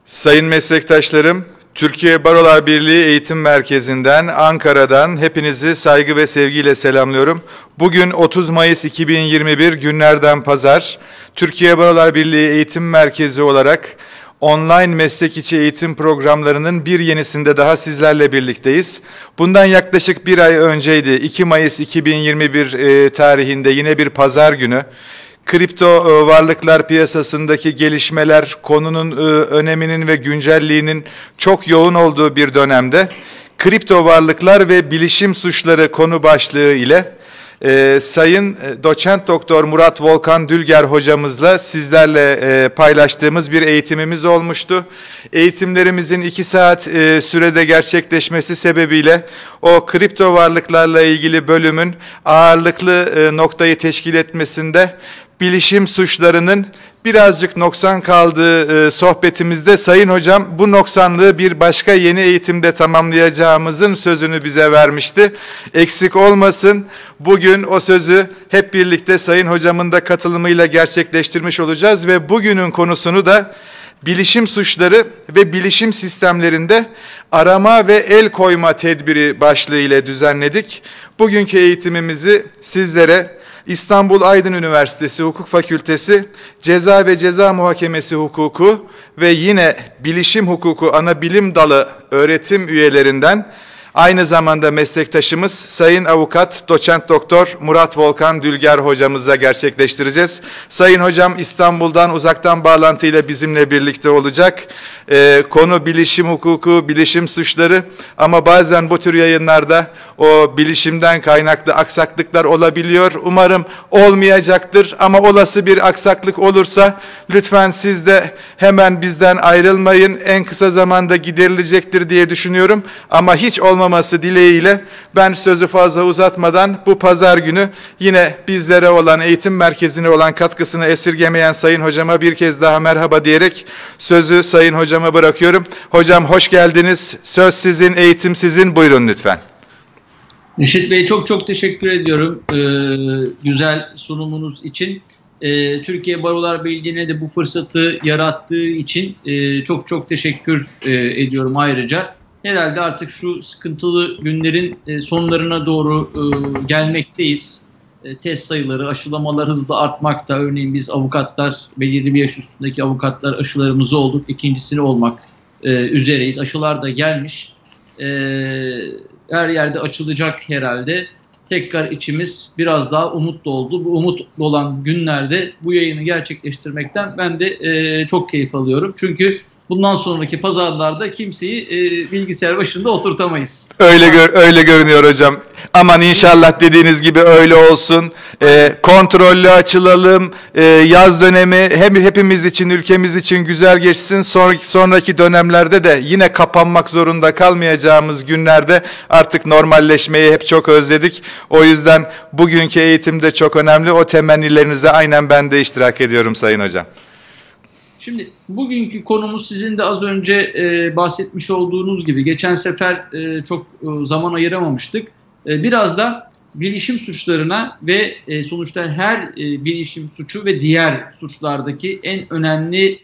Sayın meslektaşlarım, Türkiye Barolar Birliği Eğitim Merkezi'nden, Ankara'dan hepinizi saygı ve sevgiyle selamlıyorum. Bugün 30 Mayıs 2021 günlerden pazar, Türkiye Barolar Birliği Eğitim Merkezi olarak online meslek içi eğitim programlarının bir yenisinde daha sizlerle birlikteyiz. Bundan yaklaşık bir ay önceydi, 2 Mayıs 2021 tarihinde yine bir pazar günü. Kripto varlıklar piyasasındaki gelişmeler, konunun öneminin ve güncelliğinin çok yoğun olduğu bir dönemde kripto varlıklar ve bilişim suçları konu başlığı ile Sayın Doçent Doktor Murat Volkan Dülger hocamızla sizlerle paylaştığımız bir eğitimimiz olmuştu. Eğitimlerimizin 2 saat sürede gerçekleşmesi sebebiyle o kripto varlıklarla ilgili bölümün ağırlıklı noktayı teşkil etmesinde bilişim suçlarının birazcık noksan kaldığı sohbetimizde Sayın Hocam bu noksanlığı bir başka yeni eğitimde tamamlayacağımızın sözünü bize vermişti. Eksik olmasın, bugün o sözü hep birlikte Sayın Hocamın da katılımıyla gerçekleştirmiş olacağız ve bugünün konusunu da bilişim suçları ve bilişim sistemlerinde arama ve el koyma tedbiri başlığı ile düzenledik. Bugünkü eğitimimizi sizlere İstanbul Aydın Üniversitesi Hukuk Fakültesi Ceza ve Ceza Muhakemesi Hukuku ve yine Bilişim Hukuku Anabilim Dalı öğretim üyelerinden aynı zamanda meslektaşımız Sayın Avukat Doçent Doktor Murat Volkan Dülger hocamızla gerçekleştireceğiz. Sayın Hocam İstanbul'dan uzaktan bağlantıyla bizimle birlikte olacak. Konu bilişim hukuku, bilişim suçları ama bazen bu tür yayınlarda o bilişimden kaynaklı aksaklıklar olabiliyor. Umarım olmayacaktır ama olası bir aksaklık olursa lütfen siz de hemen bizden ayrılmayın. En kısa zamanda giderilecektir diye düşünüyorum ama hiç olmaması dileğiyle ben sözü fazla uzatmadan bu pazar günü yine bizlere olan eğitim merkezine olan katkısını esirgemeyen Sayın Hocama bir kez daha merhaba diyerek sözü Sayın Hocama bırakıyorum. Hocam hoş geldiniz. Söz sizin, eğitim sizin. Buyurun lütfen. Neşet Bey çok teşekkür ediyorum güzel sunumunuz için. Türkiye Barolar Birliği'ne de bu fırsatı yarattığı için çok teşekkür ediyorum ayrıca. Herhalde artık şu sıkıntılı günlerin sonlarına doğru gelmekteyiz. Test sayıları, aşılamalar hızla artmakta. Örneğin biz avukatlar, belirli bir yaş üstündeki avukatlar aşılarımızı olduk. İkincisini olmak üzereyiz. Aşılar da gelmiş. Her yerde açılacak herhalde. Tekrar içimiz biraz daha umutlu oldu. Bu umutlu olan günlerde bu yayını gerçekleştirmekten ben de çok keyif alıyorum. Çünkü bundan sonraki pazarlarda kimseyi bilgisayar başında oturtamayız. Öyle görünüyor hocam. Aman inşallah dediğiniz gibi öyle olsun. Kontrollü açılalım. Yaz dönemi hem hepimiz için, ülkemiz için güzel geçsin. Sonraki dönemlerde de yine kapanmak zorunda kalmayacağımız günlerde artık normalleşmeyi hep çok özledik. O yüzden bugünkü eğitim de çok önemli. O temennilerinize aynen ben de iştirak ediyorum Sayın Hocam. Şimdi bugünkü konumuz sizin de az önce bahsetmiş olduğunuz gibi geçen sefer çok zaman ayıramamıştık. Biraz da bilişim suçlarına ve sonuçta her bilişim suçu ve diğer suçlardaki en önemli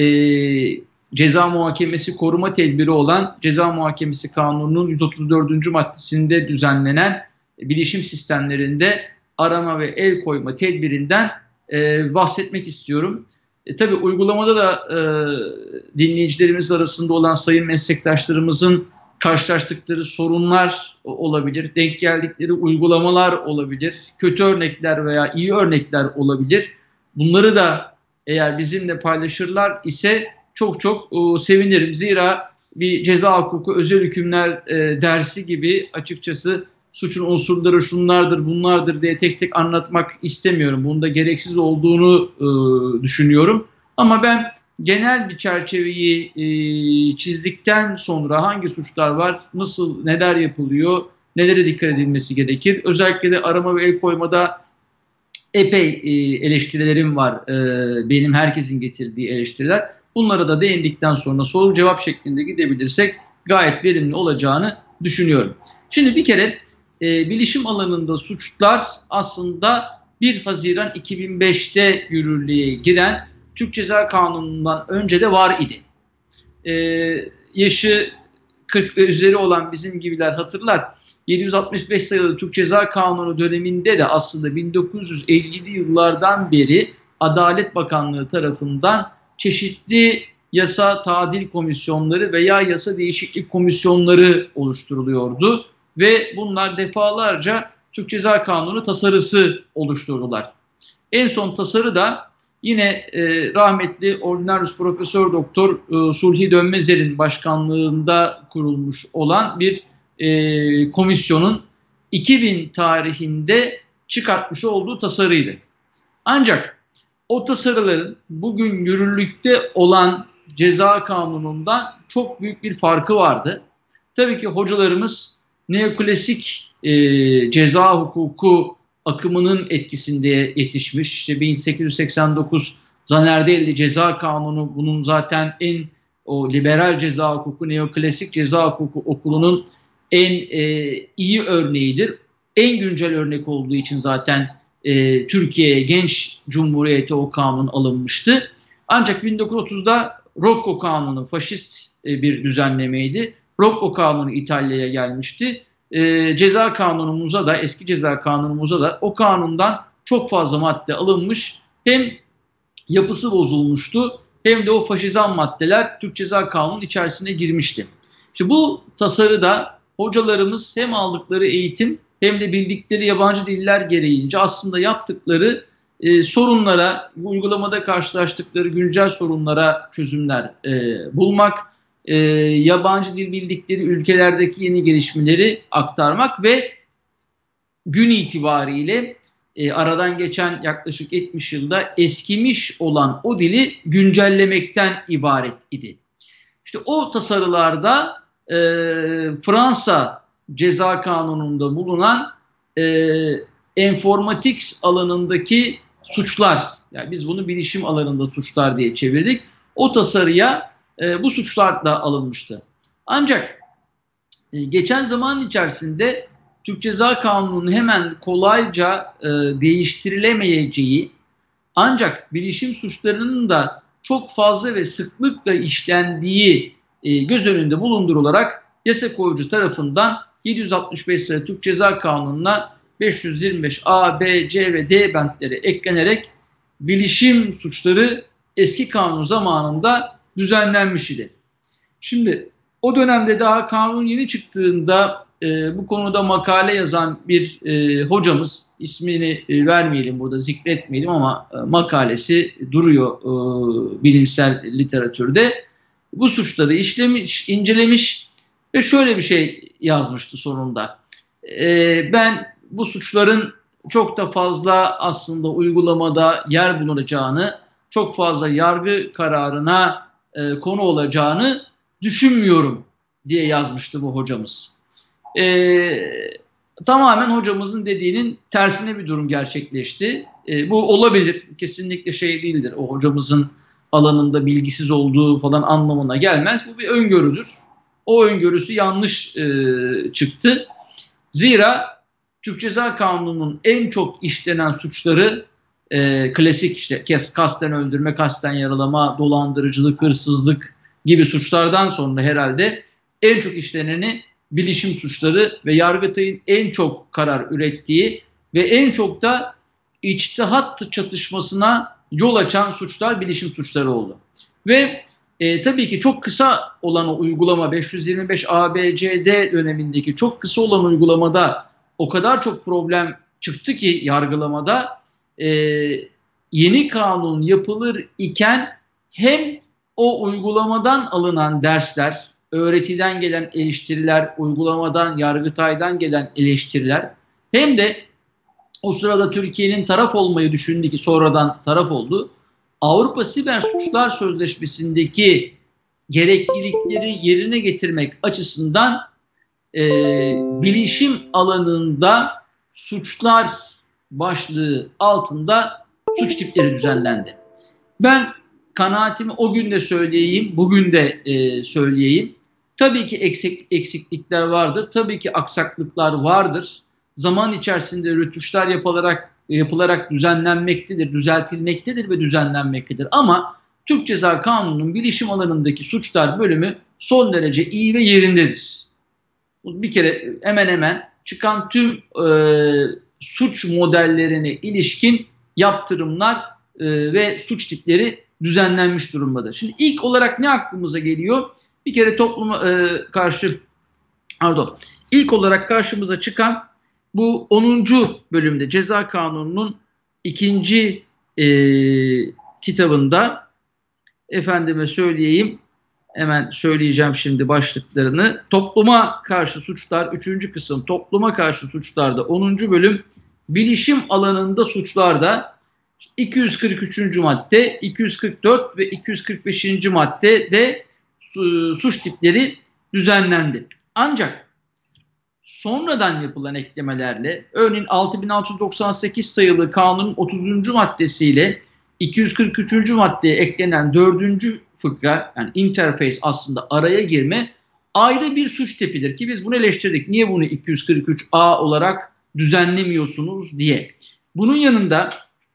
ceza muhakemesi koruma tedbiri olan Ceza Muhakemesi Kanunu'nun 134. maddesinde düzenlenen bilişim sistemlerinde arama ve el koyma tedbirinden bahsetmek istiyorum. Tabii uygulamada da dinleyicilerimiz arasında olan sayın meslektaşlarımızın karşılaştıkları sorunlar olabilir, denk geldikleri uygulamalar olabilir, kötü örnekler veya iyi örnekler olabilir. Bunları da eğer bizimle paylaşırlar ise çok sevinirim. Zira bir ceza hukuku özel hükümler dersi gibi açıkçası suçun unsurları şunlardır, bunlardır diye tek tek anlatmak istemiyorum. Bunda gereksiz olduğunu düşünüyorum. Ama ben genel bir çerçeveyi çizdikten sonra hangi suçlar var, nasıl, neler yapılıyor, nelere dikkat edilmesi gerekir. Özellikle de arama ve el koymada epey eleştirilerim var. Benim herkesin getirdiği eleştiriler. Bunlara da değindikten sonra soru cevap şeklinde gidebilirsek gayet verimli olacağını düşünüyorum. Şimdi bir kere bilişim alanında suçlar aslında 1 Haziran 2005'te yürürlüğe giren Türk Ceza Kanunu'ndan önce de var idi. yaşı 40 ve üzeri olan bizim gibiler hatırlar. 765 sayılı Türk Ceza Kanunu döneminde de aslında 1950'li yıllardan beri Adalet Bakanlığı tarafından çeşitli yasa tadil komisyonları veya yasa değişiklik komisyonları oluşturuluyordu. Ve bunlar defalarca Türk Ceza Kanunu tasarısı oluşturdular. En son tasarı da yine rahmetli Ordinarius Profesör Doktor Sulhi Dönmezer'in başkanlığında kurulmuş olan bir komisyonun 2000 tarihinde çıkartmış olduğu tasarıydı. Ancak o tasarıların bugün yürürlükte olan ceza kanunundan çok büyük bir farkı vardı. Tabii ki hocalarımız neoklasik ceza hukuku akımının etkisinde yetişmiş. İşte 1889 Zanardelli Ceza Kanunu bunun zaten o liberal ceza hukuku, neoklasik ceza hukuku okulunun en iyi örneğidir. En güncel örnek olduğu için zaten Türkiye'ye genç cumhuriyete o kanun alınmıştı. Ancak 1930'da Rocco Kanunu faşist bir düzenlemeydi. Rocco Kanunu İtalya'ya gelmişti. Ceza kanunumuza da, eski ceza kanunumuza da o kanundan çok fazla madde alınmış. Hem yapısı bozulmuştu hem de o faşizan maddeler Türk Ceza Kanunu'nun içerisine girmişti. İşte bu tasarıda hocalarımız hem aldıkları eğitim hem de bildikleri yabancı diller gereğince aslında yaptıkları sorunlara, uygulamada karşılaştıkları güncel sorunlara çözümler bulmak, yabancı dil bildikleri ülkelerdeki yeni gelişmeleri aktarmak ve gün itibariyle aradan geçen yaklaşık 70 yılda eskimiş olan o dili güncellemekten ibaret idi. İşte o tasarılarda Fransa Ceza Kanunu'nda bulunan informatics alanındaki suçlar, yani biz bunu bilişim alanında suçlar diye çevirdik. O tasarıya bu suçlar da alınmıştı. Ancak geçen zaman içerisinde Türk Ceza Kanunu'nun hemen kolayca değiştirilemeyeceği, ancak bilişim suçlarının da çok fazla ve sıklıkla işlendiği göz önünde bulundurularak yasa koyucu tarafından 765 sayılı Türk Ceza Kanunu'na 525 A, B, C ve D bentleri eklenerek bilişim suçları eski kanun zamanında düzenlenmiş idi. Şimdi o dönemde daha kanun yeni çıktığında bu konuda makale yazan bir hocamız, ismini vermeyelim burada, zikretmeyelim ama makalesi duruyor bilimsel literatürde. Bu suçları işlemiş, incelemiş ve şöyle bir şey yazmıştı sonunda. Ben bu suçların çok da fazla aslında uygulamada yer bulunacağını, çok fazla yargı kararına konu olacağını düşünmüyorum diye yazmıştı bu hocamız. Tamamen hocamızın dediğinin tersine bir durum gerçekleşti. Bu olabilir, kesinlikle şey değildir. O hocamızın alanında bilgisiz olduğu falan anlamına gelmez. Bu bir öngörüdür. O öngörüsü yanlış çıktı. Zira Türk Ceza Kanunu'nun en çok işlenen suçları klasik işte kasten öldürme, kasten yaralama, dolandırıcılık, hırsızlık gibi suçlardan sonra herhalde en çok işleneni bilişim suçları ve Yargıtay'ın en çok karar ürettiği ve en çok da içtihat çatışmasına yol açan suçlar bilişim suçları oldu. Ve tabii ki çok kısa olan o uygulama 525 ABCD dönemindeki çok kısa olan uygulamada o kadar çok problem çıktı ki yargılamada yeni kanun yapılır iken hem o uygulamadan alınan dersler, öğretiden gelen eleştiriler, uygulamadan, Yargıtay'dan gelen eleştiriler hem de o sırada Türkiye'nin taraf olmayı düşündü ki sonradan taraf oldu. Avrupa Siber Suçlar Sözleşmesi'ndeki gereklilikleri yerine getirmek açısından bilişim alanında suçlar başlığı altında suç tipleri düzenlendi. Ben kanaatimi o gün de söyleyeyim, bugün de söyleyeyim. Tabii ki eksiklikler vardır, tabii ki aksaklıklar vardır. Zaman içerisinde rötuşlar yapılarak düzenlenmektedir, düzeltilmektedir ve düzenlenmektedir. Ama Türk Ceza Kanunu'nun bilişim alanındaki suçlar bölümü son derece iyi ve yerindedir. Bir kere hemen hemen çıkan tüm suç modellerine ilişkin yaptırımlar ve suç tipleri düzenlenmiş durumdadır. Şimdi ilk olarak ne aklımıza geliyor? Bir kere topluma ilk olarak karşımıza çıkan bu 10. bölümde Ceza Kanunu'nun 2. kitabında, efendime söyleyeyim, hemen söyleyeceğim şimdi başlıklarını. Topluma karşı suçlar 3. kısım, topluma karşı suçlarda 10. bölüm, bilişim alanında suçlarda 243. madde, 244 ve 245. maddede suç tipleri düzenlendi. Ancak sonradan yapılan eklemelerle, örneğin 6698 sayılı kanunun 30. maddesiyle 243. maddeye eklenen 4. fıkra, yani interface, aslında araya girme ayrı bir suç tipidir ki biz bunu eleştirdik. Niye bunu 243A olarak düzenlemiyorsunuz diye. Bunun yanında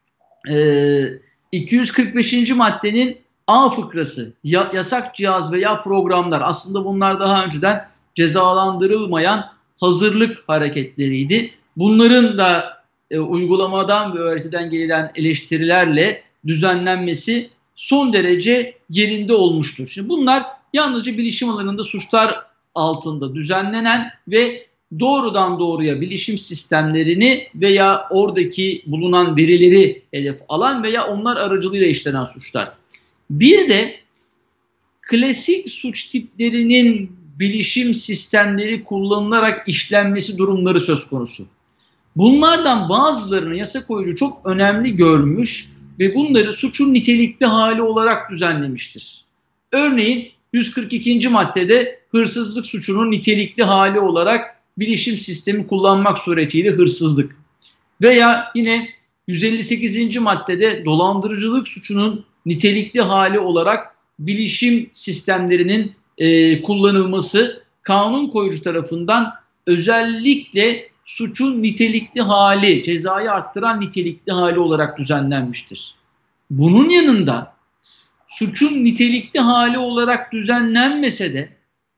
245. maddenin A fıkrası, yasak cihaz veya programlar, aslında bunlar daha önceden cezalandırılmayan hazırlık hareketleriydi. Bunların da uygulamadan ve öğretiden gelen eleştirilerle düzenlenmesi son derece yerinde olmuştur. Şimdi bunlar yalnızca bilişim alanında suçlar altında düzenlenen ve doğrudan doğruya bilişim sistemlerini veya oradaki bulunan verileri hedef alan veya onlar aracılığıyla işlenen suçlar. Bir de klasik suç tiplerinin bilişim sistemleri kullanılarak işlenmesi durumları söz konusu. Bunlardan bazılarını yasa koyucu çok önemli görmüş ve bunları suçun nitelikli hali olarak düzenlemiştir. Örneğin 142. maddede hırsızlık suçunun nitelikli hali olarak bilişim sistemi kullanmak suretiyle hırsızlık. Veya yine 158. maddede dolandırıcılık suçunun nitelikli hali olarak bilişim sistemlerinin kullanılması kanun koyucu tarafından özellikle suçun nitelikli hali, cezayı arttıran nitelikli hali olarak düzenlenmiştir. Bunun yanında suçun nitelikli hali olarak düzenlenmese de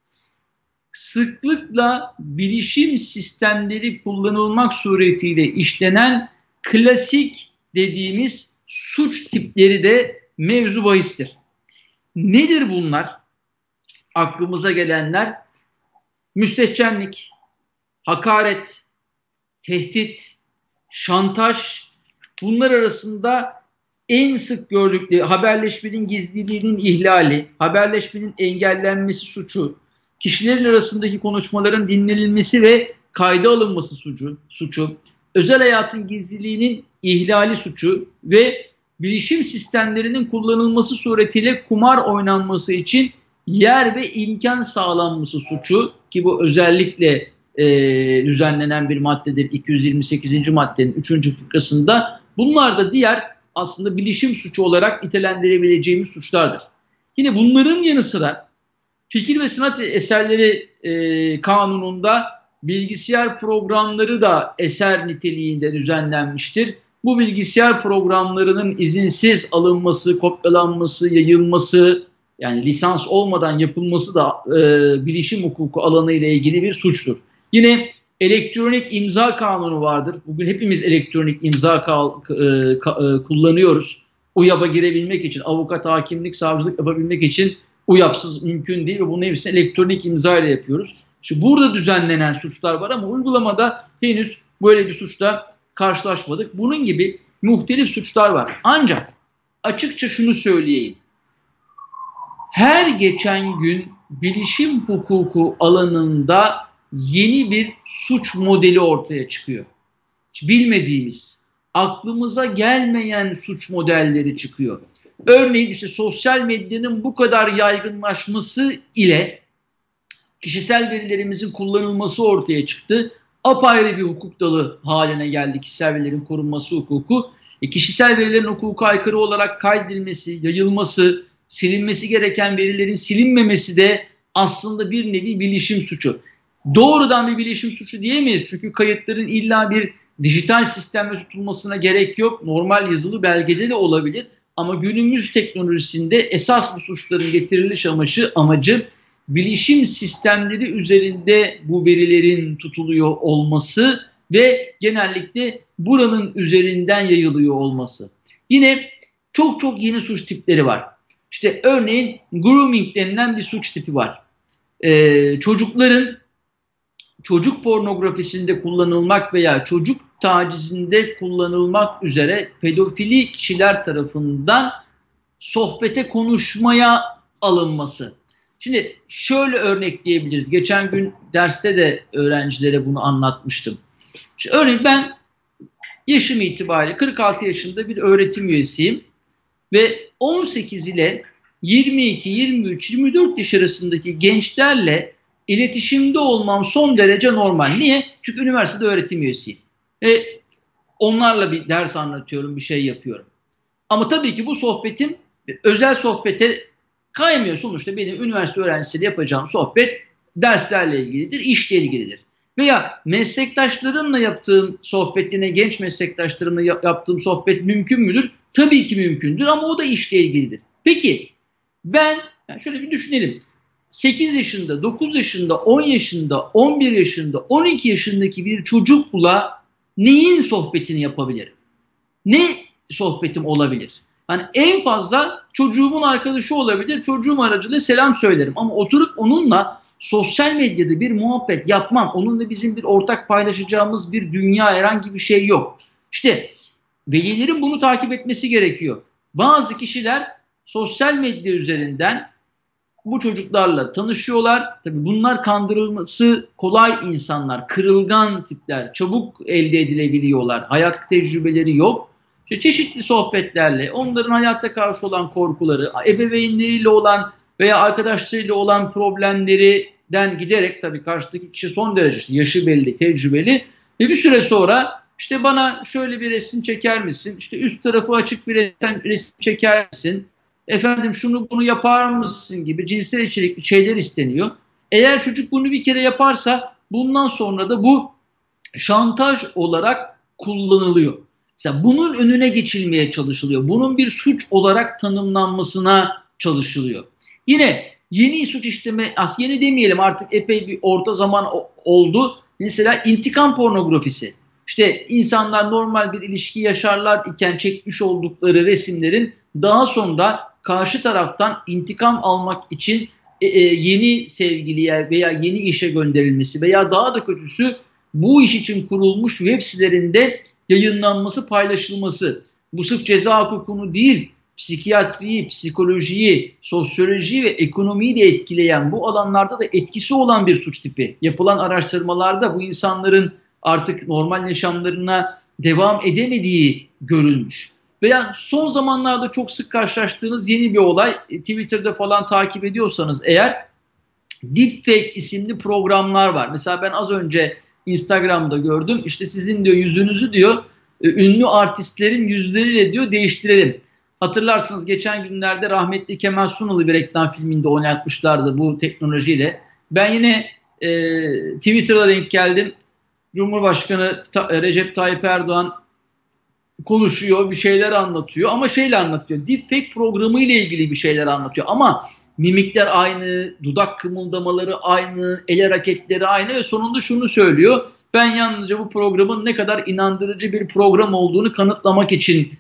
sıklıkla bilişim sistemleri kullanılmak suretiyle işlenen klasik dediğimiz suç tipleri de mevzu bahistir. Nedir bunlar? Aklımıza gelenler: müstehcenlik, hakaret, tehdit, şantaj. Bunlar arasında en sık gördükleri haberleşmenin gizliliğinin ihlali, haberleşmenin engellenmesi suçu, kişilerin arasındaki konuşmaların dinlenilmesi ve kayda alınması suçu, özel hayatın gizliliğinin ihlali suçu ve bilişim sistemlerinin kullanılması suretiyle kumar oynanması için yer ve imkan sağlanması suçu, ki bu özellikle düzenlenen bir maddedir 228. maddenin 3. fıkrasında. Bunlar da diğer aslında bilişim suçu olarak nitelendirebileceğimiz suçlardır. Yine bunların yanı sıra fikir ve sanat eserleri kanununda bilgisayar programları da eser niteliğinde düzenlenmiştir. Bu bilgisayar programlarının izinsiz alınması, kopyalanması, yayılması, yani lisans olmadan yapılması da bilişim hukuku alanı ile ilgili bir suçtur. Yine elektronik imza kanunu vardır. Bugün hepimiz elektronik imza kullanıyoruz. UYAP'a girebilmek için, avukat, hakimlik, savcılık yapabilmek için UYAP'sız mümkün değil ve bunun hepsini elektronik imza ile yapıyoruz. Şimdi burada düzenlenen suçlar var ama uygulamada henüz böyle bir suçla karşılaşmadık. Bunun gibi muhtelif suçlar var. Ancak açıkça şunu söyleyeyim. Her geçen gün bilişim hukuku alanında yeni bir suç modeli ortaya çıkıyor. Hiç bilmediğimiz, aklımıza gelmeyen suç modelleri çıkıyor. Örneğin işte sosyal medyanın bu kadar yaygınlaşması ile kişisel verilerimizin kullanılması ortaya çıktı. Apayrı bir hukuk dalı haline geldi kişisel verilerin korunması hukuku. Kişisel verilerin hukuka aykırı olarak kaydedilmesi, yayılması, silinmesi gereken verilerin silinmemesi de aslında bir nevi bilişim suçu. Doğrudan bir bilişim suçu diyemeyiz. Çünkü kayıtların illa bir dijital sistemde tutulmasına gerek yok. Normal yazılı belgede de olabilir. Ama günümüz teknolojisinde esas bu suçların getiriliş amacı bilişim sistemleri üzerinde bu verilerin tutuluyor olması ve genellikle buranın üzerinden yayılıyor olması. Yine çok yeni suç tipleri var. İşte örneğin grooming denilen bir suç tipi var. Çocukların çocuk pornografisinde kullanılmak veya çocuk tacizinde kullanılmak üzere pedofili kişiler tarafından sohbete, konuşmaya alınması. Şimdi şöyle örnekleyebiliriz. Geçen gün derste de öğrencilere bunu anlatmıştım. Şimdi örneğin ben yaşım itibariyle 46 yaşında bir öğretim üyesiyim ve 18 ile 22, 23, 24 yaş arasındaki gençlerle iletişimde olmam son derece normal. Niye? Çünkü üniversitede öğretim üyesiyim. Onlarla bir ders anlatıyorum, bir şey yapıyorum. Ama tabii ki bu sohbetim özel sohbete kaymıyor. Sonuçta benim üniversite öğrencisiyle yapacağım sohbet derslerle ilgilidir, işle ilgilidir. Veya meslektaşlarımla yaptığım sohbet, yine genç meslektaşlarımla yaptığım sohbet mümkün müdür? Tabii ki mümkündür ama o da işle ilgilidir. Peki ben şöyle bir düşünelim. 8 yaşında, 9 yaşında, 10 yaşında, 11 yaşında, 12 yaşındaki bir çocukla neyin sohbetini yapabilirim? Ne sohbetim olabilir? Yani en fazla çocuğumun arkadaşı olabilir, çocuğum aracılığıyla selam söylerim. Ama oturup onunla sosyal medyada bir muhabbet yapmam. Onunla bizim bir ortak paylaşacağımız bir dünya, herhangi bir şey yok. İşte velilerin bunu takip etmesi gerekiyor. Bazı kişiler sosyal medya üzerinden bu çocuklarla tanışıyorlar. Tabii bunlar kandırılması kolay insanlar, kırılgan tipler, çabuk elde edilebiliyorlar. Hayat tecrübeleri yok. İşte çeşitli sohbetlerle onların hayata karşı olan korkuları, ebeveynleriyle olan veya arkadaşlarıyla olan problemlerinden giderek, tabii karşıdaki kişi son derece işte yaşı belli, tecrübeli ve bir süre sonra işte bana şöyle bir resim çeker misin? İşte üst tarafı açık bir resim çeker misin? Efendim şunu bunu yapar mısın gibi cinsel içerikli şeyler isteniyor. Eğer çocuk bunu bir kere yaparsa bundan sonra da bu şantaj olarak kullanılıyor. Mesela bunun önüne geçilmeye çalışılıyor. Bunun bir suç olarak tanımlanmasına çalışılıyor. Yine yeni suç işleme, yeni demeyelim artık epey bir orta zaman oldu. Mesela intikam pornografisi. İşte insanlar normal bir ilişki yaşarlar iken çekmiş oldukları resimlerin daha sonra karşı taraftan intikam almak için yeni sevgiliye veya yeni işe gönderilmesi veya daha da kötüsü bu iş için kurulmuş web sitelerinde yayınlanması, paylaşılması. Bu sırf ceza hukukunu değil, psikiyatriyi, psikolojiyi, sosyolojiyi ve ekonomiyi de etkileyen, bu alanlarda da etkisi olan bir suç tipi. Yapılan araştırmalarda bu insanların artık normal yaşamlarına devam edemediği görülmüş. Veya son zamanlarda çok sık karşılaştığınız yeni bir olay, Twitter'da falan takip ediyorsanız eğer, Deepfake isimli programlar var. Mesela ben az önce Instagram'da gördüm. İşte sizin diyor yüzünüzü diyor ünlü artistlerin yüzleriyle diyor değiştirelim. Hatırlarsınız geçen günlerde rahmetli Kemal Sunal'ı bir reklam filminde oynatmışlardı bu teknolojiyle. Ben yine Twitter'da denk geldim. Cumhurbaşkanı Recep Tayyip Erdoğan konuşuyor, bir şeyler anlatıyor ama şeyle anlatıyor. Deepfake programı ile ilgili bir şeyler anlatıyor ama mimikler aynı, dudak kımıldamaları aynı, el hareketleri aynı ve sonunda şunu söylüyor. Ben yalnızca bu programın ne kadar inandırıcı bir program olduğunu kanıtlamak için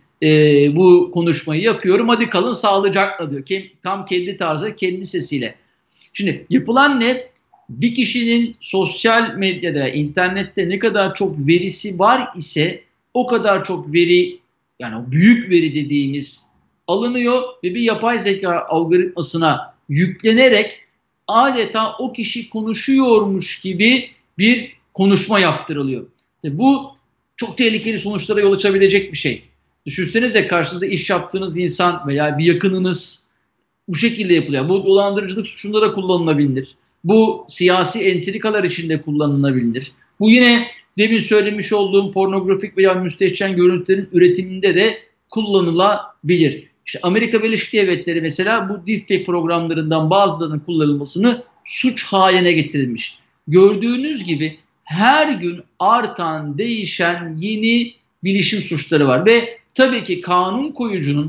bu konuşmayı yapıyorum. Hadi kalın sağlıcakla diyor. Tam kendi tarzı, kendi sesiyle. Şimdi yapılan ne? Bir kişinin sosyal medyada, internette ne kadar çok verisi var ise o kadar çok veri, yani büyük veri dediğimiz alınıyor ve bir yapay zeka algoritmasına yüklenerek adeta o kişi konuşuyormuş gibi bir konuşma yaptırılıyor. Bu çok tehlikeli sonuçlara yol açabilecek bir şey. Düşünsenize karşınızda iş yaptığınız insan veya bir yakınınız bu şekilde yapılıyor. Bu dolandırıcılık suçunda da kullanılabilir. Bu siyasi entrikalar içinde kullanılabilir. Bu yine demin söylemiş olduğum pornografik veya müstehcen görüntülerin üretiminde de kullanılabilir. İşte Amerika Birleşik Devletleri mesela bu deepfake programlarından bazılarının kullanılmasını suç haline getirilmiş. Gördüğünüz gibi her gün artan, değişen yeni bilişim suçları var ve tabii ki kanun koyucunun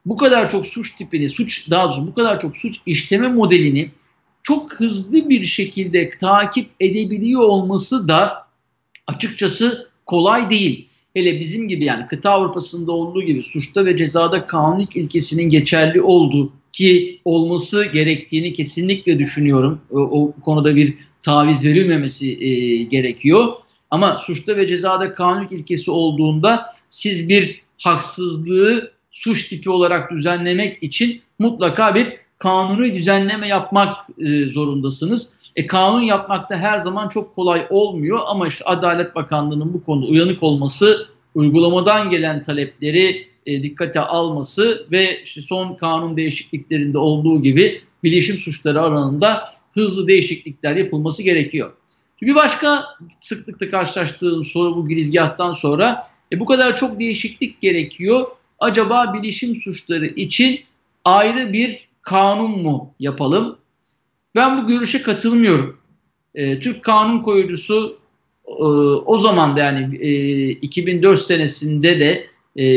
bu kadar çok suç tipini, daha doğrusu bu kadar çok suç işleme modelini çok hızlı bir şekilde takip edebiliyor olması da açıkçası kolay değil. Hele bizim gibi, yani kıta Avrupa'sında olduğu gibi suçta ve cezada kanunluk ilkesinin geçerli olduğu ki olması gerektiğini kesinlikle düşünüyorum. O konuda bir taviz verilmemesi gerekiyor. Ama suçta ve cezada kanunluk ilkesi olduğunda siz bir haksızlığı suç tipi olarak düzenlemek için mutlaka bir kanuni düzenleme yapmak zorundasınız. Kanun yapmak da her zaman çok kolay olmuyor ama işte Adalet Bakanlığı'nın bu konuda uyanık olması, uygulamadan gelen talepleri dikkate alması ve işte son kanun değişikliklerinde olduğu gibi bilişim suçları alanında hızlı değişiklikler yapılması gerekiyor. Bir başka sıklıkla karşılaştığım soru bu girizgahtan sonra bu kadar çok değişiklik gerekiyor. Acaba bilişim suçları için ayrı bir kanun mu yapalım? Ben bu görüşe katılmıyorum. Türk kanun koyucusu o zaman da, yani 2004 senesinde de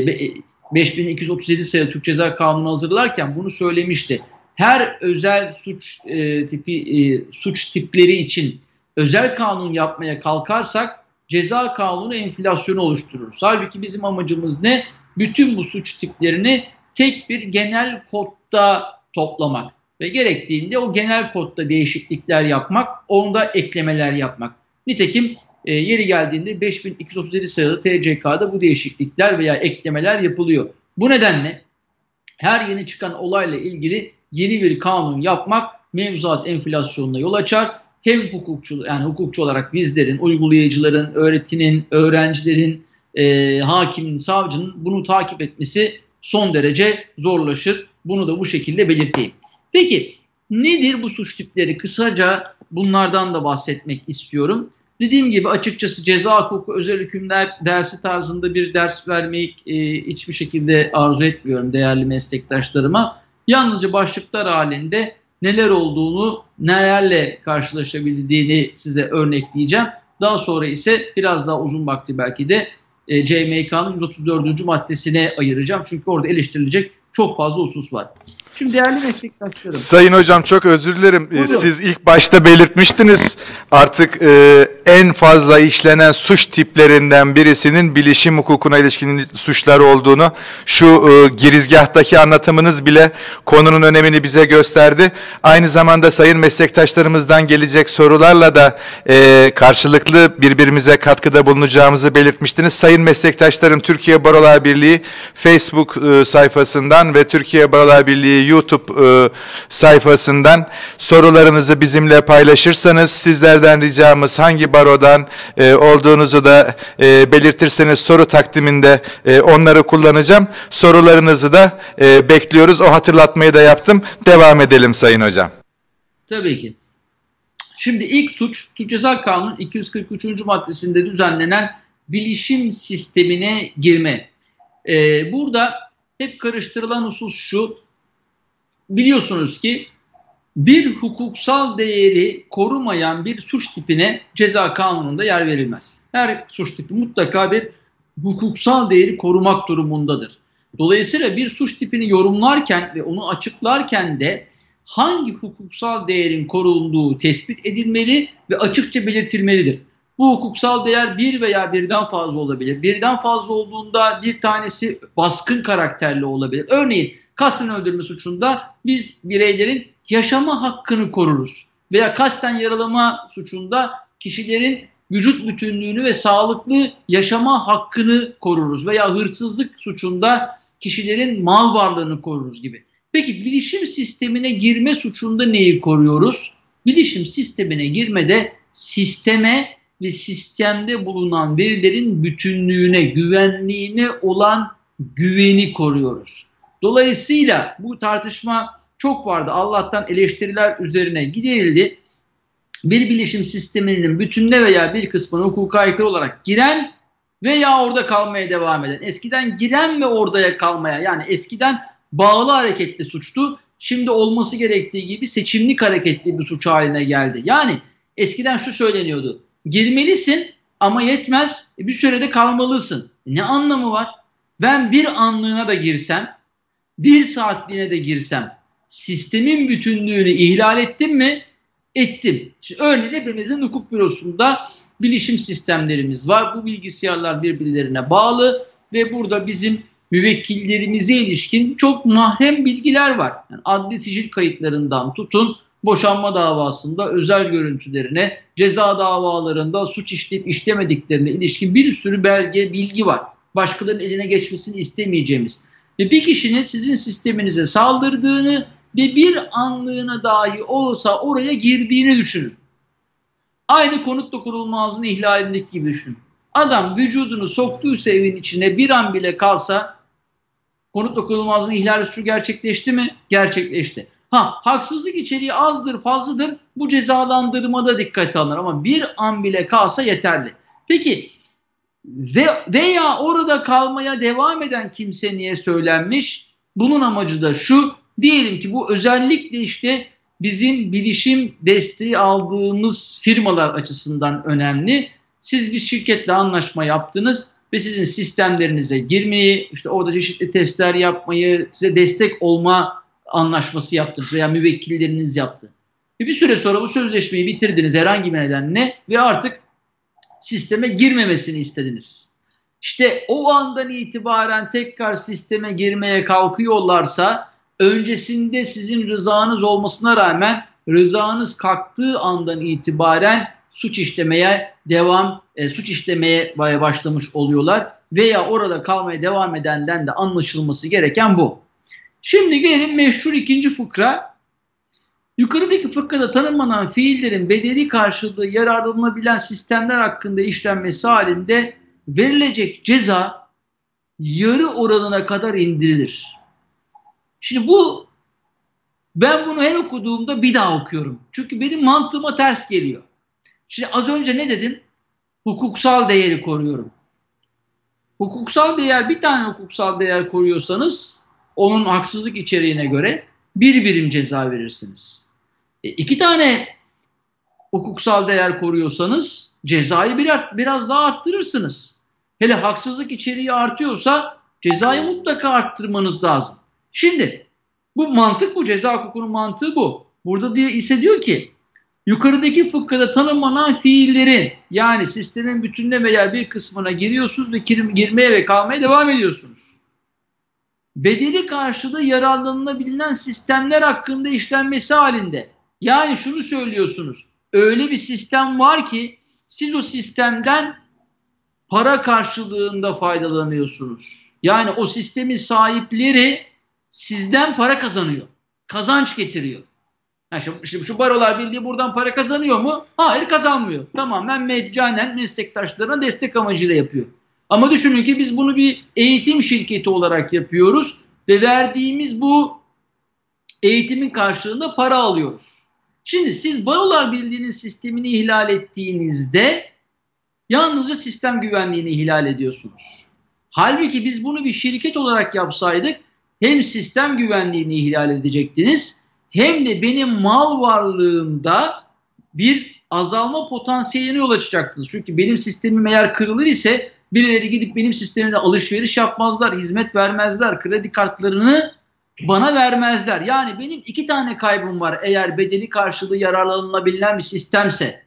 5237 sayılı Türk Ceza Kanunu hazırlarken bunu söylemişti. Her özel suç tipleri için özel kanun yapmaya kalkarsak ceza kanunu enflasyonu oluştururuz. Halbuki bizim amacımız ne? Bütün bu suç tiplerini tek bir genel kodda toplamak ve gerektiğinde o genel kodda değişiklikler yapmak, onda eklemeler yapmak. Nitekim yeri geldiğinde 5237 sayılı TCK'da bu değişiklikler veya eklemeler yapılıyor. Bu nedenle her yeni çıkan olayla ilgili yeni bir kanun yapmak mevzuat enflasyonuna yol açar. Hem hukukçu olarak bizlerin, uygulayıcıların, öğretinin, öğrencilerin, hakimin, savcının bunu takip etmesi son derece zorlaşır. Bunu da bu şekilde belirteyim. Peki nedir bu suç tipleri? Kısaca bunlardan da bahsetmek istiyorum. Dediğim gibi açıkçası ceza hukuku özel hükümler dersi tarzında bir ders vermeyi hiçbir şekilde arzu etmiyorum değerli meslektaşlarıma. Yalnızca başlıklar halinde neler olduğunu, nelerle karşılaşabildiğini size örnekleyeceğim. Daha sonra ise biraz daha uzun vakti belki de CMK'nın 134. maddesine ayıracağım. Çünkü orada eleştirilecek çok fazla husus var. Şimdi değerli meslektaşlarım. Sayın hocam çok özür dilerim. Siz ilk başta belirtmiştiniz. Artık en fazla işlenen suç tiplerinden birisinin bilişim hukukuna ilişkin suçlar olduğunu, şu girizgahtaki anlatımınız bile konunun önemini bize gösterdi. Aynı zamanda sayın meslektaşlarımızdan gelecek sorularla da karşılıklı birbirimize katkıda bulunacağımızı belirtmiştiniz. Sayın meslektaşlarım, Türkiye Barolar Birliği Facebook sayfasından ve Türkiye Barolar Birliği YouTube sayfasından sorularınızı bizimle paylaşırsanız, sizlerden ricamız hangi barodan olduğunuzu da belirtirseniz soru takdiminde onları kullanacağım. Sorularınızı da bekliyoruz. O hatırlatmayı da yaptım. Devam edelim Sayın Hocam. Tabii ki. Şimdi ilk suç, Türk Ceza Kanunu 243. maddesinde düzenlenen bilişim sistemine girme. Burada hep karıştırılan husus şu: biliyorsunuz ki bir hukuksal değeri korumayan bir suç tipine ceza kanununda yer verilmez. Her suç tipi mutlaka bir hukuksal değeri korumak durumundadır. Dolayısıyla bir suç tipini yorumlarken ve onu açıklarken de hangi hukuksal değerin korunduğu tespit edilmeli ve açıkça belirtilmelidir. Bu hukuksal değer bir veya birden fazla olabilir. Birden fazla olduğunda bir tanesi baskın karakterli olabilir. Örneğin kasten öldürme suçunda biz bireylerin yaşama hakkını koruruz. Veya kasten yaralama suçunda kişilerin vücut bütünlüğünü ve sağlıklı yaşama hakkını koruruz. Veya hırsızlık suçunda kişilerin mal varlığını koruruz gibi. Peki bilişim sistemine girme suçunda neyi koruyoruz? Bilişim sistemine girmede sisteme ve sistemde bulunan verilerin bütünlüğüne, güvenliğine olan güveni koruyoruz. Dolayısıyla bu tartışma çok vardı. Allah'tan eleştiriler üzerine gidildi. Bir bilişim sisteminin bütününe veya bir kısmına hukuka aykırı olarak giren veya orada kalmaya devam eden, eskiden giren ve orada kalmaya, yani eskiden bağlı hareketli suçtu, şimdi olması gerektiği gibi seçimlik hareketli bir suç haline geldi. Yani eskiden şu söyleniyordu: girmelisin ama yetmez, bir sürede kalmalısın. Ne anlamı var? Ben bir anlığına da girsem, bir saatliğine de girsem sistemin bütünlüğünü ihlal ettim mi? Ettim. Şimdi örneğin hepimizin hukuk bürosunda bilişim sistemlerimiz var. Bu bilgisayarlar birbirlerine bağlı ve burada bizim müvekkillerimize ilişkin çok mahrem bilgiler var. Yani adli sicil kayıtlarından tutun, boşanma davasında özel görüntülerine, ceza davalarında suç işleyip işlemediklerine ilişkin bir sürü belge, bilgi var. Başkalarının eline geçmesini istemeyeceğimiz. Ve bir kişinin sizin sisteminize saldırdığını ve bir anlığına dahi olsa oraya girdiğini düşünün. Aynı konut dokunulmazlığının ihlalindeki gibi düşünün. Adam vücudunu soktuysa evin içine bir an bile kalsa konut dokunulmazlığının ihlali suçu gerçekleşti mi? Gerçekleşti. Haksızlık içeriği azdır, fazladır. Bu cezalandırmada dikkate alınır ama bir an bile kalsa yeterli. Peki veya orada kalmaya devam eden kimse niye söylenmiş? Bunun amacı da şu. Diyelim ki bu özellikle işte bizim bilişim desteği aldığımız firmalar açısından önemli. Siz bir şirketle anlaşma yaptınız ve sizin sistemlerinize girmeyi, işte orada çeşitli testler yapmayı, size destek olma anlaşması yaptınız veya müvekkilleriniz yaptı. Bir süre sonra bu sözleşmeyi bitirdiniz herhangi bir nedenle ve artık sisteme girmemesini istediniz. İşte o andan itibaren tekrar sisteme girmeye kalkıyorlarsa öncesinde sizin rızanız olmasına rağmen rızanız kalktığı andan itibaren suç işlemeye başlamış oluyorlar veya orada kalmaya devam edenden de anlaşılması gereken bu. Şimdi gelelim meşhur ikinci fıkra. Yukarıdaki fıkrada tanımlanan fiillerin bedeli karşılığı yararlanabilen sistemler hakkında işlenmesi halinde verilecek ceza yarı oranına kadar indirilir. Şimdi ben bunu her okuduğumda bir daha okuyorum. Çünkü benim mantığıma ters geliyor. Şimdi az önce ne dedim? Hukuksal değeri koruyorum. Hukuksal değer, bir tane hukuksal değer koruyorsanız onun haksızlık içeriğine göre bir birim ceza verirsiniz. İki tane hukuksal değer koruyorsanız cezayı biraz daha arttırırsınız. Hele haksızlık içeriği artıyorsa cezayı mutlaka arttırmanız lazım. Şimdi bu mantık, bu ceza hukukunun mantığı bu. Burada diyor ki yukarıdaki fıkrada tanımlanan fiillerin, yani sistemin bütününe veya bir kısmına giriyorsunuz ve girmeye ve kalmaya devam ediyorsunuz. Bedeli karşılığı yararlanılabilen sistemler hakkında işlenmesi halinde. Yani şunu söylüyorsunuz. Öyle bir sistem var ki siz o sistemden para karşılığında faydalanıyorsunuz. Yani o sistemin sahipleri sizden para kazanıyor. Kazanç getiriyor. Yani şu Barolar Birliği buradan para kazanıyor mu? Hayır, kazanmıyor. Tamamen meccanen meslektaşlarına destek amacıyla yapıyor. Ama düşünün ki biz bunu bir eğitim şirketi olarak yapıyoruz ve verdiğimiz bu eğitimin karşılığında para alıyoruz. Şimdi siz Barolar Birliği'nin sistemini ihlal ettiğinizde yalnızca sistem güvenliğini ihlal ediyorsunuz. Halbuki biz bunu bir şirket olarak yapsaydık hem sistem güvenliğini ihlal edecektiniz hem de benim mal varlığımda bir azalma potansiyeline yol açacaktınız. Çünkü benim sistemim eğer kırılır ise birileri gidip benim sistemimde alışveriş yapmazlar, hizmet vermezler, kredi kartlarını bana vermezler. Yani benim iki tane kaybım var eğer bedeli karşılığı yararlanılabilen bir sistemse.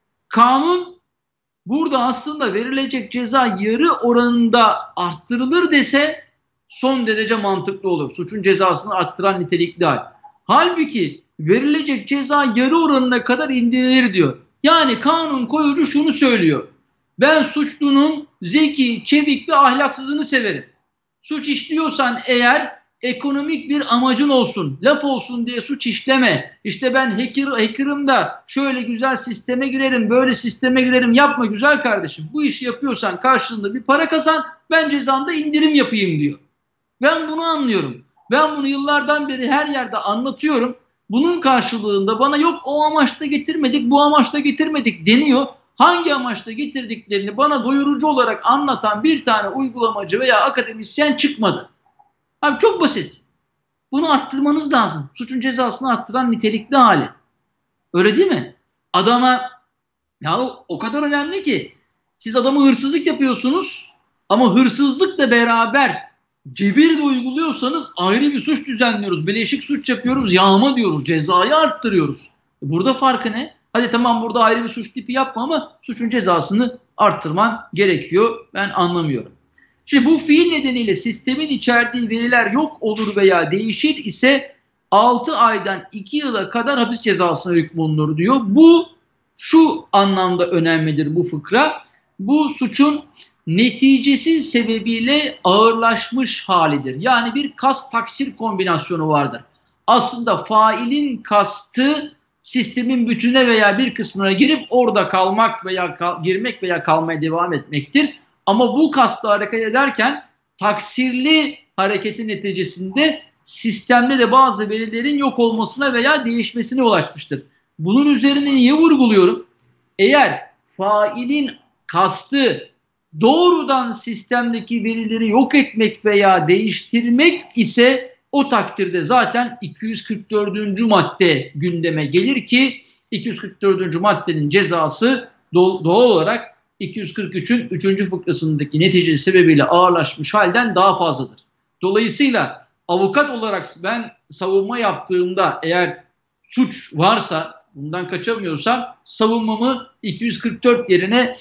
Kanun burada aslında verilecek ceza yarı oranında arttırılır dese son derece mantıklı olur. Suçun cezasını arttıran nitelikli hal. Halbuki verilecek ceza yarı oranına kadar indirilir diyor. Yani kanun koyucu şunu söylüyor. Ben suçlunun zeki, çevik ve ahlaksızını severim. Suç işliyorsan eğer ekonomik bir amacın olsun, laf olsun diye suç işleme. İşte ben hacker'ım da şöyle güzel sisteme girerim, böyle sisteme girerim. Yapma güzel kardeşim. Bu işi yapıyorsan karşılığında bir para kazan, ben cezanda indirim yapayım diyor. Ben bunu anlıyorum. Ben bunu yıllardan beri her yerde anlatıyorum. Bunun karşılığında bana yok o amaçla getirmedik, bu amaçla getirmedik deniyor. Hangi amaçla getirdiklerini bana doyurucu olarak anlatan bir tane uygulamacı veya akademisyen çıkmadı. Abi çok basit. Bunu arttırmanız lazım. Suçun cezasını arttıran nitelikli hali. Öyle değil mi? Adama ya o kadar önemli ki siz adamı hırsızlık yapıyorsunuz ama hırsızlıkla beraber Cebir de uyguluyorsanız ayrı bir suç düzenliyoruz. Bileşik suç yapıyoruz, yağma diyoruz, cezayı arttırıyoruz. Burada farkı ne? Hadi tamam, burada ayrı bir suç tipi yapma ama suçun cezasını arttırman gerekiyor. Ben anlamıyorum. Şimdi bu fiil nedeniyle sistemin içerdiği veriler yok olur veya değişir ise 6 aydan 2 yıla kadar hapis cezasına hükmolunur diyor. Bu şu anlamda önemlidir bu fıkra. Bu suçun neticesi sebebiyle ağırlaşmış halidir. Yani bir kast taksir kombinasyonu vardır. Aslında failin kastı sistemin bütüne veya bir kısmına girip orada kalmak veya girmek veya kalmaya devam etmektir. Ama bu kastla hareket ederken taksirli hareketin neticesinde sistemde de bazı verilerin yok olmasına veya değişmesine ulaşmıştır. Bunun üzerine niye vurguluyorum? Eğer failin kastı doğrudan sistemdeki verileri yok etmek veya değiştirmek ise o takdirde zaten 244. madde gündeme gelir ki 244. maddenin cezası doğal olarak 243'ün 3. fıkrasındaki netice sebebiyle ağırlaşmış halden daha fazladır. Dolayısıyla avukat olarak ben savunma yaptığımda eğer suç varsa, bundan kaçamıyorsam savunmamı 244 yerine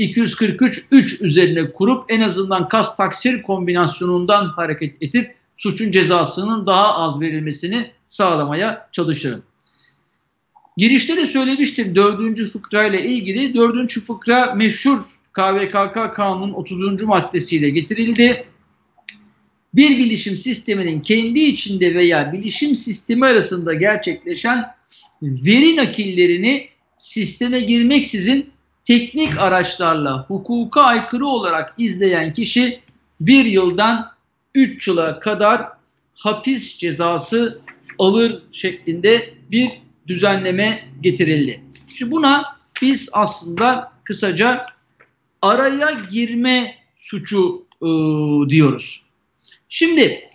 243.3 üzerine kurup en azından kast taksir kombinasyonundan hareket edip suçun cezasının daha az verilmesini sağlamaya çalışırım. Girişte de söylemiştim 4. fıkra ile ilgili. 4. fıkra meşhur KVKK Kanunu'nun 30. maddesiyle getirildi. Bir bilişim sisteminin kendi içinde veya bilişim sistemi arasında gerçekleşen veri nakillerini sisteme girmeksizin teknik araçlarla hukuka aykırı olarak izleyen kişi 1 yıldan 3 yıla kadar hapis cezası alır şeklinde bir düzenleme getirildi. Şimdi buna biz aslında kısaca araya girme suçu diyoruz. Şimdi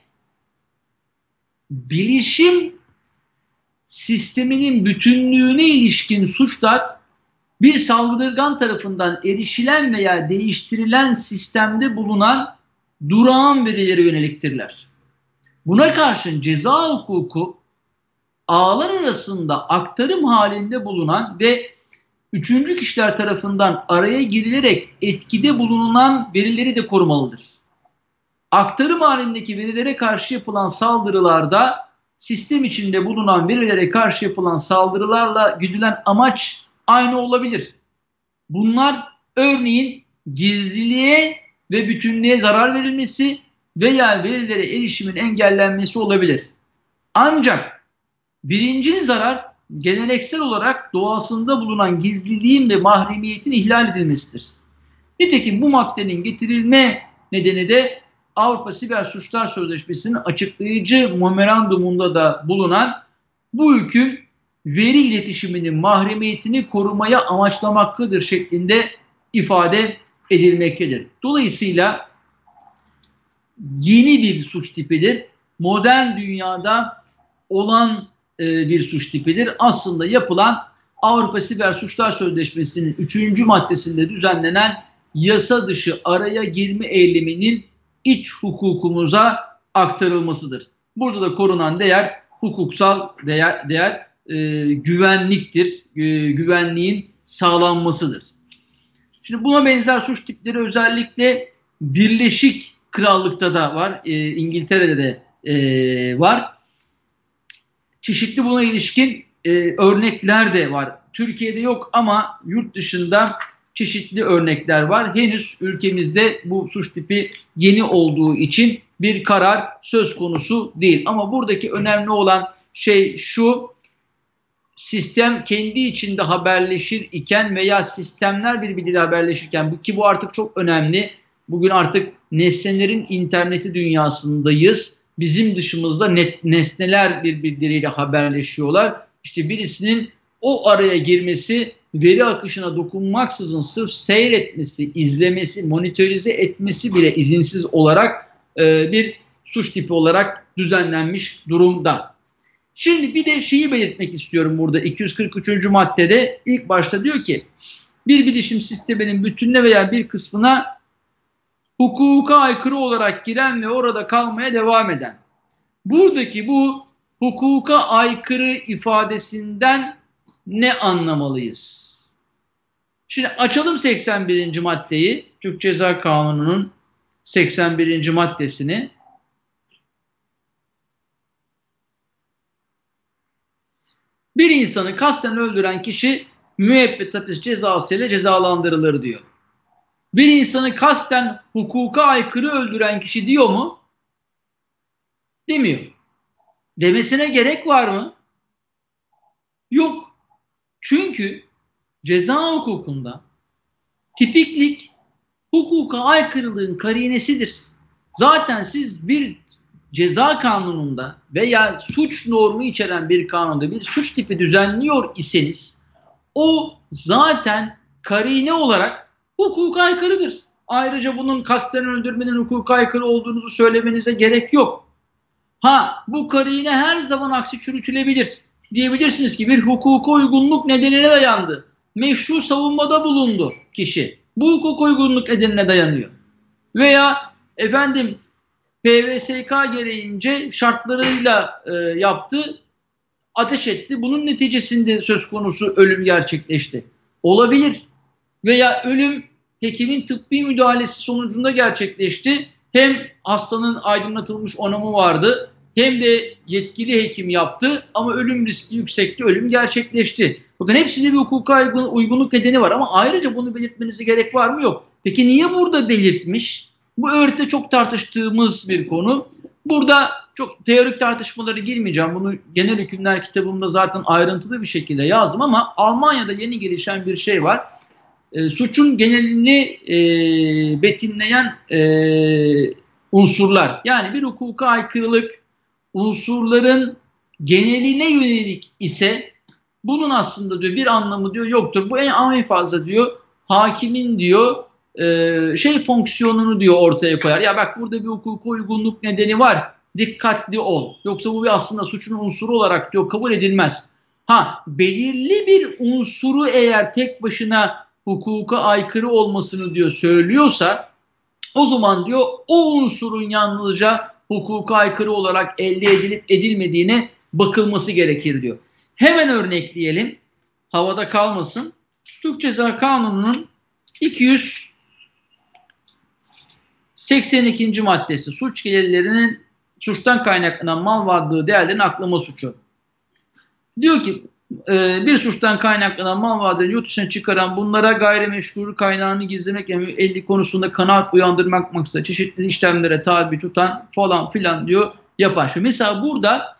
bilişim sisteminin bütünlüğüne ilişkin suçlar bir saldırgan tarafından erişilen veya değiştirilen sistemde bulunan durağan verilere yöneliktirler. Buna karşın ceza hukuku ağlar arasında aktarım halinde bulunan ve üçüncü kişiler tarafından araya girilerek etkide bulunan verileri de korumalıdır. Aktarım halindeki verilere karşı yapılan saldırılarda sistem içinde bulunan verilere karşı yapılan saldırılarla güdülen amaç aynı olabilir. Bunlar örneğin gizliliğe ve bütünlüğe zarar verilmesi veya verilere erişimin engellenmesi olabilir. Ancak birinci zarar geleneksel olarak doğasında bulunan gizliliğin ve mahremiyetin ihlal edilmesidir. Nitekim bu maddenin getirilme nedeni de Avrupa Siber Suçlar Sözleşmesi'nin açıklayıcı memorandumunda da bulunan bu hüküm veri iletişiminin mahremiyetini korumaya amaçlamaktadır şeklinde ifade edilmektedir. Dolayısıyla yeni bir suç tipidir. Modern dünyada olan bir suç tipidir. Aslında yapılan Avrupa Siber Suçlar Sözleşmesi'nin 3. maddesinde düzenlenen yasa dışı araya girme eyleminin iç hukukumuza aktarılmasıdır. Burada da korunan değer hukuksal değer güvenliktir. Güvenliğin sağlanmasıdır. Şimdi buna benzer suç tipleri özellikle Birleşik Krallık'ta da var. İngiltere'de de var. Çeşitli buna ilişkin örnekler de var. Türkiye'de yok ama yurt dışında çeşitli örnekler var. Henüz ülkemizde bu suç tipi yeni olduğu için bir karar söz konusu değil. Ama buradaki önemli olan şey şu: sistem kendi içinde haberleşir iken veya sistemler birbiriyle haberleşirken, bu artık çok önemli. Bugün artık nesnelerin interneti dünyasındayız. Bizim dışımızda nesneler birbirleriyle haberleşiyorlar. İşte birisinin o araya girmesi, veri akışına dokunmaksızın sırf seyretmesi, izlemesi, monitörize etmesi bile izinsiz olarak bir suç tipi olarak düzenlenmiş durumda. Şimdi bir de şeyi belirtmek istiyorum burada. 243. maddede ilk başta diyor ki bir bilişim sisteminin bütününe veya bir kısmına hukuka aykırı olarak giren ve orada kalmaya devam eden. Buradaki bu hukuka aykırı ifadesinden ne anlamalıyız? Şimdi açalım 81. maddeyi, Türk Ceza Kanunu'nun 81. maddesini. Bir insanı kasten öldüren kişi müebbet hapis cezası ile cezalandırılır diyor. Bir insanı kasten hukuka aykırı öldüren kişi diyor mu? Demiyor. Demesine gerek var mı? Yok. Çünkü ceza hukukunda tipiklik hukuka aykırılığın karinesidir. Zaten siz bir ceza kanununda veya suç normu içeren bir kanunda bir suç tipi düzenliyor iseniz o zaten karine olarak hukuka aykırıdır. Ayrıca bunun kasten öldürmenin hukuka aykırı olduğunuzu söylemenize gerek yok. Ha, bu karine her zaman aksi çürütülebilir. Diyebilirsiniz ki bir hukuka uygunluk nedenine dayandı. Meşru savunmada bulundu kişi. Bu hukuk uygunluk nedenine dayanıyor. Veya efendim PVSK gereğince şartlarıyla yaptı, ateş etti. Bunun neticesinde söz konusu ölüm gerçekleşti. Olabilir. Veya ölüm hekimin tıbbi müdahalesi sonucunda gerçekleşti. Hem hastanın aydınlatılmış onamı vardı, hem de yetkili hekim yaptı ama ölüm riski yüksekti, ölüm gerçekleşti. Bakın hepsinde bir hukuka uygunluk nedeni var ama ayrıca bunu belirtmenize gerek var mı? Yok. Peki niye burada belirtmiş? Bu örgütte çok tartıştığımız bir konu. Burada çok teorik tartışmalara girmeyeceğim. Bunu genel hükümler kitabımda zaten ayrıntılı bir şekilde yazdım ama Almanya'da yeni gelişen bir şey var. Suçun genelini betimleyen unsurlar. Yani bir hukuka aykırılık unsurların geneline yönelik ise bunun aslında diyor bir anlamı diyor yoktur. Bu en fazla diyor hakimin diyor fonksiyonunu diyor ortaya koyar. Ya bak burada bir hukuka uygunluk nedeni var. Dikkatli ol. Yoksa bu aslında suçun unsuru olarak diyor kabul edilmez. Ha, belirli bir unsuru eğer tek başına hukuka aykırı olmasını diyor söylüyorsa o zaman diyor o unsurun yalnızca hukuka aykırı olarak elde edilip edilmediğine bakılması gerekir diyor. Hemen örnekleyelim. Havada kalmasın. Türk Ceza Kanunu'nun 282. maddesi suç gelirlerinin suçtan kaynaklanan mal varlığı değerlerinin aklama suçu. Diyor ki bir suçtan kaynaklanan mal varlığını yurt dışına çıkaran bunlara gayrimeşgul kaynağını gizlemek yani elde konusunda kanaat uyandırmak maksatlı çeşitli işlemlere tabi tutan falan filan diyor yapar. Şu mesela burada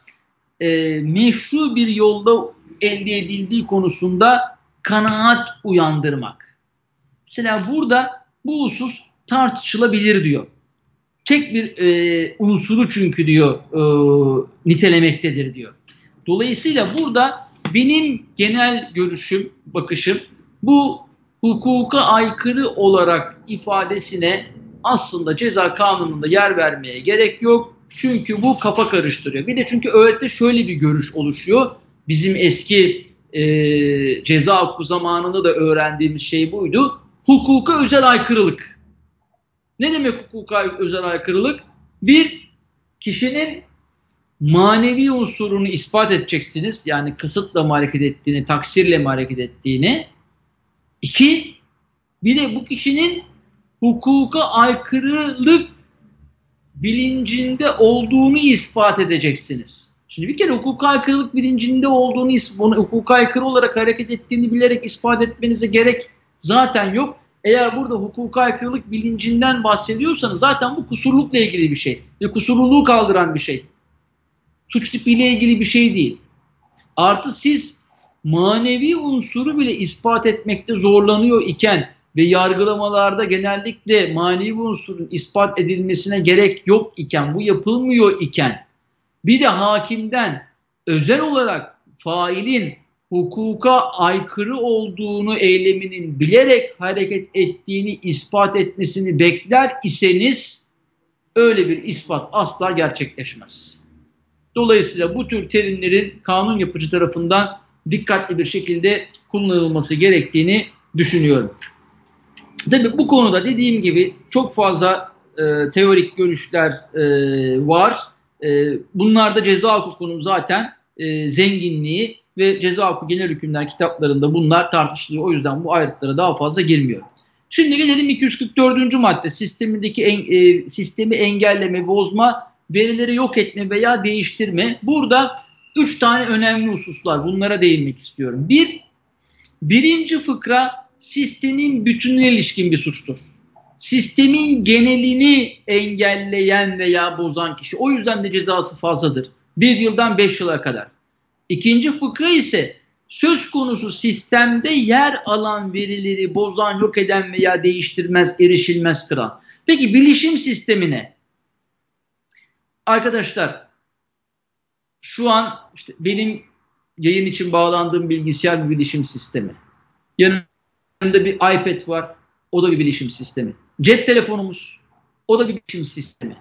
meşru bir yolda elde edildiği konusunda kanaat uyandırmak. Mesela burada bu husus tartışılabilir diyor. Tek bir unsuru çünkü diyor nitelemektedir diyor. Dolayısıyla burada benim genel görüşüm, bakışım bu hukuka aykırı olarak ifadesine aslında ceza kanununda yer vermeye gerek yok. Çünkü bu kafa karıştırıyor. Bir de çünkü öğretide şöyle bir görüş oluşuyor. Bizim eski ceza hukuku zamanında da öğrendiğimiz şey buydu. Hukuka özel aykırılık. Ne demek hukuka özel aykırılık? Bir, kişinin manevi unsurunu ispat edeceksiniz. Yani kısıtla mı hareket ettiğini, taksirle mi hareket ettiğini. İki, bir de bu kişinin hukuka aykırılık bilincinde olduğunu ispat edeceksiniz. Şimdi bir kere hukuka aykırılık bilincinde olduğunu, hukuka aykırı olarak hareket ettiğini bilerek ispat etmenize gerek zaten yok. Eğer burada hukuka aykırılık bilincinden bahsediyorsanız zaten bu kusurlukla ilgili bir şey. Ve kusurluluğu kaldıran bir şey. Suç tipiyle ilgili bir şey değil. Artı siz manevi unsuru bile ispat etmekte zorlanıyor iken ve yargılamalarda genellikle manevi unsurun ispat edilmesine gerek yok iken, bu yapılmıyor iken bir de hakimden özel olarak failin hukuka aykırı olduğunu eyleminin bilerek hareket ettiğini ispat etmesini bekler iseniz öyle bir ispat asla gerçekleşmez. Dolayısıyla bu tür terimlerin kanun yapıcı tarafından dikkatli bir şekilde kullanılması gerektiğini düşünüyorum. Tabii bu konuda dediğim gibi çok fazla teorik görüşler var. Bunlarda ceza hukukunun zaten zenginliği ve ceza hukuku genel hükümler kitaplarında bunlar tartışılıyor. O yüzden bu ayrıntılara daha fazla girmiyorum. Şimdi gelelim 244. madde, sistemi engelleme, bozma, verileri yok etme veya değiştirme. Burada 3 tane önemli hususlar, bunlara değinmek istiyorum. Birinci fıkra sistemin bütününe ilişkin bir suçtur. Sistemin genelini engelleyen veya bozan kişi. O yüzden de cezası fazladır. 1 yıldan 5 yıla kadar. İkinci fıkra ise söz konusu sistemde yer alan verileri bozan, yok eden veya değiştirmez, erişilmez kılan. Peki bilişim sistemine? Arkadaşlar şu an işte benim yayın için bağlandığım bilgisayar bir bilişim sistemi. Yanımda bir iPad var. O da bir bilişim sistemi. Cep telefonumuz, o da bir bilişim sistemi.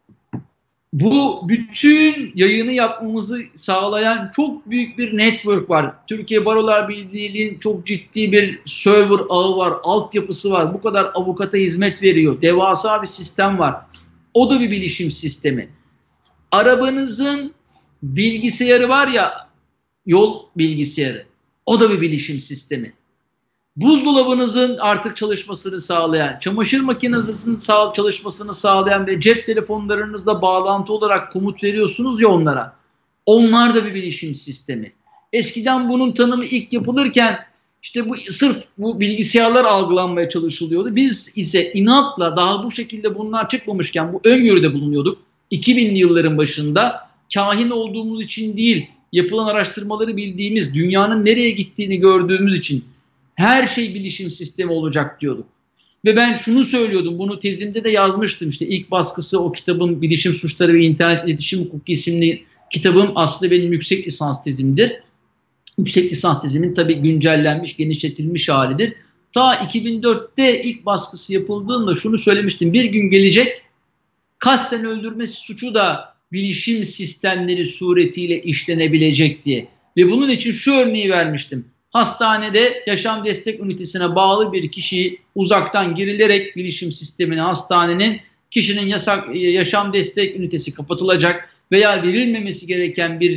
Bu bütün yayını yapmamızı sağlayan çok büyük bir network var. Türkiye Barolar Birliği'nin çok ciddi bir server ağı var, altyapısı var. Bu kadar avukata hizmet veriyor. Devasa bir sistem var. O da bir bilişim sistemi. Arabanızın bilgisayarı var ya, yol bilgisayarı. O da bir bilişim sistemi. Buzdolabınızın artık çalışmasını sağlayan, çamaşır makinenizin çalışmasını sağlayan ve cep telefonlarınızla bağlantı olarak komut veriyorsunuz ya onlara. Onlar da bir bilişim sistemi. Eskiden bunun tanımı ilk yapılırken işte sırf bu bilgisayarlar algılanmaya çalışılıyordu. Biz ise inatla daha bu şekilde bunlar çıkmamışken bu öngörüde bulunuyorduk. 2000'li yılların başında kahin olduğumuz için değil, yapılan araştırmaları bildiğimiz, dünyanın nereye gittiğini gördüğümüz için her şey bilişim sistemi olacak diyorduk. Ve ben şunu söylüyordum, bunu tezimde de yazmıştım. İşte ilk baskısı o kitabın, Bilişim Suçları ve İnternet İletişim Hukuku isimli kitabım aslında benim yüksek lisans tezimdir. Yüksek lisans tezimin tabii güncellenmiş, genişletilmiş halidir. Ta 2004'te ilk baskısı yapıldığında şunu söylemiştim. Bir gün gelecek, kasten öldürmesi suçu da bilişim sistemleri suretiyle işlenebilecek diye. Ve bunun için şu örneği vermiştim. Hastanede yaşam destek ünitesine bağlı bir kişiyi uzaktan girilerek bilişim sistemine hastanenin kişinin yaşam destek ünitesi kapatılacak veya verilmemesi gereken bir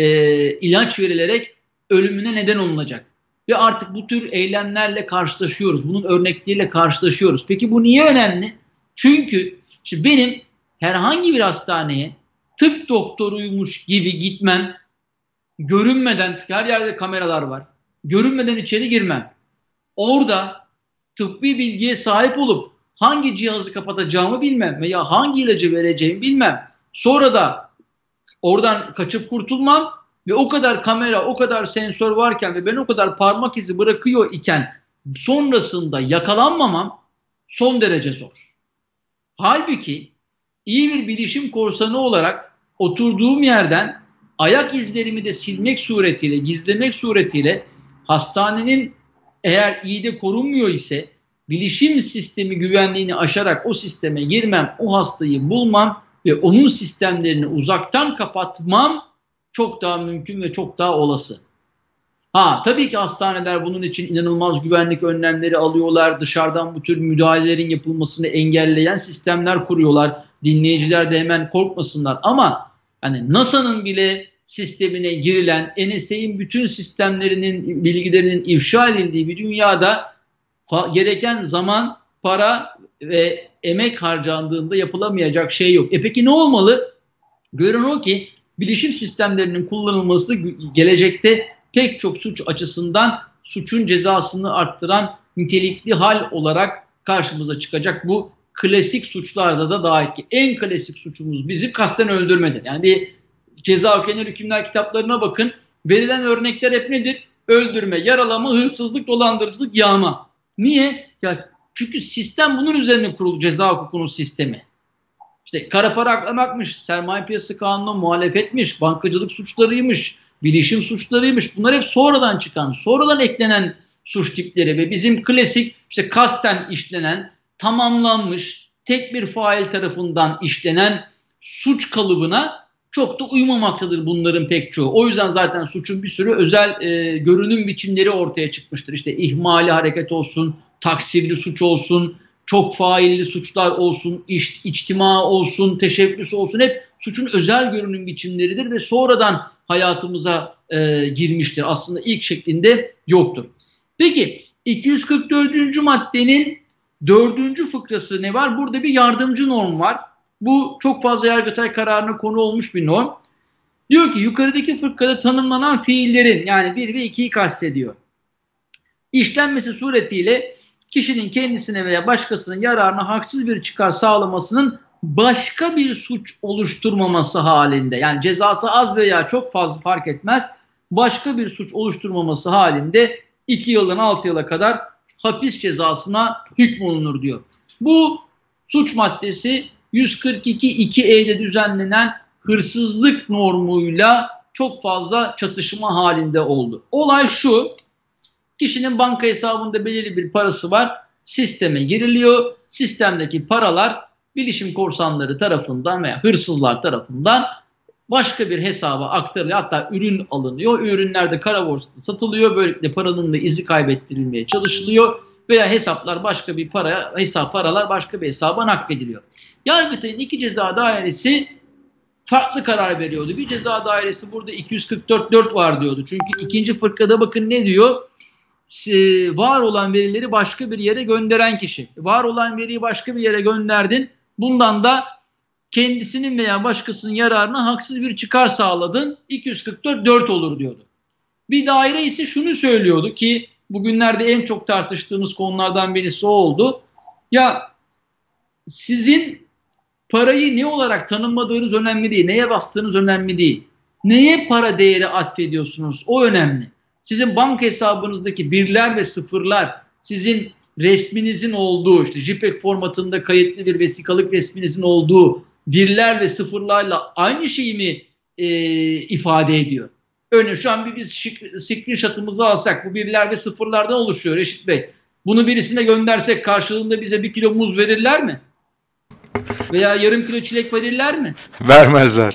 ilaç verilerek ölümüne neden olunacak. Ve artık bu tür eylemlerle karşılaşıyoruz. Bunun örnekleriyle karşılaşıyoruz. Peki bu niye önemli? Çünkü şimdi benim herhangi bir hastaneye tıp doktoruymuş gibi gitmem, görünmeden, çünkü her yerde kameralar var, görünmeden içeri girmem. Orada tıbbi bilgiye sahip olup hangi cihazı kapatacağımı bilmem veya hangi ilacı vereceğimi bilmem. Sonra da oradan kaçıp kurtulmam ve o kadar kamera, o kadar sensör varken ve ben o kadar parmak izi bırakıyor iken sonrasında yakalanmamam son derece zor. Halbuki iyi bir bilişim korsanı olarak oturduğum yerden ayak izlerimi de silmek suretiyle, gizlemek suretiyle hastanenin eğer iyi de korunmuyor ise bilişim sistemi güvenliğini aşarak o sisteme girmem, o hastayı bulmam ve onun sistemlerini uzaktan kapatmam çok daha mümkün ve çok daha olası. Tabii ki hastaneler bunun için inanılmaz güvenlik önlemleri alıyorlar. Dışarıdan bu tür müdahalelerin yapılmasını engelleyen sistemler kuruyorlar. Dinleyiciler de hemen korkmasınlar. Ama hani NASA'nın bile sistemine girilen, NSA'nin bütün sistemlerinin, bilgilerinin ifşa edildiği bir dünyada gereken zaman, para ve emek harcandığında yapılamayacak şey yok. Peki ne olmalı? Görünen o ki bilişim sistemlerinin kullanılması gelecekte pek çok suç açısından suçun cezasını arttıran nitelikli hal olarak karşımıza çıkacak. Bu klasik suçlarda da dahil ki en klasik suçumuz bizi kasten öldürmedir. Yani bir ceza genel hükümler kitaplarına bakın. Verilen örnekler hep nedir? Öldürme, yaralama, hırsızlık, dolandırıcılık, yağma. Niye? Ya çünkü sistem bunun üzerine kurulu, ceza hukukunun sistemi. İşte kara para aklamakmış, sermaye piyasası kanununa muhalefetmiş, bankacılık suçlarıymış, bilişim suçlarıymış. Bunlar hep sonradan çıkan, sonradan eklenen suç tipleri ve bizim klasik işte kasten işlenen, tamamlanmış, tek bir fail tarafından işlenen suç kalıbına çok da uymamaktadır bunların pek çoğu. O yüzden zaten suçun bir sürü özel görünüm biçimleri ortaya çıkmıştır. İşte ihmali hareket olsun, taksirli suç olsun, çok failli suçlar olsun, içtima olsun, teşebbüs olsun, hep suçun özel görünüm biçimleridir ve sonradan hayatımıza girmiştir. Aslında ilk şeklinde yoktur. Peki 244. maddenin 4. fıkrası ne var? Burada bir yardımcı norm var. Bu çok fazla Yargıtay kararına konu olmuş bir norm. Diyor ki yukarıdaki fıkrada tanımlanan fiillerin, yani 1 ve 2'yi kastediyor, işlenmesi suretiyle kişinin kendisine veya başkasının yararına haksız bir çıkar sağlamasının başka bir suç oluşturmaması halinde, yani cezası az veya çok fazla fark etmez, başka bir suç oluşturmaması halinde 2 yıldan 6 yıla kadar hapis cezasına hükmolunur diyor. Bu suç maddesi 142.2e'de düzenlenen hırsızlık normuyla çok fazla çatışma halinde oldu. Olay şu: kişinin banka hesabında belirli bir parası var, sisteme giriliyor, sistemdeki paralar bilişim korsanları tarafından veya hırsızlar tarafından başka bir hesaba aktarılıyor, hatta ürün alınıyor, ürünler de kara borsada satılıyor, böylelikle paranın da izi kaybettirilmeye çalışılıyor veya hesaplar başka bir paralar başka bir hesaba naklediliyor. Yargıtay'ın 2 ceza dairesi farklı karar veriyordu. Bir ceza dairesi burada 244.4 var diyordu. Çünkü 2. fırkada bakın ne diyor? Var olan verileri başka bir yere gönderen kişi. Var olan veriyi başka bir yere gönderdin. Bundan da kendisinin veya başkasının yararına haksız bir çıkar sağladın. 244.4 olur diyordu. Bir daire ise şunu söylüyordu ki bugünlerde en çok tartıştığımız konulardan birisi o oldu. Ya sizin parayı ne olarak tanımladığınız önemli değil. Neye bastığınız önemli değil. Neye para değeri atfediyorsunuz o önemli. Sizin banka hesabınızdaki birler ve sıfırlar, sizin resminizin olduğu, işte JPEG formatında kayıtlı bir vesikalık resminizin olduğu birler ve sıfırlarla aynı şeyi mi ifade ediyor? Örneğin şu an biz screenshot'ımızı alsak, bu birler ve sıfırlardan oluşuyor Reşit Bey. Bunu birisine göndersek karşılığında bize 1 kilo muz verirler mi? Veya yarım kilo çilek verirler mi? Vermezler.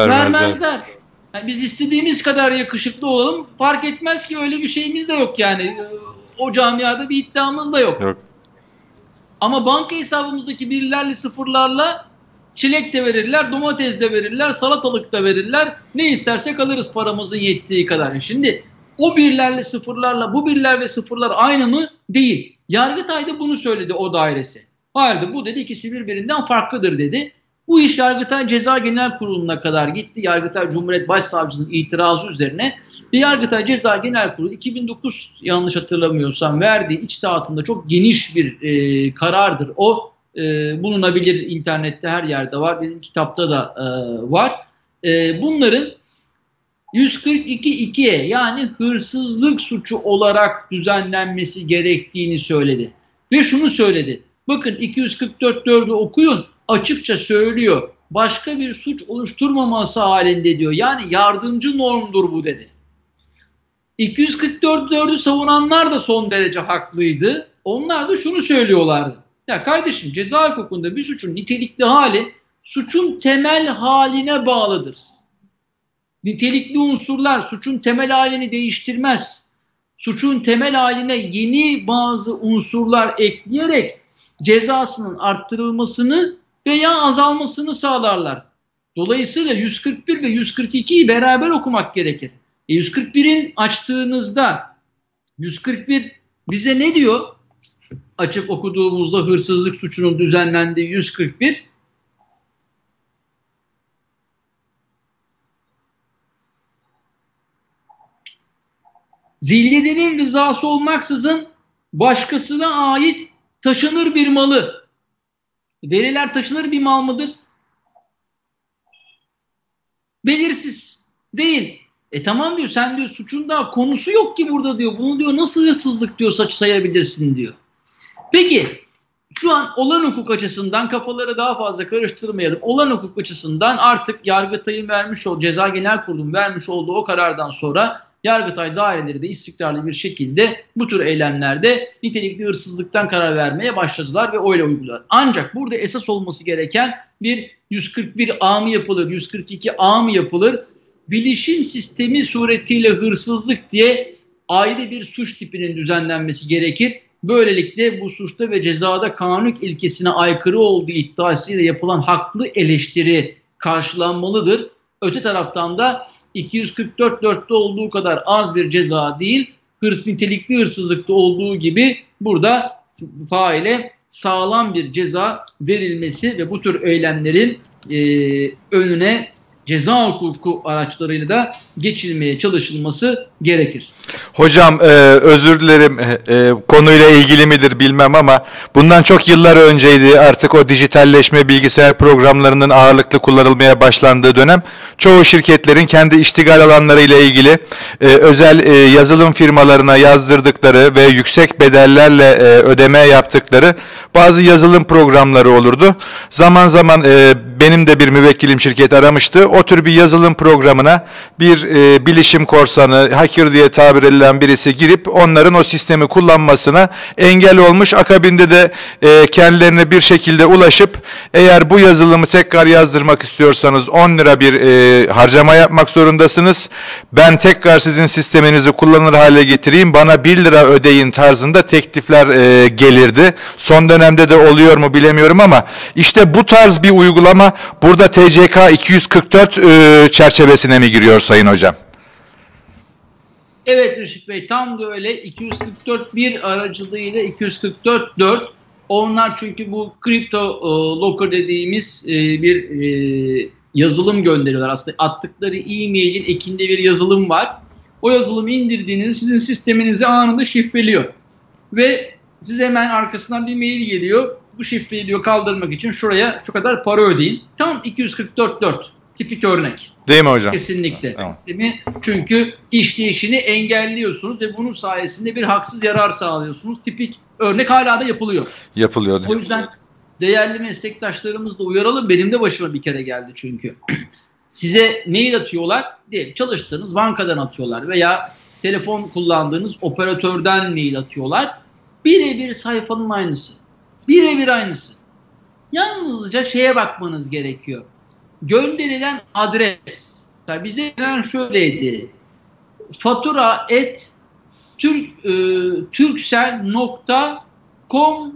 Yani biz istediğimiz kadar yakışıklı olalım, fark etmez ki, öyle bir şeyimiz de yok yani. O camiada bir iddiamız da yok. Ama banka hesabımızdaki birlerle sıfırlarla çilek de verirler, domates de verirler, salatalık da verirler. Ne istersek alırız paramızın yettiği kadar. Şimdi o birlerle sıfırlarla bu birler ve sıfırlar aynı mı? Değil. Yargıtay da bunu söyledi o dairesi. Hayır, bu dedi ikisi birbirinden farklıdır dedi. Bu iş Yargıtay Ceza Genel Kurulu'na kadar gitti. Yargıtay Cumhuriyet Başsavcısının itirazı üzerine ve Yargıtay Ceza Genel Kurulu 2009 yanlış hatırlamıyorsam verdiği içtihatında çok geniş bir karardır o. Bulunabilir, internette her yerde var. Benim kitapta da var. Bunların 142.2'ye, yani hırsızlık suçu olarak düzenlenmesi gerektiğini söyledi. Ve şunu söyledi. Bakın 244.4'ü okuyun. Açıkça söylüyor. Başka bir suç oluşturmaması halinde diyor. Yani yardımcı normdur bu dedi. 244.4'ü savunanlar da son derece haklıydı. Onlar da şunu söylüyorlardı. Ya kardeşim, ceza hukukunda bir suçun nitelikli hali suçun temel haline bağlıdır. Nitelikli unsurlar suçun temel halini değiştirmez. Suçun temel haline yeni bazı unsurlar ekleyerek cezasının arttırılmasını veya azalmasını sağlarlar. Dolayısıyla 141 ve 142'yi beraber okumak gerekir. 141'in açtığınızda 141 bize ne diyor? Açıp okuduğumuzda hırsızlık suçunun düzenlendiği 141. Zillidenin rızası olmaksızın başkasına ait taşınır bir malı. Veriler taşınır bir mal mıdır? Belirsiz. Değil. Tamam diyor, sen diyor suçun daha konusu yok ki burada diyor. Bunu diyor nasıl hırsızlık diyor sayabilirsin diyor. Peki şu an olan hukuk açısından kafaları daha fazla karıştırmayalım. Olan hukuk açısından artık Yargıtay'ın vermiş olduğu, Ceza Genel Kurulu'nun vermiş olduğu o karardan sonra Yargıtay daireleri de istikrarlı bir şekilde bu tür eylemlerde nitelikli hırsızlıktan karar vermeye başladılar ve öyle uyguladılar. Ancak burada esas olması gereken bir 141A mı yapılır, 142A mı yapılır? Bilişim sistemi suretiyle hırsızlık diye ayrı bir suç tipinin düzenlenmesi gerekir. Böylelikle bu suçta ve cezada kanunluk ilkesine aykırı olduğu iddiasıyla yapılan haklı eleştiri karşılanmalıdır. Öte taraftan da 244.4'te olduğu kadar az bir ceza değil, nitelikli hırsızlıkta olduğu gibi burada faile sağlam bir ceza verilmesi ve bu tür eylemlerin önüne ceza hukuku araçlarıyla da geçilmeye çalışılması gerekir. Hocam özür dilerim, konuyla ilgili midir bilmem ama bundan çok yıllar önceydi artık o dijitalleşme, bilgisayar programlarının ağırlıklı kullanılmaya başlandığı dönem. Çoğu şirketlerin kendi iştigal alanlarıyla ilgili özel yazılım firmalarına yazdırdıkları ve yüksek bedellerle ödeme yaptıkları bazı yazılım programları olurdu. Zaman zaman benim de bir müvekkilim şirket aramıştı. O tür bir yazılım programına bir bilişim korsanı, hacker diye tabir edilen birisi girip onların o sistemi kullanmasına engel olmuş. Akabinde de kendilerine bir şekilde ulaşıp eğer bu yazılımı tekrar yazdırmak istiyorsanız 10 lira bir harcama yapmak zorundasınız. Ben tekrar sizin sisteminizi kullanır hale getireyim, bana 1 lira ödeyin tarzında teklifler gelirdi. Son dönemde de oluyor mu bilemiyorum ama işte bu tarz bir uygulama burada TCK 244 çerçevesine mi giriyor Sayın Hocam? Evet Reşit Bey, tam da öyle. 244.1 aracılığıyla 244.4, onlar çünkü bu Crypto Locker dediğimiz bir yazılım gönderiyorlar. Aslında attıkları e-mailin ekinde bir yazılım var. O yazılımı indirdiğinizde sizin sisteminizi anında şifreliyor. Ve size hemen arkasından bir mail geliyor. Bu şifreyi diyor kaldırmak için şuraya şu kadar para ödeyin. Tam 244.4 tipik örnek. Değil mi hocam? Kesinlikle. Tamam. Sistemi çünkü işleyişini engelliyorsunuz ve bunun sayesinde bir haksız yarar sağlıyorsunuz. Tipik örnek hala da yapılıyor. Yapılıyor. O yüzden değerli meslektaşlarımızla uyaralım. Benim de başıma bir kere geldi çünkü. Size mail atıyorlar, diye çalıştığınız bankadan atıyorlar veya telefon kullandığınız operatörden mail atıyorlar. Birebir sayfanın aynısı. Birebir aynısı. Yalnızca şeye bakmanız gerekiyor. Gönderilen adres. Mesela bize gelen şöyleydi. fatura@turkcell.com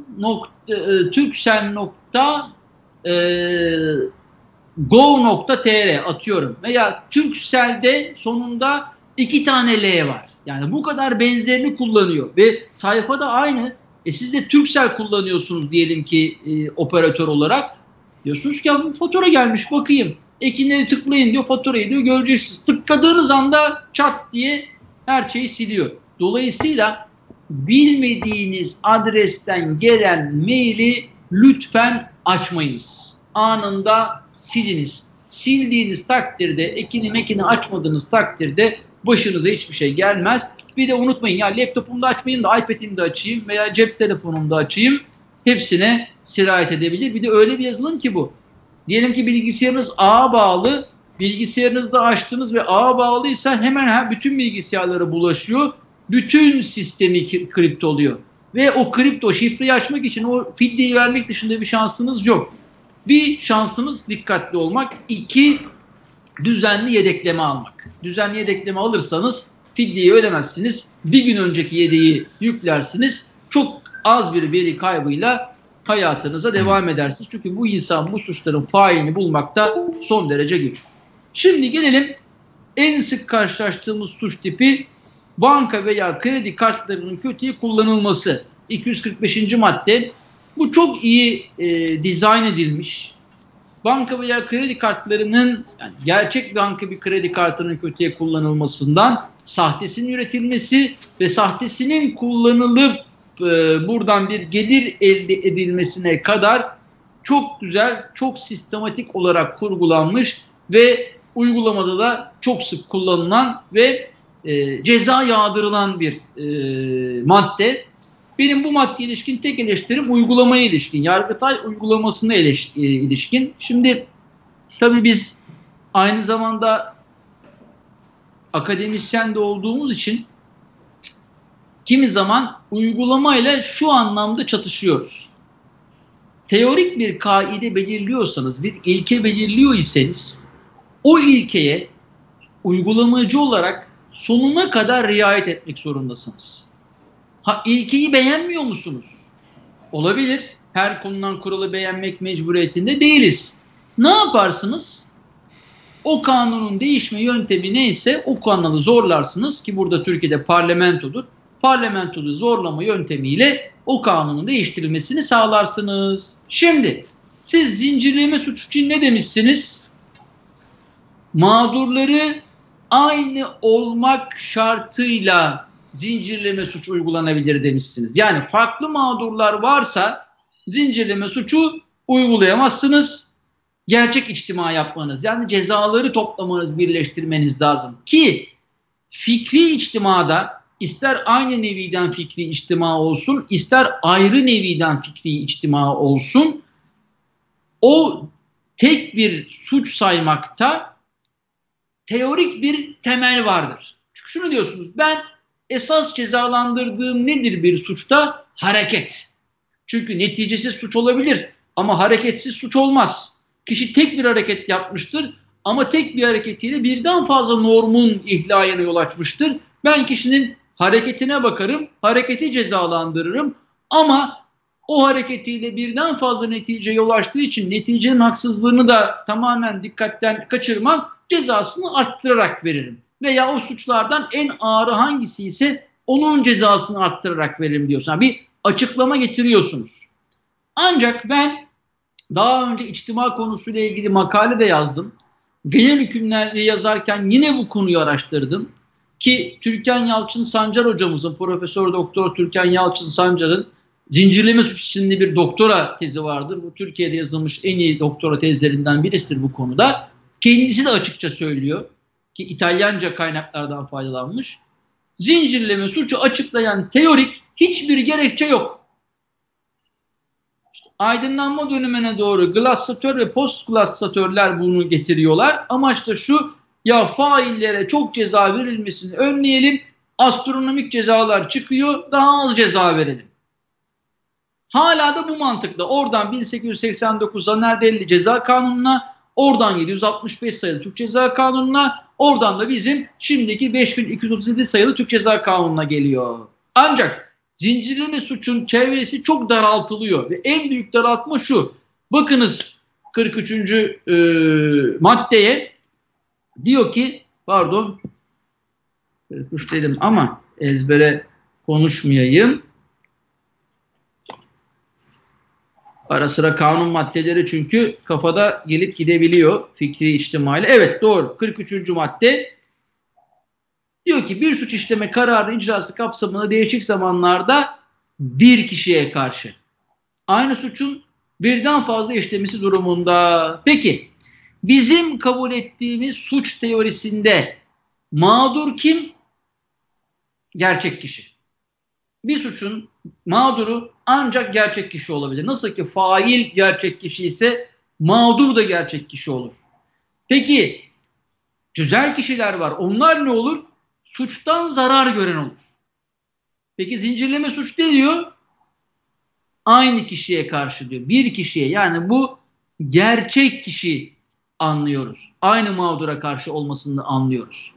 turkcell.go.tr atıyorum. Veya Turkcell'de sonunda 2 tane L var. Yani bu kadar benzerini kullanıyor ve sayfada aynı. Siz de Turkcell kullanıyorsunuz diyelim ki operatör olarak. Diyorsunuz ki ya bu fatura gelmiş bakayım. Ekinleri tıklayın diyor, faturayı diyor göreceksiniz. Tıkladığınız anda çat diye her şeyi siliyor. Dolayısıyla bilmediğiniz adresten gelen maili lütfen açmayınız. Anında siliniz. Sildiğiniz takdirde, ekini açmadığınız takdirde başınıza hiçbir şey gelmez. Bir de unutmayın ya, laptopumda açmayayım da iPad'imde açayım veya cep telefonumda açayım. Hepsine sirayet edebilir. Bir de öyle bir yazılım ki bu. Diyelim ki bilgisayarınız ağa bağlı. Bilgisayarınızda açtınız ve ağa bağlıysa hemen bütün bilgisayarlara bulaşıyor. Bütün sistemi kripto oluyor. Ve o kripto şifreyi açmak için o fidyeyi vermek dışında bir şansınız yok. Bir şansınız dikkatli olmak. 2 düzenli yedekleme almak. Düzenli yedekleme alırsanız fidyeyi ödemezsiniz. Bir gün önceki yedeği yüklersiniz. Çok az bir veri kaybıyla hayatınıza devam edersiniz. Çünkü bu insan bu suçların failini bulmakta son derece güç. Şimdi gelelim en sık karşılaştığımız suç tipi banka veya kredi kartlarının kötüye kullanılması. 245. madde. Bu çok iyi dizayn edilmiş. Banka veya kredi kartlarının, yani gerçek banka bir kredi kartının kötüye kullanılmasından sahtesinin üretilmesi ve sahtesinin kullanılıp buradan bir gelir elde edilmesine kadar çok güzel, çok sistematik olarak kurgulanmış ve uygulamada da çok sık kullanılan ve ceza yağdırılan bir madde. Benim bu maddeye ilişkin tek eleştirim uygulamaya ilişkin, Yargıtay uygulamasına ilişkin. Şimdi tabii biz aynı zamanda akademisyen de olduğumuz için kimi zaman uygulamayla şu anlamda çatışıyoruz. Teorik bir kaide belirliyorsanız, bir ilke belirliyor iseniz o ilkeye uygulamacı olarak sonuna kadar riayet etmek zorundasınız. Ha, ilkeyi beğenmiyor musunuz? Olabilir. Her konudan kuralı beğenmek mecburiyetinde değiliz. Ne yaparsınız? O kanunun değişme yöntemi neyse o kanalı zorlarsınız ki burada Türkiye'de parlamentodur. Parlamentoda zorlama yöntemiyle o kanunun değiştirilmesini sağlarsınız. Şimdi siz zincirleme suç için ne demişsiniz? Mağdurları aynı olmak şartıyla zincirleme suç uygulanabilir demişsiniz. Yani farklı mağdurlar varsa zincirleme suçu uygulayamazsınız. Gerçek içtima yapmanız, yani cezaları toplamanız, birleştirmeniz lazım. Ki fikri içtimada ister aynı neviden fikri içtima olsun, ister ayrı neviden fikri içtima olsun, o tek bir suç saymakta teorik bir temel vardır. Çünkü şunu diyorsunuz, ben esas cezalandırdığım nedir bir suçta? Hareket. Çünkü neticesiz suç olabilir ama hareketsiz suç olmaz. Kişi tek bir hareket yapmıştır ama tek bir hareketiyle birden fazla normun ihlaline yol açmıştır. Ben kişinin hareketine bakarım, hareketi cezalandırırım ama o hareketiyle birden fazla neticeye yol açtığı için neticenin haksızlığını da tamamen dikkatten kaçırmam, cezasını arttırarak veririm. Veya o suçlardan en ağırı hangisi ise onun cezasını arttırarak veririm diyorsun. Yani bir açıklama getiriyorsunuz. Ancak ben daha önce içtima konusuyla ilgili makale de yazdım. Genel hükümleri yazarken yine bu konuyu araştırdım. Ki Türkan Yalçın Sancar hocamızın, Profesör Doktor Türkan Yalçın Sancar'ın zincirleme suç isimli bir doktora tezi vardır. Bu Türkiye'de yazılmış en iyi doktora tezlerinden birisidir bu konuda. Kendisi de açıkça söylüyor ki İtalyanca kaynaklardan faydalanmış. Zincirleme suçu açıklayan teorik hiçbir gerekçe yok. Aydınlanma dönemine doğru glassatör ve postglassatörler bunu getiriyorlar. Amaç da şu, ya faillere çok ceza verilmesini önleyelim, astronomik cezalar çıkıyor, daha az ceza verelim. Hala da bu mantıkla oradan 1889 Zanardelli Ceza Kanunu'na, oradan 765 sayılı Türk Ceza Kanunu'na, oradan da bizim şimdiki 5237 sayılı Türk Ceza Kanunu'na geliyor. Ancak zincirleme suçun çevresi çok daraltılıyor ve en büyük daraltma şu. Bakınız 43. Maddeye diyor ki, pardon 43 dedim ama ezbere konuşmayayım. Ara sıra kanun maddeleri çünkü kafada gelip gidebiliyor fikri içtimayla. Evet, doğru. 43. madde diyor ki bir suç işleme kararı icrası kapsamında değişik zamanlarda bir kişiye karşı aynı suçun birden fazla işlemesi durumunda. Peki bizim kabul ettiğimiz suç teorisinde mağdur kim? Gerçek kişi. Bir suçun mağduru ancak gerçek kişi olabilir. Nasıl ki fail gerçek kişi ise mağdur da gerçek kişi olur. Peki tüzel kişiler var. Onlar ne olur? Suçtan zarar gören olur. Peki zincirleme suç ne diyor? Aynı kişiye karşı diyor. Bir kişiye, yani bu gerçek kişi anlıyoruz. Aynı mağdura karşı olmasını anlıyoruz.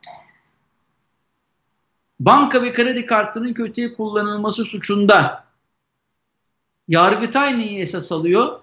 Banka ve kredi kartının kötüye kullanılması suçunda Yargıtay neyi esas alıyor?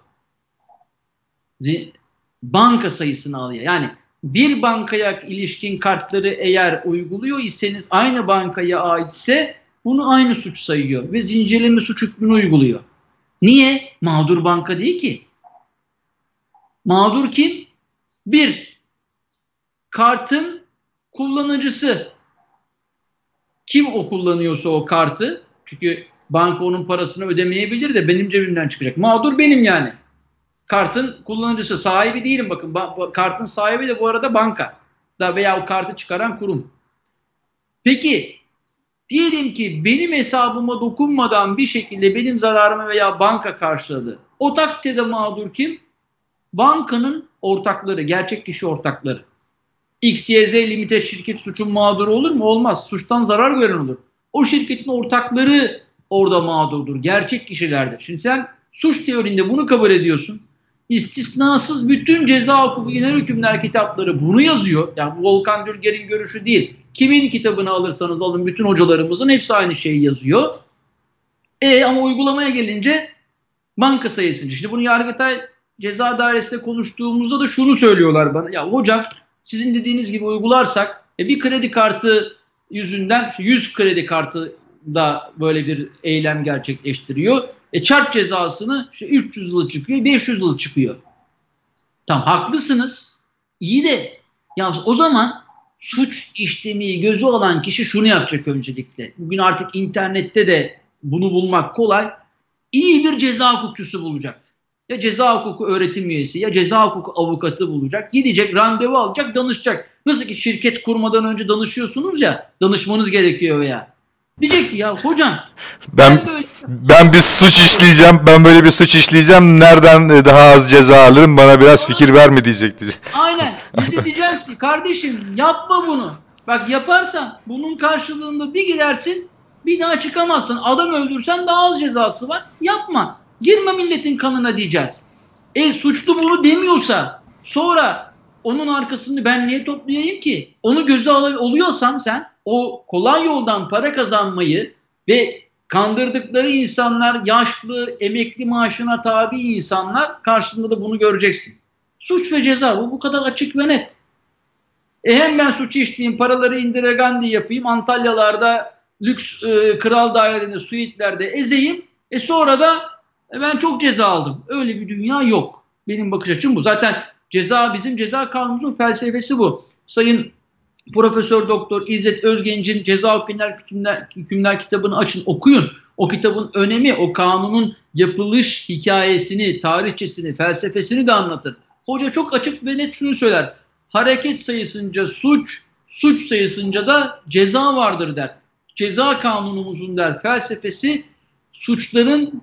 Banka sayısını alıyor. Yani bir bankaya ilişkin kartları eğer uyguluyor iseniz, aynı bankaya aitse bunu aynı suç sayıyor ve zincirleme suç hükmünü uyguluyor. Niye? Mağdur banka değil ki. Mağdur kim? Bir, kartın kullanıcısı. Kim o kullanıyorsa o kartı, çünkü banka onun parasını ödemeyebilir de benim cebimden çıkacak. Mağdur benim yani. Kartın kullanıcısı, sahibi değilim bakın. Kartın sahibi de bu arada banka da veya o kartı çıkaran kurum. Peki diyelim ki benim hesabıma dokunmadan bir şekilde benim zararımı veya banka karşıladı. O takdirde mağdur kim? Bankanın ortakları, gerçek kişi ortakları. XYZ Limited şirket suçun mağduru olur mu? Olmaz. Suçtan zarar gören olur. O şirketin ortakları orada mağdurdur. Gerçek kişilerdir. Şimdi sen suç teorinde bunu kabul ediyorsun. istisnasız bütün ceza hukuku genel hükümler kitapları bunu yazıyor. Yani bu Volkan Dülger'in görüşü değil. Kimin kitabını alırsanız alın bütün hocalarımızın hepsi aynı şeyi yazıyor. Ama uygulamaya gelince banka sayısınca. Şimdi bunu Yargıtay Ceza Dairesi'nde konuştuğumuzda da şunu söylüyorlar bana. Ya hocam sizin dediğiniz gibi uygularsak bir kredi kartı yüzünden 100 kredi kartı da böyle bir eylem gerçekleştiriyor. Çarp cezasını 300 yıl çıkıyor, 500 yıl çıkıyor. Tamam haklısınız. İyi de ya o zaman suç işlemeyi gözü alan kişi şunu yapacak öncelikle. Bugün artık internette de bunu bulmak kolay. İyi bir ceza hukukçusu bulacak. Ya ceza hukuku öğretim üyesi ya ceza hukuku avukatı bulacak. Gidecek, randevu alacak, danışacak. Nasıl ki şirket kurmadan önce danışıyorsunuz ya, danışmanız gerekiyor veya. Diyecek ki ya hocam ben bir suç işleyeceğim, ben böyle bir suç işleyeceğim, nereden daha az ceza alırım, bana biraz fikir ver mi diyecektir. Aynen. Biz de diyeceğiz ki kardeşim yapma bunu. Bak yaparsan bunun karşılığında bir girersin bir daha çıkamazsın. Adam öldürsen daha az cezası var. Yapma. Girme milletin kanına diyeceğiz. Suçlu bunu demiyorsa sonra onun arkasını ben niye toplayayım ki? Onu göze alıyorsan sen o kolay yoldan para kazanmayı ve kandırdıkları insanlar yaşlı, emekli maaşına tabi insanlar karşılığında da bunu göreceksin. Suç ve ceza bu kadar açık ve net. Hem ben suçu işleyeyim, paraları indiregan diye yapayım, Antalyalarda lüks kral dairelerinde, suitlerde ezeyim. Sonra da ben çok ceza aldım. Öyle bir dünya yok. Benim bakış açım bu. Zaten bizim ceza kanunumuzun felsefesi bu. Sayın Profesör Doktor İzzet Özgenç'in Ceza Hükümler kitabını açın, okuyun. O kitabın önemi, o kanunun yapılış hikayesini, tarihçesini, felsefesini de anlatır. Hoca çok açık ve net şunu söyler. Hareket sayısınca suç, suç sayısınca da ceza vardır der. Ceza kanunumuzun der felsefesi suçların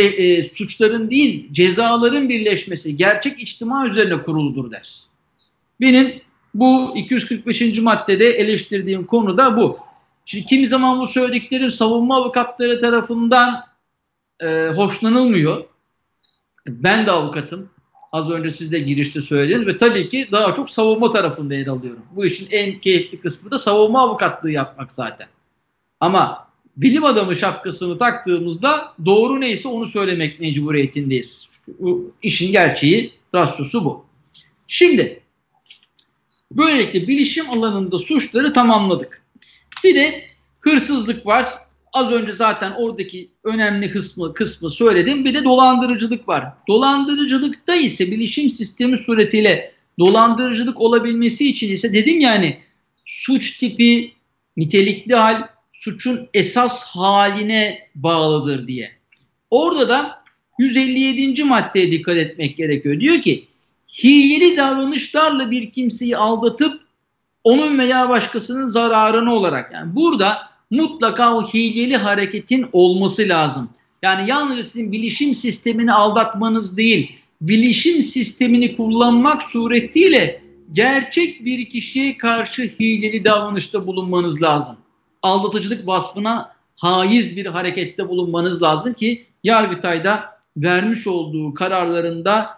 değil cezaların birleşmesi, gerçek içtima üzerine kuruludur der. Benim bu 245. maddede eleştirdiğim konu da bu. Şimdi kimi zaman bu söylediklerim savunma avukatları tarafından hoşlanılmıyor. Ben de avukatım. Az önce siz de girişte söylediniz ve tabii ki daha çok savunma tarafında yer alıyorum. Bu işin en keyifli kısmı da savunma avukatlığı yapmak zaten. Ama bilim adamı şapkasını taktığımızda doğru neyse onu söylemek mecburiyetindeyiz. Çünkü bu işin gerçeği, rasyosu bu. Şimdi böylelikle bilişim alanında suçları tamamladık. Bir de hırsızlık var. Az önce zaten oradaki önemli kısmı söyledim. Bir de dolandırıcılık var. Dolandırıcılıkta ise bilişim sistemi suretiyle dolandırıcılık olabilmesi için ise dedim yani suç tipi, nitelikli hal, suçun esas haline bağlıdır diye. Orada da 157. maddeye dikkat etmek gerekiyor. Diyor ki hileli davranışlarla bir kimseyi aldatıp onun veya başkasının zararına olarak, yani burada mutlaka o hileli hareketin olması lazım. Yani yalnız sizin bilişim sistemini aldatmanız değil, bilişim sistemini kullanmak suretiyle gerçek bir kişiye karşı hileli davranışta bulunmanız lazım. Aldatıcılık vasfına haiz bir harekette bulunmanız lazım ki Yargıtay'da vermiş olduğu kararlarında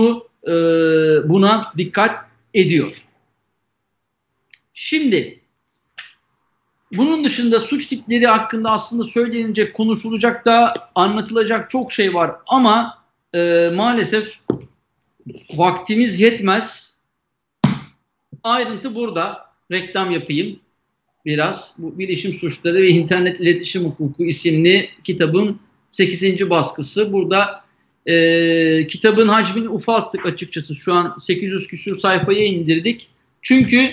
buna dikkat ediyor. Şimdi bunun dışında suç tipleri hakkında aslında söylenecek, konuşulacak da anlatılacak çok şey var ama maalesef vaktimiz yetmez. Ayrıntı burada. Reklam yapayım biraz. Bu Bilişim Suçları ve İnternet İletişim Hukuku isimli kitabın 8. baskısı. Burada kitabın hacmini ufalttık açıkçası. Şu an 800 küsur sayfaya indirdik. Çünkü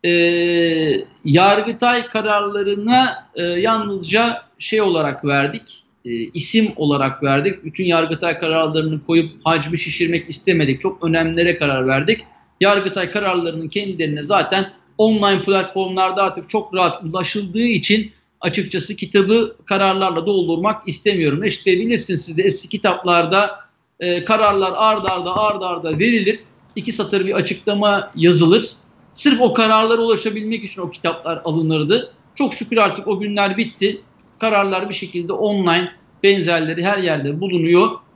Yargıtay kararlarına yalnızca şey olarak verdik, isim olarak verdik. Bütün Yargıtay kararlarını koyup hacmi şişirmek istemedik. Çok önemlilere karar verdik. Yargıtay kararlarının kendilerine zaten online platformlarda artık çok rahat ulaşıldığı için açıkçası kitabı kararlarla doldurmak istemiyorum. İşte bilirsiniz siz de eski kitaplarda kararlar ard arda verilir. 2 satır bir açıklama yazılır. Sırf o kararlara ulaşabilmek için o kitaplar alınırdı. Çok şükür artık o günler bitti. Kararlar bir şekilde online, benzerleri her yerde bulunuyor.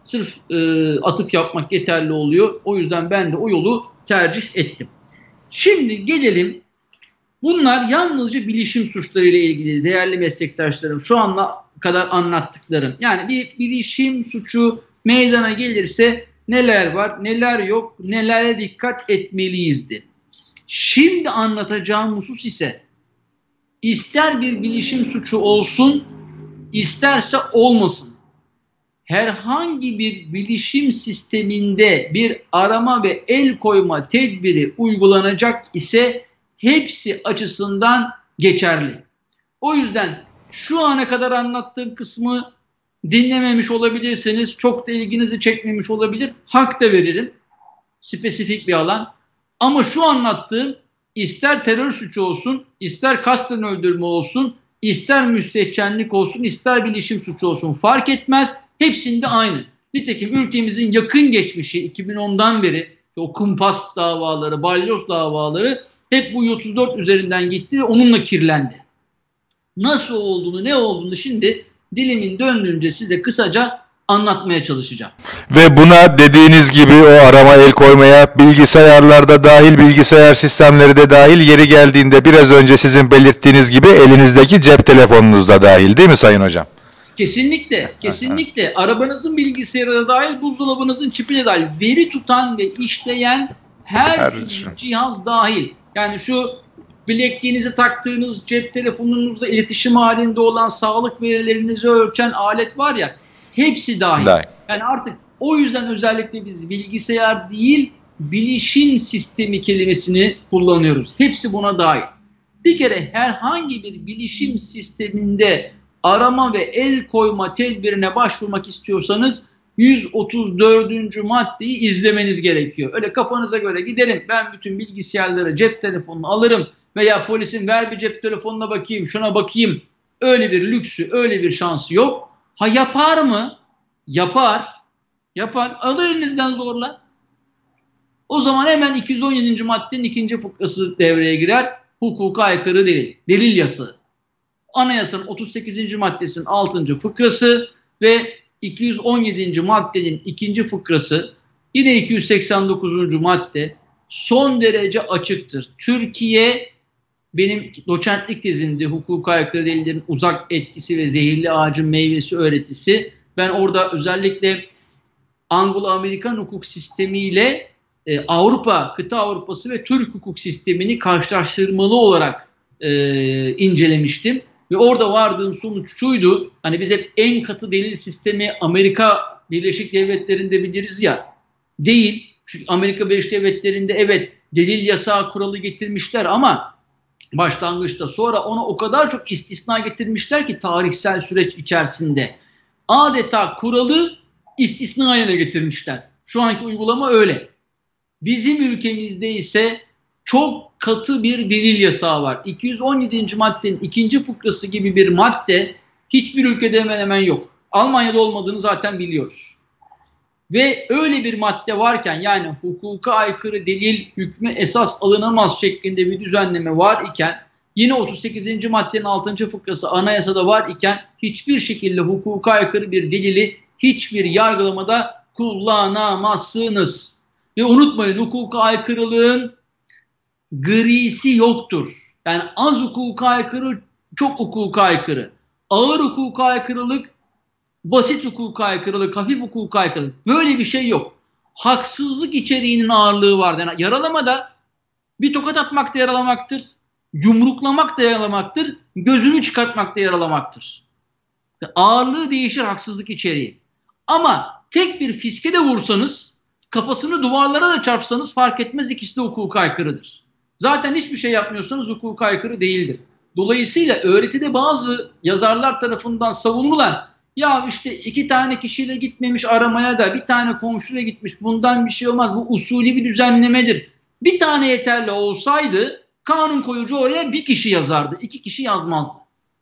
sırf atıf yapmak yeterli oluyor. O yüzden ben de o yolu tercih ettim. Şimdi gelelim, bunlar yalnızca bilişim suçlarıyla ilgili değerli meslektaşlarım, şu ana kadar anlattıklarım. Yani bir bilişim suçu meydana gelirse neler var, neler yok, nelere dikkat etmeliyizdi. Şimdi anlatacağım husus ise ister bir bilişim suçu olsun, isterse olmasın, herhangi bir bilişim sisteminde bir arama ve el koyma tedbiri uygulanacak ise hepsi açısından geçerli. O yüzden şu ana kadar anlattığım kısmı dinlememiş olabilirseniz, çok da ilginizi çekmemiş olabilir. Hak da veririm. Spesifik bir alan. Ama şu anlattığım ister terör suçu olsun, ister kasten öldürme olsun, ister müstehcenlik olsun, ister bilişim suçu olsun fark etmez. Hepsinde aynı. Nitekim ülkemizin yakın geçmişi 2010'dan beri o kumpas davaları, balyoz davaları hep bu 34 üzerinden gitti ve onunla kirlendi. Nasıl olduğunu, ne olduğunu şimdi dilimin döndüğünce size kısaca anlatmaya çalışacağım. Ve buna dediğiniz gibi o arama el koymaya bilgisayarlarda dahil, bilgisayar sistemleri de dahil, yeri geldiğinde biraz önce sizin belirttiğiniz gibi elinizdeki cep telefonunuz da dahil, değil mi Sayın Hocam? Kesinlikle, kesinlikle. Arabanızın bilgisayarı da dahil, buzdolabınızın çipi de dahil. Veri tutan ve işleyen her cihaz dahil. Yani şu bilekliğinizi taktığınız cep telefonunuzla iletişim halinde olan sağlık verilerinizi ölçen alet var ya, hepsi dahil. Yani artık o yüzden özellikle biz bilgisayar değil, bilişim sistemi kelimesini kullanıyoruz. Hepsi buna dahil. Bir kere herhangi bir bilişim sisteminde arama ve el koyma tedbirine başvurmak istiyorsanız 134. maddeyi izlemeniz gerekiyor. Öyle kafanıza göre gidelim, ben bütün bilgisayarları, cep telefonunu alırım veya polisin ver bir cep telefonuna bakayım, şuna bakayım. Öyle bir lüksü, öyle bir şansı yok. Ha yapar mı? Yapar. Yapar. Alır elinizden zorla. O zaman hemen 217. maddenin 2. fıkrası devreye girer. Hukuka aykırı delil. Delil yasağı. Anayasanın 38. maddesinin 6. fıkrası ve 217. maddenin 2. fıkrası, yine 289. madde son derece açıktır. Türkiye, benim doçentlik tezimde hukuka aykırı delillerin uzak etkisi ve zehirli ağacın meyvesi öğretisi. Ben orada özellikle Anglo-Amerikan hukuk sistemiyle Avrupa, kıta Avrupası ve Türk hukuk sistemini karşılaştırmalı olarak incelemiştim. Ve orada vardığım sonuç şuydu: hani biz hep en katı delil sistemi Amerika Birleşik Devletleri'nde biliriz ya. Değil. Çünkü Amerika Birleşik Devletleri'nde evet delil yasağı kuralı getirmişler ama başlangıçta, sonra ona o kadar çok istisna getirmişler ki tarihsel süreç içerisinde. Adeta kuralı istisna haline getirmişler. Şu anki uygulama öyle. Bizim ülkemizde ise çok katı bir delil yasağı var. 217. maddenin 2. fıkrası gibi bir madde hiçbir ülkede hemen hemen yok. Almanya'da olmadığını zaten biliyoruz. Ve öyle bir madde varken, yani hukuka aykırı delil hükmü esas alınamaz şeklinde bir düzenleme var iken, yine 38. maddenin 6. fıkrası anayasada var iken hiçbir şekilde hukuka aykırı bir delili hiçbir yargılamada kullanamazsınız. Ve unutmayın, hukuka aykırılığın grisi yoktur. Yani az hukuka aykırı, çok hukuka aykırı. Ağır hukuka aykırılık, basit hukuka aykırılık, hafif hukuka aykırılık. Böyle bir şey yok. Haksızlık içeriğinin ağırlığı var. Yani yaralamada bir tokat atmak da yaralamaktır. Yumruklamak da yaralamaktır. Gözünü çıkartmak da yaralamaktır. Yani ağırlığı değişir haksızlık içeriği. Ama tek bir fiske de vursanız, kafasını duvarlara da çarpsanız fark etmez, ikisi de hukuka aykırıdır. Zaten hiçbir şey yapmıyorsanız hukuka aykırı değildir. Dolayısıyla öğretide bazı yazarlar tarafından savunulan, ya işte 2 tane kişiyle gitmemiş aramaya da 1 tane komşuyla gitmiş, bundan bir şey olmaz, bu usulü bir düzenlemedir. 1 tane yeterli olsaydı kanun koyucu oraya 1 kişi yazardı, 2 kişi yazmazdı.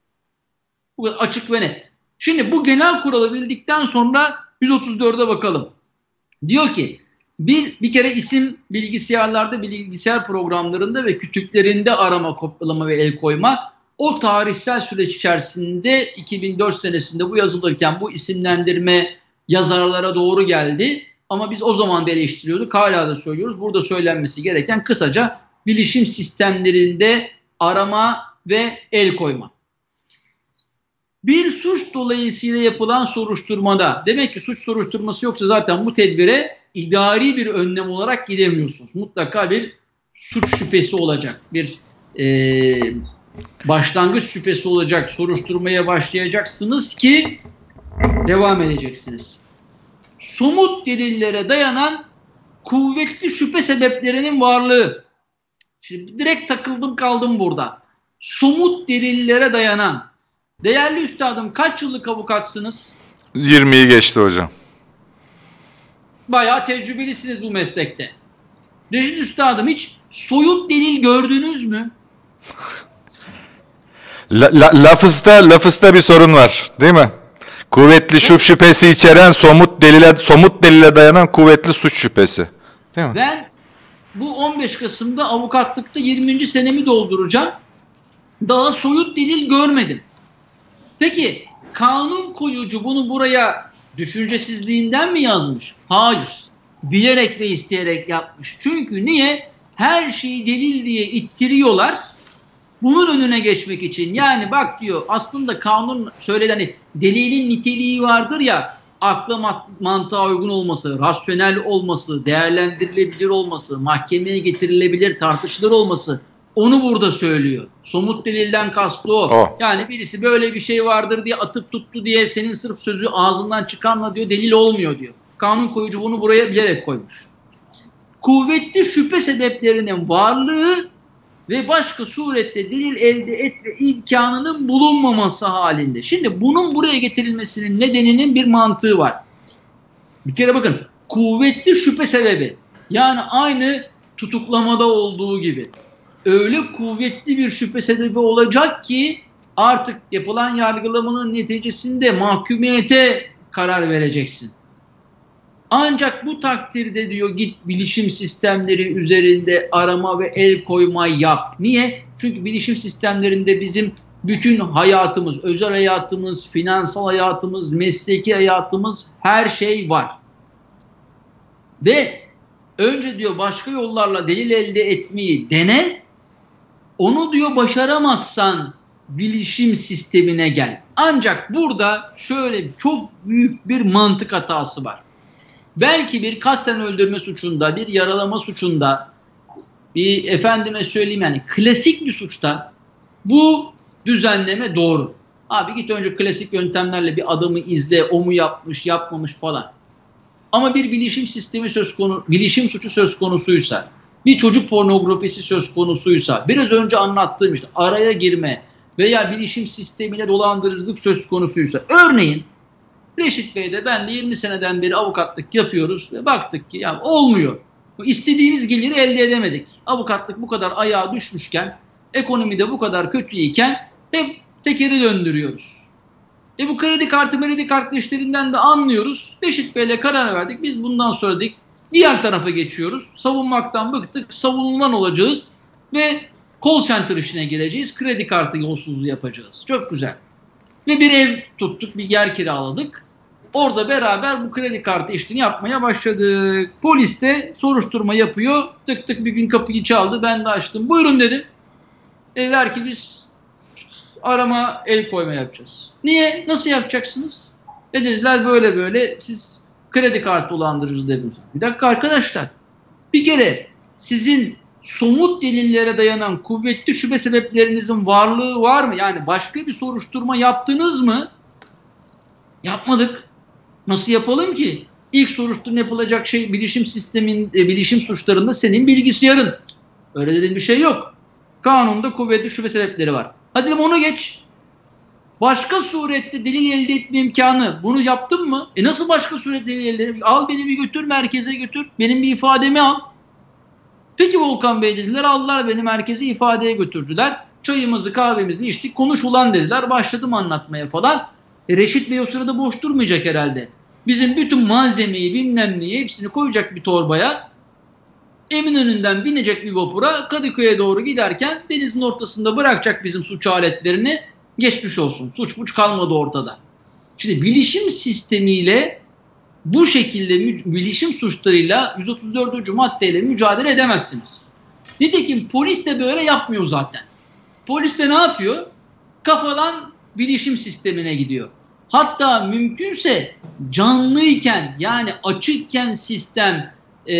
Bu kadar açık ve net. Şimdi bu genel kuralı bildikten sonra 134'e bakalım. Diyor ki bir kere isim bilgisayarlarda, bilgisayar programlarında ve kütüklerinde arama, kopyalama ve el koyma, o tarihsel süreç içerisinde 2004 senesinde bu yazılırken bu isimlendirme yazarlara doğru geldi. Ama biz o zaman da eleştiriyorduk, hala da söylüyoruz. Burada söylenmesi gereken kısaca bilişim sistemlerinde arama ve el koyma. Bir suç dolayısıyla yapılan soruşturmada, demek ki suç soruşturması yoksa zaten bu tedbire idari bir önlem olarak gidemiyorsunuz. Mutlaka bir suç şüphesi olacak, bir başlangıç şüphesi olacak, soruşturmaya başlayacaksınız ki devam edeceksiniz. Somut delillere dayanan kuvvetli şüphe sebeplerinin varlığı. Şimdi direkt takıldım kaldım burada. Somut delillere dayanan. Değerli üstadım, kaç yıllık avukatsınız? 20'yi geçti hocam. Bayağı tecrübelisiniz bu meslekte. Reşit üstadım, hiç soyut delil gördünüz mü? Lafızda bir sorun var, değil mi? Kuvvetli şüphesi içeren somut delile dayanan kuvvetli suç şüphesi. Değil mi? Ben bu 15 Kasım'da avukatlıkta 20. senemi dolduracağım. Daha soyut delil görmedim. Peki kanun koyucu bunu buraya düşüncesizliğinden mi yazmış? Hayır. Bilerek ve isteyerek yapmış. Çünkü niye? Her şeyi delil diye ittiriyorlar. Bunun önüne geçmek için. Yani bak diyor, aslında kanun söyledi, hani delilin niteliği vardır ya, akla mantığa uygun olması, rasyonel olması, değerlendirilebilir olması, mahkemeye getirilebilir, tartışılır olması, onu burada söylüyor. Somut delilden kastı o. Yani birisi böyle bir şey vardır diye atıp tuttu diye senin sırf sözü ağzından çıkanla diyor delil olmuyor diyor. Kanun koyucu bunu buraya bilerek koymuş. Kuvvetli şüphe sebeplerinin varlığı ve başka surette delil elde etme imkanının bulunmaması halinde. Şimdi bunun buraya getirilmesinin nedeninin bir mantığı var. Bir kere bakın, kuvvetli şüphe sebebi, yani aynı tutuklamada olduğu gibi öyle kuvvetli bir şüphe sebebi olacak ki artık yapılan yargılamanın neticesinde mahkumiyete karar vereceksin. Ancak bu takdirde diyor git bilişim sistemleri üzerinde arama ve el koyma yap. Niye? Çünkü bilişim sistemlerinde bizim bütün hayatımız, özel hayatımız, finansal hayatımız, mesleki hayatımız, her şey var. Ve önce diyor başka yollarla delil elde etmeyi dene. Onu diyor başaramazsan bilişim sistemine gel. Ancak burada şöyle çok büyük bir mantık hatası var. Belki bir kasten öldürme suçunda, bir yaralama suçunda, bir efendime söyleyeyim yani klasik bir suçta bu düzenleme doğru. Abi git önce klasik yöntemlerle bir adamı izle, o mu yapmış, yapmamış falan. Ama bir bilişim sistemi söz konusu, bilişim suçu söz konusuysa, bir çocuk pornografisi söz konusuysa, biraz önce anlattığım işte araya girme veya bilişim sistemiyle dolandırıcılık söz konusuysa, örneğin Reşit Bey de ben de 20 seneden beri avukatlık yapıyoruz ve baktık ki ya olmuyor. İstediğimiz geliri elde edemedik. Avukatlık bu kadar ayağa düşmüşken, ekonomide bu kadar kötüyken hep tekeri döndürüyoruz. Bu kredi kartı işlerinden de anlıyoruz. Reşit Bey'le karar verdik. Biz bundan sonra diğer tarafa geçiyoruz. Savunmaktan bıktık. Savunulan olacağız ve call center işine gireceğiz. Kredi kartı yolsuzluğu yapacağız. Çok güzel. Ve bir ev tuttuk, bir yer kiraladık. Orada beraber bu kredi kartı işini yapmaya başladık. Polis de soruşturma yapıyor. Tık tık bir gün kapıyı çaldı. Ben de açtım. Buyurun dedim. Dediler ki biz arama, el koyma yapacağız. Niye? Nasıl yapacaksınız? Dediler böyle böyle siz kredi kartı dolandırıcı dediniz. Bir dakika arkadaşlar. Bir kere sizin somut delillere dayanan kuvvetli şüphe sebeplerinizin varlığı var mı? Yani başka bir soruşturma yaptınız mı? Yapmadık. Nasıl yapalım ki? İlk soruşturma yapılacak şey bilişim suçlarında senin bilgisayarın. Öyle dediğim bir şey yok. Kanunda kuvvetli şüphe sebepleri var. Hadi dedim onu geç. Başka surette delil elde etme imkanı. Bunu yaptın mı? Nasıl başka surette delil elde etme? Al beni bir götür, merkeze götür. Benim bir ifademi al. Peki Volkan Bey dediler, aldılar beni merkeze, ifadeye götürdüler. Çayımızı kahvemizi içtik, konuş ulan dediler. Başladım anlatmaya falan. Reşit Bey o sırada boş durmayacak herhalde. Bizim bütün malzemeyi bilmem neyi hepsini koyacak bir torbaya. Eminönü'nden binecek bir vapura, Kadıköy'e doğru giderken denizin ortasında bırakacak bizim suç aletlerini, geçmiş olsun. Suç kalmadı ortada. Şimdi bilişim sistemiyle bu şekilde bilişim suçlarıyla 134. maddeyle mücadele edemezsiniz. Nitekim polis de böyle yapmıyor zaten. Polis de ne yapıyor? Kafadan bilişim sistemine gidiyor. Hatta mümkünse canlıyken, yani açıkken sistem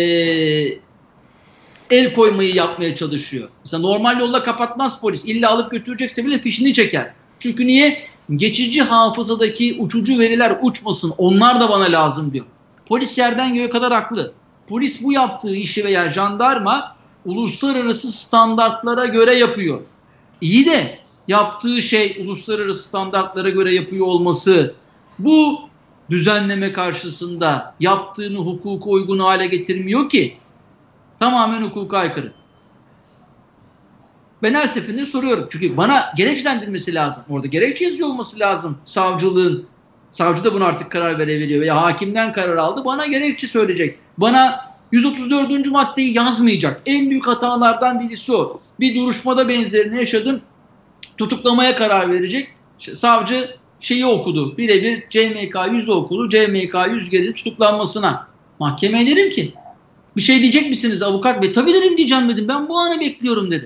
el koymayı yapmaya çalışıyor. Mesela normal yolla kapatmaz polis. İlla alıp götürecekse bile fişini çeker. Çünkü niye? Geçici hafızadaki uçucu veriler uçmasın. Onlar da bana lazım diyor. Polis yerden göğe kadar haklı. Polis bu yaptığı işi veya jandarma uluslararası standartlara göre yapıyor. İyi de yaptığı şey uluslararası standartlara göre yapıyor olması bu düzenleme karşısında yaptığını hukuka uygun hale getirmiyor ki. Tamamen hukuka aykırı. Ben her seferinde soruyorum. Çünkü bana gerekçelendirmesi lazım. Orada gerekçe yazıyor olması lazım savcılığın. Savcı da bunu artık karar verebiliyor. Veya hakimden karar aldı. Bana gerekçe söyleyecek. Bana 134. maddeyi yazmayacak. En büyük hatalardan birisi o. Bir duruşmada benzerini yaşadım. Tutuklamaya karar verecek. Savcı şeyi okudu. Birebir CMK 100 okudu. CMK 100 gelir tutuklanmasına. Mahkemeye derim ki bir şey diyecek misiniz avukat bey? Tabii dedim, diyeceğim dedim. Ben bu anı bekliyorum dedim.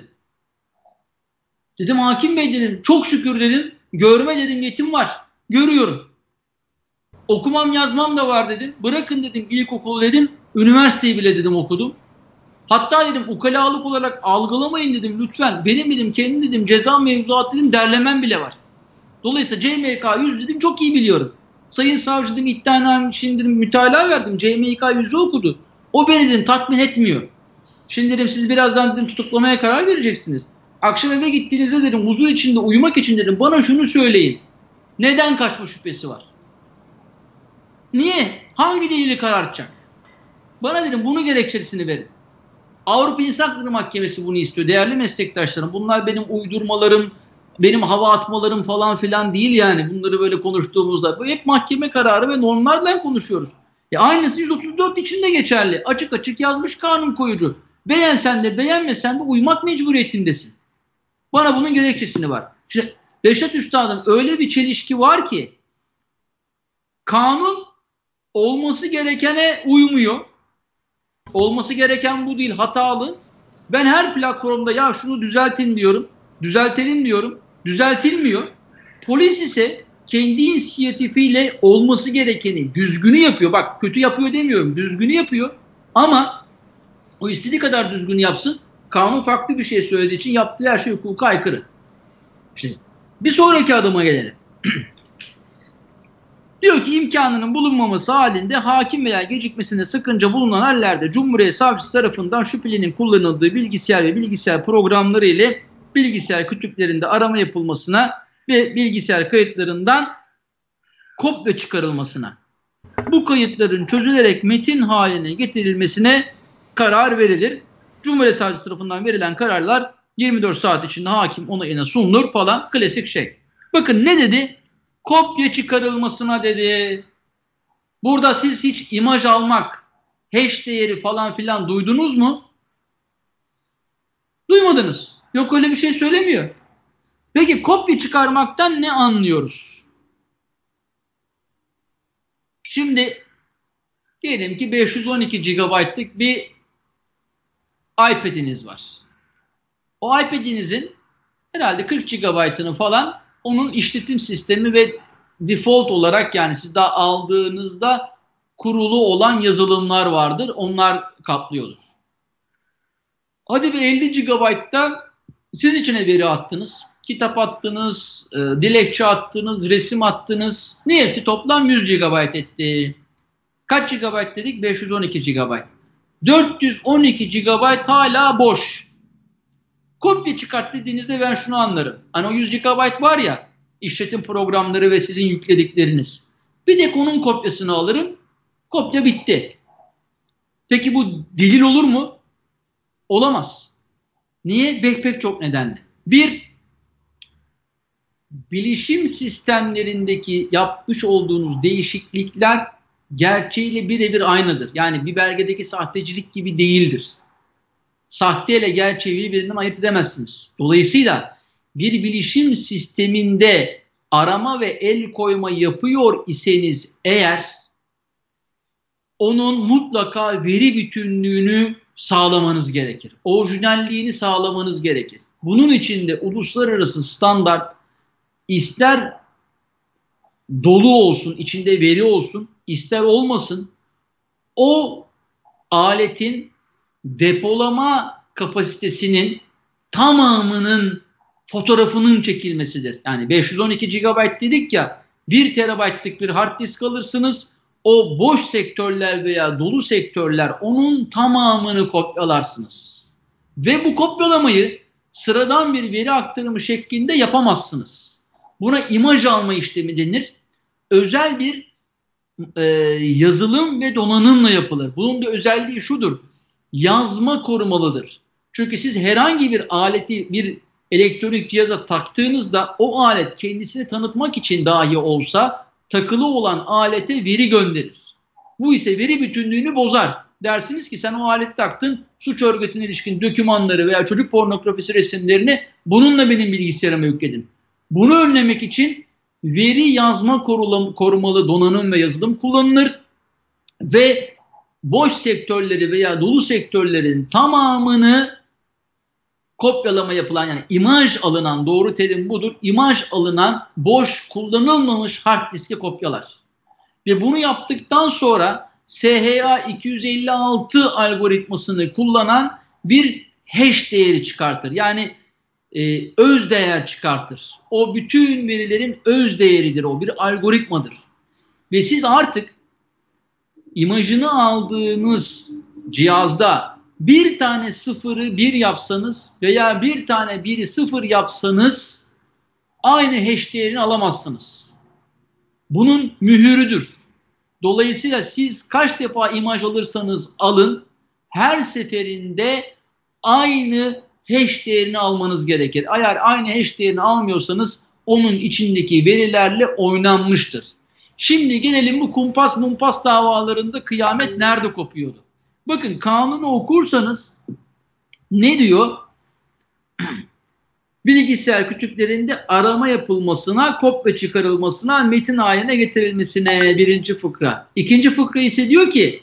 Dedim hakim bey dedim. Çok şükür dedim. Görme dedim yetim var. Görüyorum. Okumam yazmam da var dedim. Bırakın dedim ilkokulu dedim. Üniversiteyi bile dedim okudum. Hatta dedim ukalalık olarak algılamayın dedim lütfen. Benim dedim kendi dedim ceza mevzuat dedim derlemem bile var. Dolayısıyla CMK 100 dedim çok iyi biliyorum. Sayın savcı dedim iddianame için dedim mütalaa verdim. CMK 100'ü okudu. O beni dedim tatmin etmiyor. Şimdi dedim siz birazdan dedim tutuklamaya karar vereceksiniz. Akşam eve gittiğinizde dedim huzur içinde uyumak için dedim bana şunu söyleyin. Neden kaçma şüphesi var? Niye? Hangi delili karartacak? Bana dedim bunu gerekçesini verin. Avrupa İnsan Hakları Mahkemesi bunu istiyor. Değerli meslektaşlarım, bunlar benim uydurmalarım, benim hava atmalarım falan filan değil yani. Bunları böyle konuştuğumuzda. Bu hep mahkeme kararı ve normlardan konuşuyoruz. Aynısı 134 içinde geçerli. Açık açık yazmış kanun koyucu. Beğensen de beğenmesen de uymak mecburiyetindesin. Bana bunun gerekçesini var. Şimdi Reşat Üstad'ın öyle bir çelişki var ki kanun olması gerekene uymuyor. Olması gereken bu değil, hatalı. Ben her platformda ya şunu düzeltin diyorum. Düzeltelim diyorum. Düzeltilmiyor. Polis ise kendi inisiyatifiyle olması gerekeni, düzgünü yapıyor. Bak kötü yapıyor demiyorum. Düzgünü yapıyor. Ama o istediği kadar düzgün yapsın. Kanun farklı bir şey söylediği için yaptığı her şey hukuka aykırı. Şimdi bir sonraki adıma gelelim. Diyor ki imkanının bulunmaması halinde hakim veya gecikmesine sakınca bulunan hallerde Cumhuriyet Savcısı tarafından şüphelinin kullanıldığı bilgisayar ve bilgisayar programları ile bilgisayar kütüklerinde arama yapılmasına ve bilgisayar kayıtlarından kopya çıkarılmasına, bu kayıtların çözülerek metin haline getirilmesine karar verilir. Cumhuriyet Savcısı tarafından verilen kararlar 24 saat içinde hakim onayına sunulur falan, klasik şey. Bakın ne dedi? Kopya çıkarılmasına dedi. Burada siz hiç imaj almak, hash değeri falan filan duydunuz mu? Duymadınız. Yok öyle bir şey söylemiyor. Peki kopya çıkarmaktan ne anlıyoruz? Şimdi diyelim ki 512 GB'lık bir iPad'iniz var. O iPad'inizin herhalde 40 GB'ını falan onun işletim sistemi ve default olarak, yani siz daha aldığınızda kurulu olan yazılımlar vardır. Onlar kaplıyordur. Hadi bir 50 GB'da siz içine veri attınız. Kitap attınız, dilekçe attınız, resim attınız. Ne etti? Toplam 100 GB etti. Kaç GB dedik? 512 GB. 412 GB hala boş. Kopya çıkart dediğinizde ben şunu anlarım. Hani o 100 GB var ya, işletim programları ve sizin yükledikleriniz. Bir de onun kopyasını alırım. Kopya bitti. Peki bu delil olur mu? Olamaz. Niye? Pek çok nedenle. Bir, bilişim sistemlerindeki yapmış olduğunuz değişiklikler gerçeğiyle birebir aynıdır. Yani bir belgedeki sahtecilik gibi değildir. Sahte ile gerçeği birbirinden ayırt edemezsiniz. Dolayısıyla bir bilişim sisteminde arama ve el koyma yapıyor iseniz eğer, onun mutlaka veri bütünlüğünü sağlamanız gerekir. Orijinalliğini sağlamanız gerekir. Bunun için de uluslararası standart, ister dolu olsun, içinde veri olsun, ister olmasın, o aletin depolama kapasitesinin tamamının fotoğrafının çekilmesidir. Yani 512 GB dedik ya, 1 TB'lık bir hard disk alırsınız. O boş sektörler veya dolu sektörler, onun tamamını kopyalarsınız. Ve bu kopyalamayı sıradan bir veri aktarımı şeklinde yapamazsınız. Buna imaj alma işlemi denir. Özel bir yazılım ve donanımla yapılır. Bunun da özelliği şudur: yazma korumalıdır. Çünkü siz herhangi bir aleti bir elektronik cihaza taktığınızda o alet kendisini tanıtmak için dahi olsa takılı olan alete veri gönderir. Bu ise veri bütünlüğünü bozar. Dersiniz ki sen o aleti taktın, suç örgütüne ilişkin dokümanları veya çocuk pornografisi resimlerini bununla benim bilgisayarıma yükledin. Bunu önlemek için veri yazma korumalı donanım ve yazılım kullanılır ve boş sektörleri veya dolu sektörlerin tamamını kopyalama yapılan, yani imaj alınan, doğru terim budur, imaj alınan boş kullanılmamış hard diski kopyalar. Ve bunu yaptıktan sonra SHA 256 algoritmasını kullanan bir hash değeri çıkartır. Yani öz değer çıkartır. O bütün verilerin öz değeridir. O bir algoritmadır. Ve siz artık imajını aldığınız cihazda bir tane sıfırı 1 yapsanız veya bir tane 1'i 0 yapsanız aynı hash değerini alamazsınız. Bunun mühürüdür. Dolayısıyla siz kaç defa imaj alırsanız alın, her seferinde aynı hash değerini almanız gerekir. Eğer aynı hash değerini almıyorsanız onun içindeki verilerle oynanmıştır. Şimdi gelelim bu kumpas davalarında kıyamet nerede kopuyordu? Bakın, kanunu okursanız ne diyor? Bilgisayar kütüklerinde arama yapılmasına, kopya çıkarılmasına, metin haline getirilmesine, birinci fıkra. İkinci fıkra ise diyor ki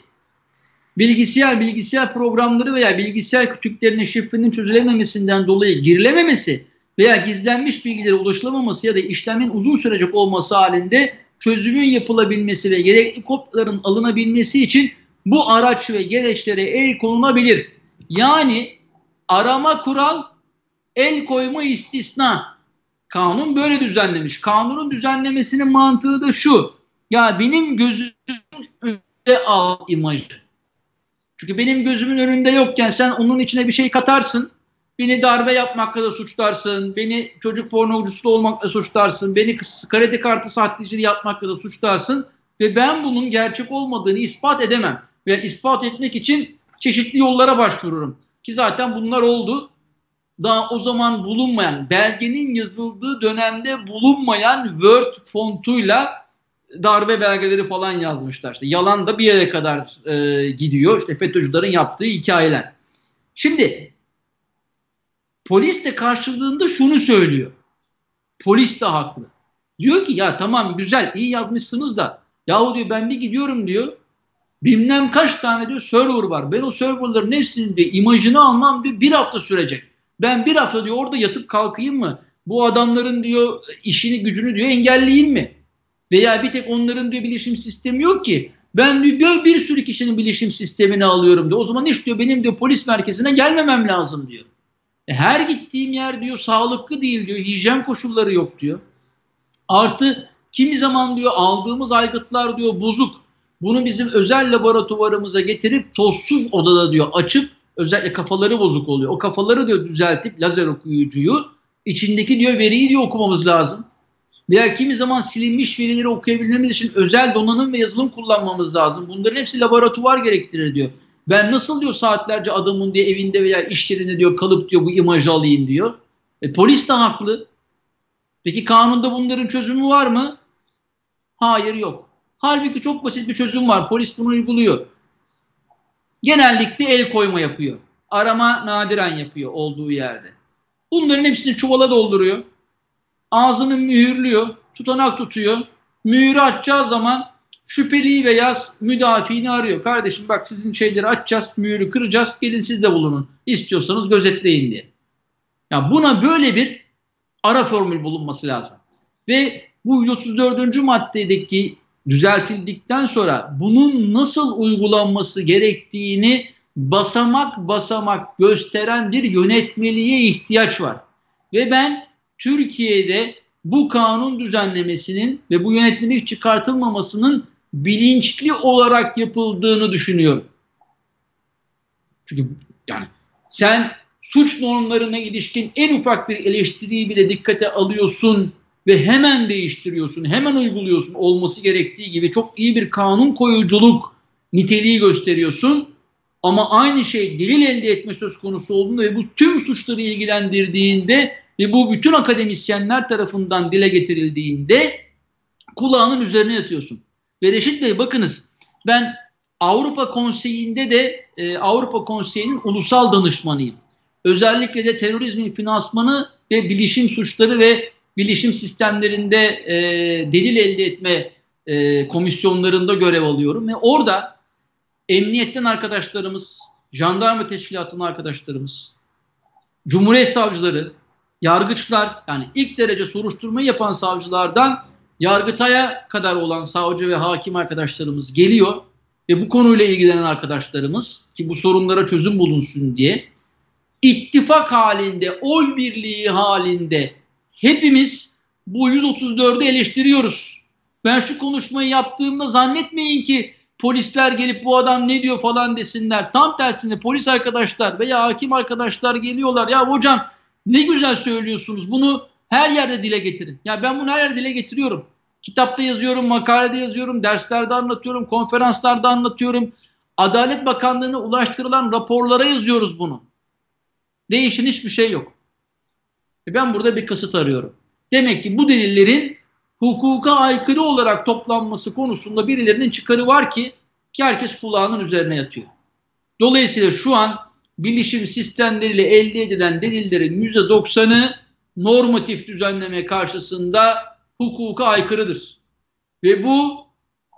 bilgisayar programları veya bilgisayar kütüklerine şifrenin çözülememesinden dolayı girilememesi veya gizlenmiş bilgilere ulaşılamaması ya da işlemin uzun sürecek olması halinde çözümün yapılabilmesi ve gerekli kopyaların alınabilmesi için bu araç ve gereçlere el konulabilir. Yani arama kural, el koyma istisna. Kanun böyle düzenlemiş. Kanunun düzenlemesinin mantığı da şu: ya benim gözümün önünde al imajı. Çünkü benim gözümün önünde yokken sen onun içine bir şey katarsın. Beni darbe yapmakla da suçlarsın. Beni çocuk pornocusu olmakla suçlarsın. Beni kredi kartı sahteciliği yapmakla da suçlarsın. Ve ben bunun gerçek olmadığını ispat edemem. Ve ispat etmek için çeşitli yollara başvururum. Ki zaten bunlar oldu. Daha o zaman bulunmayan, belgenin yazıldığı dönemde bulunmayan Word fontuyla darbe belgeleri falan yazmışlar. İşte yalan da bir yere kadar gidiyor. İşte FETÖ'cülerin yaptığı hikayeler. Şimdi polis de karşılığında şunu söylüyor. Polis de haklı. Diyor ki ya tamam güzel, iyi yazmışsınız da yahu diyor ben bir gidiyorum diyor. Bilmem kaç tane diyor server var. Ben o serverların hepsinin diyor imajını almam diyor 1 hafta sürecek. Ben 1 hafta diyor orada yatıp kalkayım mı? Bu adamların diyor işini gücünü diyor engelleyeyim mi? Veya bir tek onların diyor bilişim sistemi yok ki. Ben diyor bir sürü kişinin bilişim sistemini alıyorum diyor. O zaman hiç diyor benim diyor polis merkezine gelmemem lazım diyor. Her gittiğim yer diyor sağlıklı değil diyor. Hijyen koşulları yok diyor. Artı kimi zaman diyor aldığımız aygıtlar diyor bozuk. Bunu bizim özel laboratuvarımıza getirip tozsuz odada diyor açıp, özellikle kafaları bozuk oluyor. O kafaları diyor düzeltip lazer okuyucuyu içindeki diyor veriyi diyor okumamız lazım. Veya kimi zaman silinmiş verileri okuyabilmemiz için özel donanım ve yazılım kullanmamız lazım. Bunların hepsi laboratuvar gerektirir diyor. Ben nasıl diyor saatlerce adamın diyor evinde veya iş yerinde diyor kalıp diyor bu imajı alayım diyor. Polis de haklı. Peki kanunda bunların çözümü var mı? Hayır, yok. Halbuki çok basit bir çözüm var. Polis bunu uyguluyor. Genellikle el koyma yapıyor. Arama nadiren yapıyor olduğu yerde. Bunların hepsini çuvala dolduruyor. Ağzını mühürlüyor. Tutanak tutuyor. Mühürü açacağı zaman şüpheliyi veya müdafiğini arıyor. Kardeşim bak sizin şeyleri açacağız, mühürü kıracağız, gelin siz de bulunun. İstiyorsanız gözetleyin diye. Ya buna böyle bir ara formül bulunması lazım. Ve bu 134. maddedeki düzeltildikten sonra bunun nasıl uygulanması gerektiğini basamak basamak gösteren bir yönetmeliğe ihtiyaç var. Ve ben Türkiye'de bu kanun düzenlemesinin ve bu yönetmelik çıkartılmamasının bilinçli olarak yapıldığını düşünüyorum. Çünkü yani sen suç normlarına ilişkin en ufak bir eleştiriyi bile dikkate alıyorsun ve hemen değiştiriyorsun, hemen uyguluyorsun, olması gerektiği gibi çok iyi bir kanun koyuculuk niteliği gösteriyorsun. Ama aynı şey delil elde etme söz konusu olduğunda ve bu tüm suçları ilgilendirdiğinde ve bu bütün akademisyenler tarafından dile getirildiğinde kulağının üzerine yatıyorsun. Ve Reşit Bey bakınız, ben Avrupa Konseyi'nde de Avrupa Konseyi'nin ulusal danışmanıyım. Özellikle de terörizmin finansmanı ve bilişim suçları ve bilişim sistemlerinde delil elde etme komisyonlarında görev alıyorum. Ve orada emniyetten arkadaşlarımız, jandarma teşkilatının arkadaşlarımız, cumhuriyet savcıları, yargıçlar, yani ilk derece soruşturmayı yapan savcılardan Yargıtay'a kadar olan savcı ve hakim arkadaşlarımız geliyor ve bu konuyla ilgilenen arkadaşlarımız, ki bu sorunlara çözüm bulunsun diye, ittifak halinde, oy birliği halinde hepimiz bu 134'ü eleştiriyoruz. Ben şu konuşmayı yaptığımda zannetmeyin ki polisler gelip bu adam ne diyor falan desinler. Tam tersine polis arkadaşlar veya hakim arkadaşlar geliyorlar. Ya hocam ne güzel söylüyorsunuz, bunu her yerde dile getirin. Ya ben bunu her yerde dile getiriyorum. Kitapta yazıyorum, makalede yazıyorum, derslerde anlatıyorum, konferanslarda anlatıyorum. Adalet Bakanlığı'na ulaştırılan raporlara yazıyoruz bunu. Değişen hiçbir şey yok. Ben burada bir kasıt arıyorum. Demek ki bu delillerin hukuka aykırı olarak toplanması konusunda birilerinin çıkarı var ki herkes kulağının üzerine yatıyor. Dolayısıyla şu an bilişim sistemleriyle elde edilen delillerin %90'ı normatif düzenleme karşısında hukuka aykırıdır. Ve bu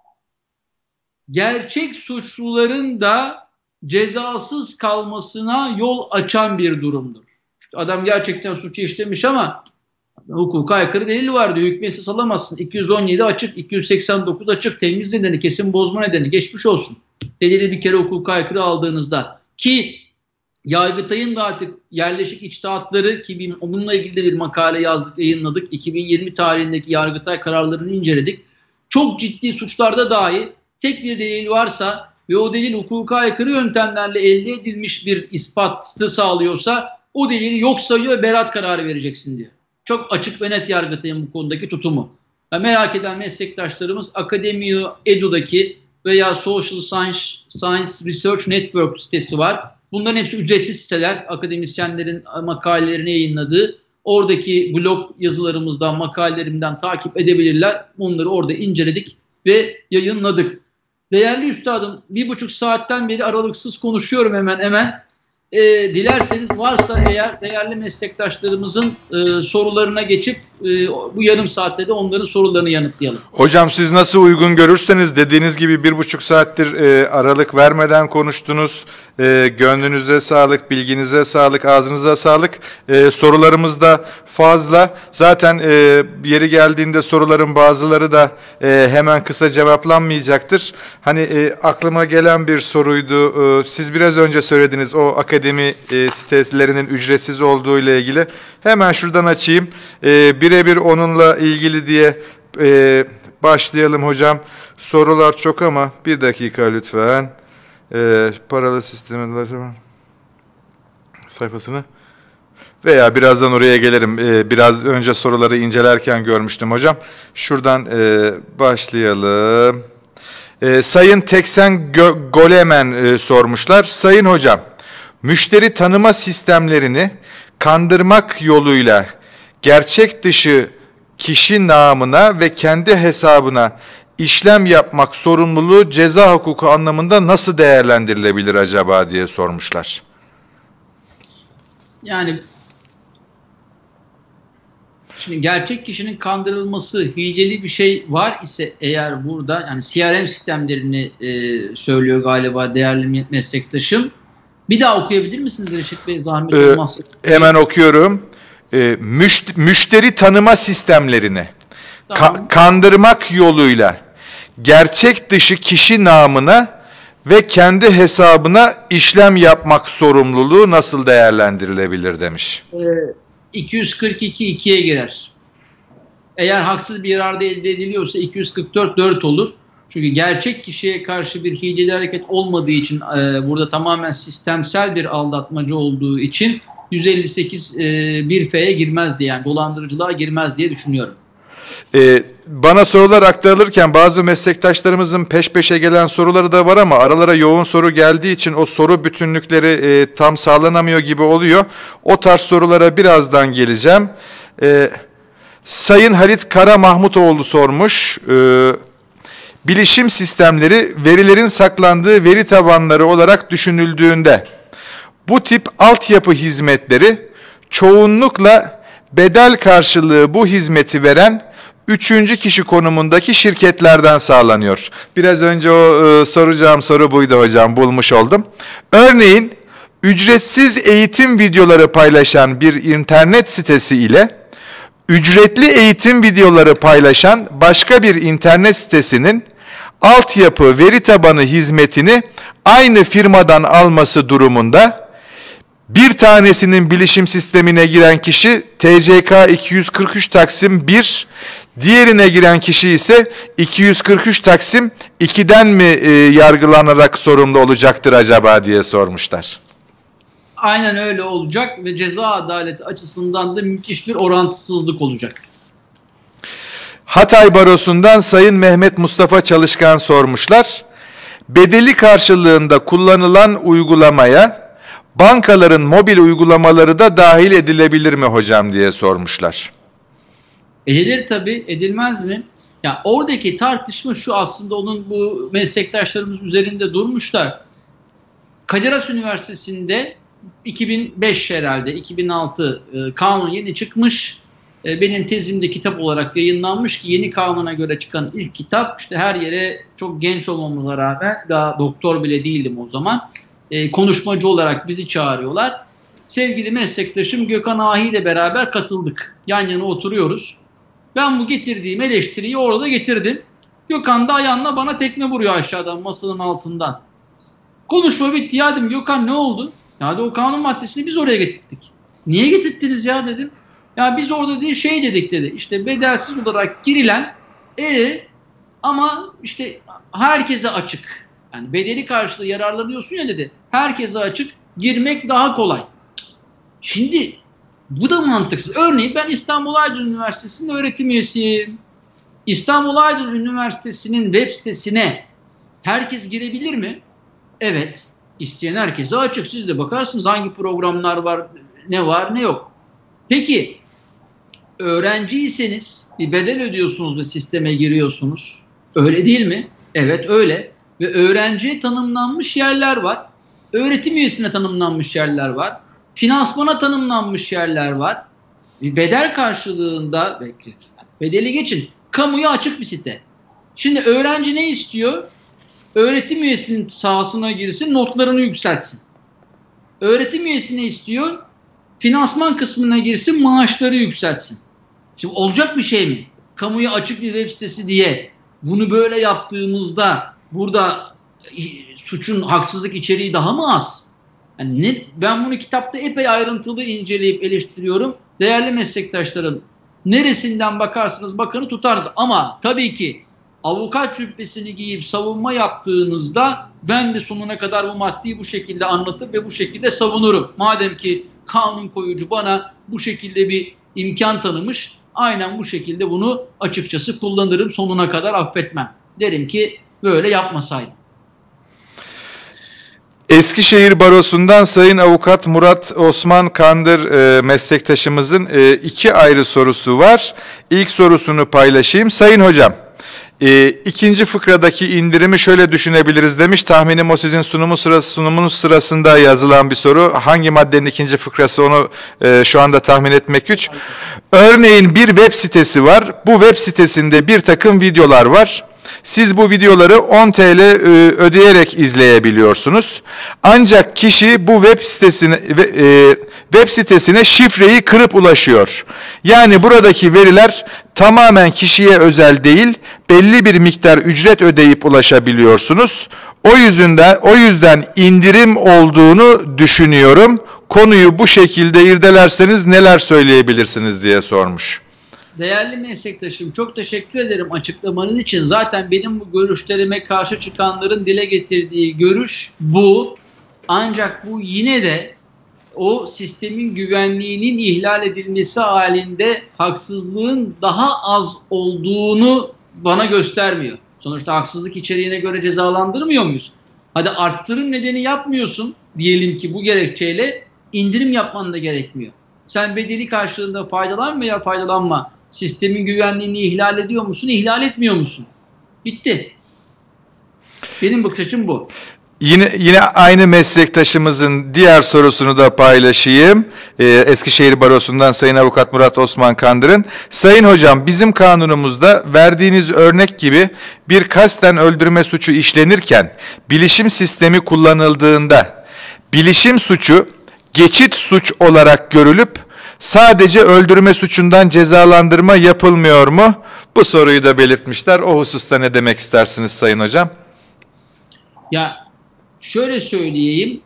gerçek suçluların da cezasız kalmasına yol açan bir durumdur. Çünkü adam gerçekten suçu işlemiş ama hukuka aykırı delil var diyor. Hükmü esas alamazsın. 217 açık, 289 açık. Temiz nedeni, kesin bozma nedeni. Geçmiş olsun. Delili bir kere hukuka aykırı aldığınızda. Ki Yargıtay'ın da artık yerleşik içtihatları, ki onunla ilgili de bir makale yazdık, yayınladık. 2020 tarihindeki Yargıtay kararlarını inceledik. Çok ciddi suçlarda dahi tek bir delil varsa ve o delil hukuka aykırı yöntemlerle elde edilmiş bir ispatı sağlıyorsa o delili yok sayıyor ve beraat kararı vereceksin diyor. Çok açık ve net Yargıtay'ın bu konudaki tutumu. Yani merak eden meslektaşlarımız Academia Edu'daki veya Social Science Research Network sitesi var. Bunların hepsi ücretsiz siteler. Akademisyenlerin makalelerini yayınladığı. Oradaki blog yazılarımızdan, makalelerimden takip edebilirler. Onları orada inceledik ve yayınladık. Değerli üstadım, 1,5 saatten beri aralıksız konuşuyorum hemen. Dilerseniz varsa eğer değerli meslektaşlarımızın sorularına geçip bu yarım saatte de onların sorularını yanıtlayalım. Hocam siz nasıl uygun görürseniz, dediğiniz gibi 1,5 saattir aralık vermeden konuştunuz. Gönlünüze sağlık, bilginize sağlık, ağzınıza sağlık. Sorularımız da fazla. Zaten yeri geldiğinde soruların bazıları da hemen kısa cevaplanmayacaktır. Hani aklıma gelen bir soruydu. Siz biraz önce söylediniz o akademi sitelerinin ücretsiz olduğu ile ilgili. Hemen şuradan açayım. Birebir onunla ilgili diye başlayalım hocam. Sorular çok ama bir dakika lütfen. Paralı sistemi sayfasını veya birazdan oraya gelirim. Biraz önce soruları incelerken görmüştüm hocam. Şuradan başlayalım. Sayın Teksen Golemen sormuşlar. Sayın hocam, müşteri tanıma sistemlerini kandırmak yoluyla gerçek dışı kişi namına ve kendi hesabına işlem yapmak sorumluluğu ceza hukuku anlamında nasıl değerlendirilebilir acaba diye sormuşlar. Yani Şimdi gerçek kişinin kandırılması, hileli bir şey var ise eğer burada, yani CRM sistemlerini söylüyor galiba değerli meslektaşım. Bir daha okuyabilir misiniz Reşit Bey, zahmet olmazsa? Hemen okuyorum. Müşteri tanıma sistemlerini Tamam. kandırmak yoluyla gerçek dışı kişi namına ve kendi hesabına işlem yapmak sorumluluğu nasıl değerlendirilebilir demiş. 242 2'ye girer. Eğer haksız bir yararda elde ediliyorsa 244 4 olur. Çünkü gerçek kişiye karşı bir hileli hareket olmadığı için, burada tamamen sistemsel bir aldatmacı olduğu için 158 1F'ye girmez diye, yani dolandırıcılığa girmez diye düşünüyorum. Bana sorular aktarılırken bazı meslektaşlarımızın peş peşe gelen soruları da var ama aralara yoğun soru geldiği için o soru bütünlükleri tam sağlanamıyor gibi oluyor. O tarz sorulara birazdan geleceğim. Sayın Halit Kara Mahmutoğlu sormuş. Bilişim sistemleri verilerin saklandığı veri tabanları olarak düşünüldüğünde bu tip altyapı hizmetleri çoğunlukla bedel karşılığı bu hizmeti veren üçüncü kişi konumundaki şirketlerden sağlanıyor. Biraz önce soracağım soru buydu hocam, bulmuş oldum. Örneğin ücretsiz eğitim videoları paylaşan bir internet sitesi ile ücretli eğitim videoları paylaşan başka bir internet sitesinin altyapı veri tabanı hizmetini aynı firmadan alması durumunda bir tanesinin bilişim sistemine giren kişi TCK 243 Taksim 1, diğerine giren kişi ise 243 Taksim 2'den mi yargılanarak sorumlu olacaktır acaba diye sormuşlar. Aynen öyle olacak ve ceza adaleti açısından da müthiş bir orantısızlık olacak. Hatay Barosu'ndan Sayın Mehmet Mustafa Çalışkan sormuşlar. Bedeli karşılığında kullanılan uygulamaya bankaların mobil uygulamaları da dahil edilebilir mi hocam diye sormuşlar. Edilir tabii, edilmez mi? Ya oradaki tartışma şu, aslında onun bu meslektaşlarımız üzerinde durmuşlar. Kadir Has Üniversitesi'nde 2005 herhalde 2006 kanun yeni çıkmış. Benim tezimde kitap olarak yayınlanmış ki yeni kanuna göre çıkan ilk kitap, işte her yere çok genç olmamıza rağmen, daha doktor bile değildim o zaman, konuşmacı olarak bizi çağırıyorlar. Sevgili meslektaşım Gökhan Ahi ile beraber katıldık. Yan yana oturuyoruz. Ben bu getirdiğim eleştiriyi orada getirdim. Gökhan da ayağına bana tekme vuruyor aşağıdan, masanın altından. Konuşma bitti. Ya dedim, Gökhan ne oldu? Ya da o kanun maddesini biz oraya getirdik. Niye getirttiniz ya dedim. Ya biz orada değil şey dedik dedi. İşte bedelsiz olarak girilen ama işte herkese açık. Yani bedeli karşılığı yararlanıyorsun ya dedi. Herkese açık, girmek daha kolay. Şimdi bu da mantıksız. Örneğin ben İstanbul Aydın Üniversitesi'nin öğretim üyesiyim. İstanbul Aydın Üniversitesi'nin web sitesine herkes girebilir mi? Evet. İsteyen herkese açık. Siz de bakarsınız hangi programlar var, ne yok. Peki öğrenciyseniz bir bedel ödüyorsunuz ve sisteme giriyorsunuz. Öyle değil mi? Evet öyle. Ve öğrenciye tanımlanmış yerler var. Öğretim üyesine tanımlanmış yerler var. Finansmana tanımlanmış yerler var. Bir bedel karşılığında, bedeli geçin, kamuya açık bir site. Şimdi öğrenci ne istiyor? Öğretim üyesinin sahasına girsin, notlarını yükseltsin. Öğretim üyesi ne istiyor? Finansman kısmına girsin, maaşları yükseltsin. Şimdi olacak bir şey mi? Kamuya açık bir web sitesi diye bunu böyle yaptığımızda burada suçun, haksızlık içeriği daha mı az? Yani ben bunu kitapta epey ayrıntılı inceleyip eleştiriyorum. Değerli meslektaşlarım, neresinden bakarsanız bakını tutarız. Ama tabii ki avukat cübbesini giyip savunma yaptığınızda ben de sonuna kadar bu maddeyi bu şekilde anlatır ve bu şekilde savunurum. Madem ki kanun koyucu bana bu şekilde bir imkan tanımış, aynen bu şekilde bunu açıkçası kullanırım, sonuna kadar affetmem. Derim ki böyle yapmasaydım. Eskişehir Barosu'ndan Sayın Avukat Murat Osman Kandır meslektaşımızın iki ayrı sorusu var. İlk sorusunu paylaşayım. Sayın Hocam, İkinci fıkradaki indirimi şöyle düşünebiliriz demiş. Tahminim o sizin sunumunuz sırasında yazılan bir soru. Hangi maddenin ikinci fıkrası onu şu anda tahmin etmek güç. Örneğin bir web sitesi var. Bu web sitesinde bir takım videolar var. Siz bu videoları 10 TL ödeyerek izleyebiliyorsunuz. Ancak kişi bu web sitesine şifreyi kırıp ulaşıyor. Yani buradaki veriler tamamen kişiye özel değil, belli bir miktar ücret ödeyip ulaşabiliyorsunuz. O yüzden indirim olduğunu düşünüyorum. Konuyu bu şekilde irdelerseniz neler söyleyebilirsiniz diye sormuş. Değerli meslektaşım, çok teşekkür ederim açıklamanız için. Zaten benim bu görüşlerime karşı çıkanların dile getirdiği görüş bu. Ancak bu yine de o sistemin güvenliğinin ihlal edilmesi halinde haksızlığın daha az olduğunu bana göstermiyor. Sonuçta haksızlık içeriğine göre cezalandırmıyor muyuz? Hadi arttırım nedeni yapmıyorsun diyelim ki bu gerekçeyle, indirim yapman da gerekmiyor. Sen bedeli karşılığında faydalan veya faydalanma. Sistemin güvenliğini ihlal ediyor musun, ihlal etmiyor musun? Bitti. Benim bakış açım bu. Yine aynı meslektaşımızın diğer sorusunu da paylaşayım. Eskişehir Barosu'ndan Sayın Avukat Murat Osman Kandır'ın. Sayın Hocam, bizim kanunumuzda verdiğiniz örnek gibi bir kasten öldürme suçu işlenirken bilişim sistemi kullanıldığında bilişim suçu geçit suç olarak görülüp sadece öldürme suçundan cezalandırma yapılmıyor mu? Bu soruyu da belirtmişler. O hususta ne demek istersiniz Sayın Hocam? Ya şöyle söyleyeyim,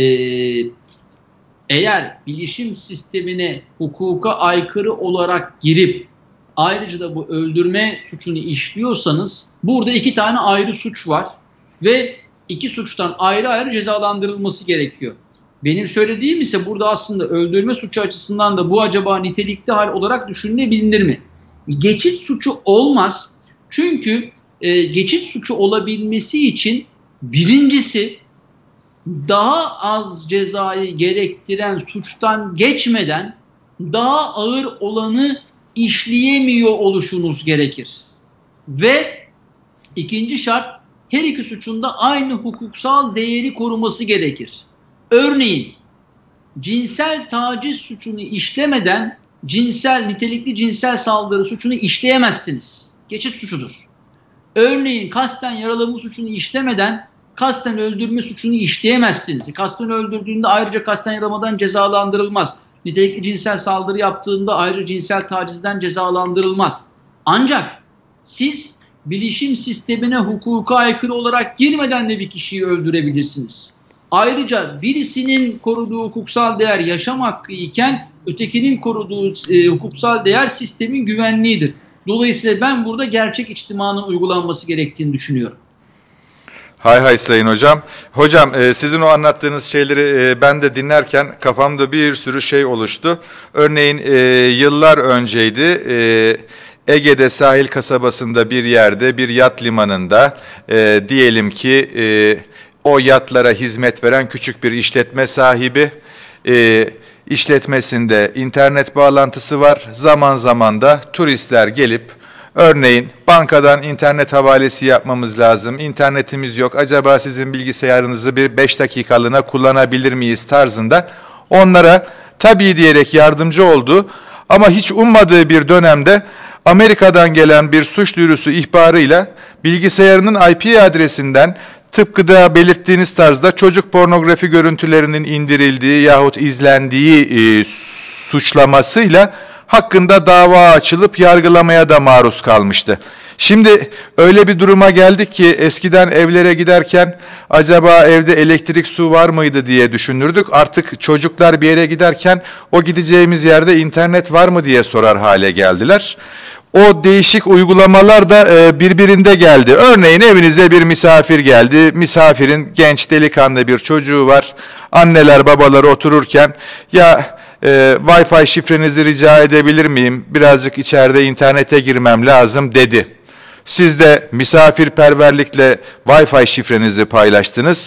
eğer bilişim sistemine hukuka aykırı olarak girip ayrıca da bu öldürme suçunu işliyorsanız burada iki tane ayrı suç var ve iki suçtan ayrı ayrı cezalandırılması gerekiyor. Benim söylediğim ise burada aslında öldürme suçu açısından da bu acaba nitelikli hal olarak düşünülebilir mi? Geçit suçu olmaz. Çünkü geçit suçu olabilmesi için birincisi daha az cezayı gerektiren suçtan geçmeden daha ağır olanı işleyemiyor oluşunuz gerekir. Ve ikinci şart, her iki suçun da aynı hukuksal değeri koruması gerekir. Örneğin cinsel taciz suçunu işlemeden nitelikli cinsel saldırı suçunu işleyemezsiniz. Geçit suçudur. Örneğin kasten yaralama suçunu işlemeden kasten öldürme suçunu işleyemezsiniz. Kasten öldürdüğünde ayrıca kasten yaralamadan cezalandırılmaz. Nitelikli cinsel saldırı yaptığında ayrıca cinsel tacizden cezalandırılmaz. Ancak siz bilişim sistemine hukuka aykırı olarak girmeden de bir kişiyi öldürebilirsiniz. Ayrıca birisinin koruduğu hukuksal değer yaşam hakkı iken ötekinin koruduğu hukuksal değer sistemin güvenliğidir. Dolayısıyla ben burada gerçek içtimanın uygulanması gerektiğini düşünüyorum. Hay Sayın Hocam. Hocam sizin o anlattığınız şeyleri ben de dinlerken kafamda bir sürü şey oluştu. Örneğin yıllar önceydi. Ege'de sahil kasabasında bir yerde, bir yat limanında diyelim ki o yatlara hizmet veren küçük bir işletme sahibi, işletmesinde internet bağlantısı var. Zaman zaman da turistler gelip örneğin bankadan internet havalesi yapmamız lazım, internetimiz yok, acaba sizin bilgisayarınızı bir 5 dakikalığına kullanabilir miyiz tarzında onlara tabii diyerek yardımcı oldu. Ama hiç ummadığı bir dönemde Amerika'dan gelen bir suç duyurusu ihbarıyla bilgisayarının IP adresinden tıpkı da belirttiğiniz tarzda çocuk pornografi görüntülerinin indirildiği yahut izlendiği suçlamasıyla hakkında dava açılıp yargılamaya da maruz kalmıştı. Şimdi öyle bir duruma geldik ki eskiden evlere giderken acaba evde elektrik su var mıydı diye düşünürdük. Artık çocuklar bir yere giderken o gideceğimiz yerde internet var mı diye sorar hale geldiler. O değişik uygulamalar da birbirinde geldi. Örneğin evinize bir misafir geldi. Misafirin genç delikanlı bir çocuğu var. Anneler babalar otururken ya Wi-Fi şifrenizi rica edebilir miyim? Birazcık içeride internete girmem lazım dedi. Siz de misafirperverlikle Wi-Fi şifrenizi paylaştınız.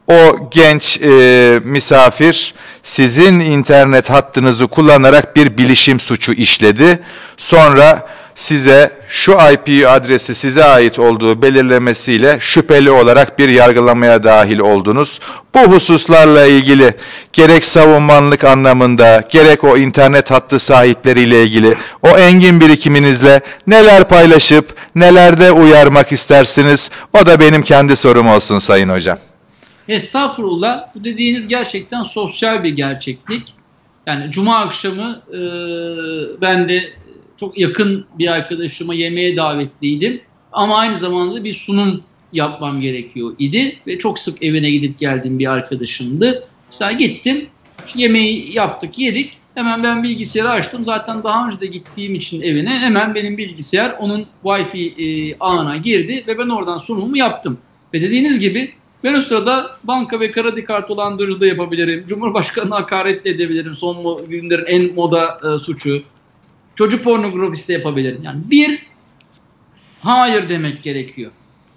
O genç misafir sizin internet hattınızı kullanarak bir bilişim suçu işledi. Sonra size şu IP adresi size ait olduğu belirlemesiyle şüpheli olarak bir yargılamaya dahil oldunuz. Bu hususlarla ilgili gerek savunmanlık anlamında gerek o internet hattı sahipleriyle ilgili o engin birikiminizle neler paylaşıp nelerde uyarmak istersiniz? O da benim kendi sorum olsun Sayın Hocam. Estağfurullah. Bu dediğiniz gerçekten sosyal bir gerçeklik. Yani cuma akşamı ben de çok yakın bir arkadaşıma yemeğe davetliydim. Ama aynı zamanda bir sunum yapmam gerekiyor idi. Ve çok sık evine gidip geldiğim bir arkadaşımdı. Mesela gittim, yemeği yaptık, yedik. Hemen ben bilgisayarı açtım. Zaten daha önce de gittiğim için evine hemen benim bilgisayar onun Wi-Fi ağına girdi ve ben oradan sunumumu yaptım. Ve dediğiniz gibi ben o sırada banka ve kredi kartı dolandırıcılığı da yapabilirim. Cumhurbaşkanı'na hakaret de edebilirim. Son günlerin en moda suçu. Çocuk pornografisi de yapabilirim. Yani bir, hayır demek gerekiyor.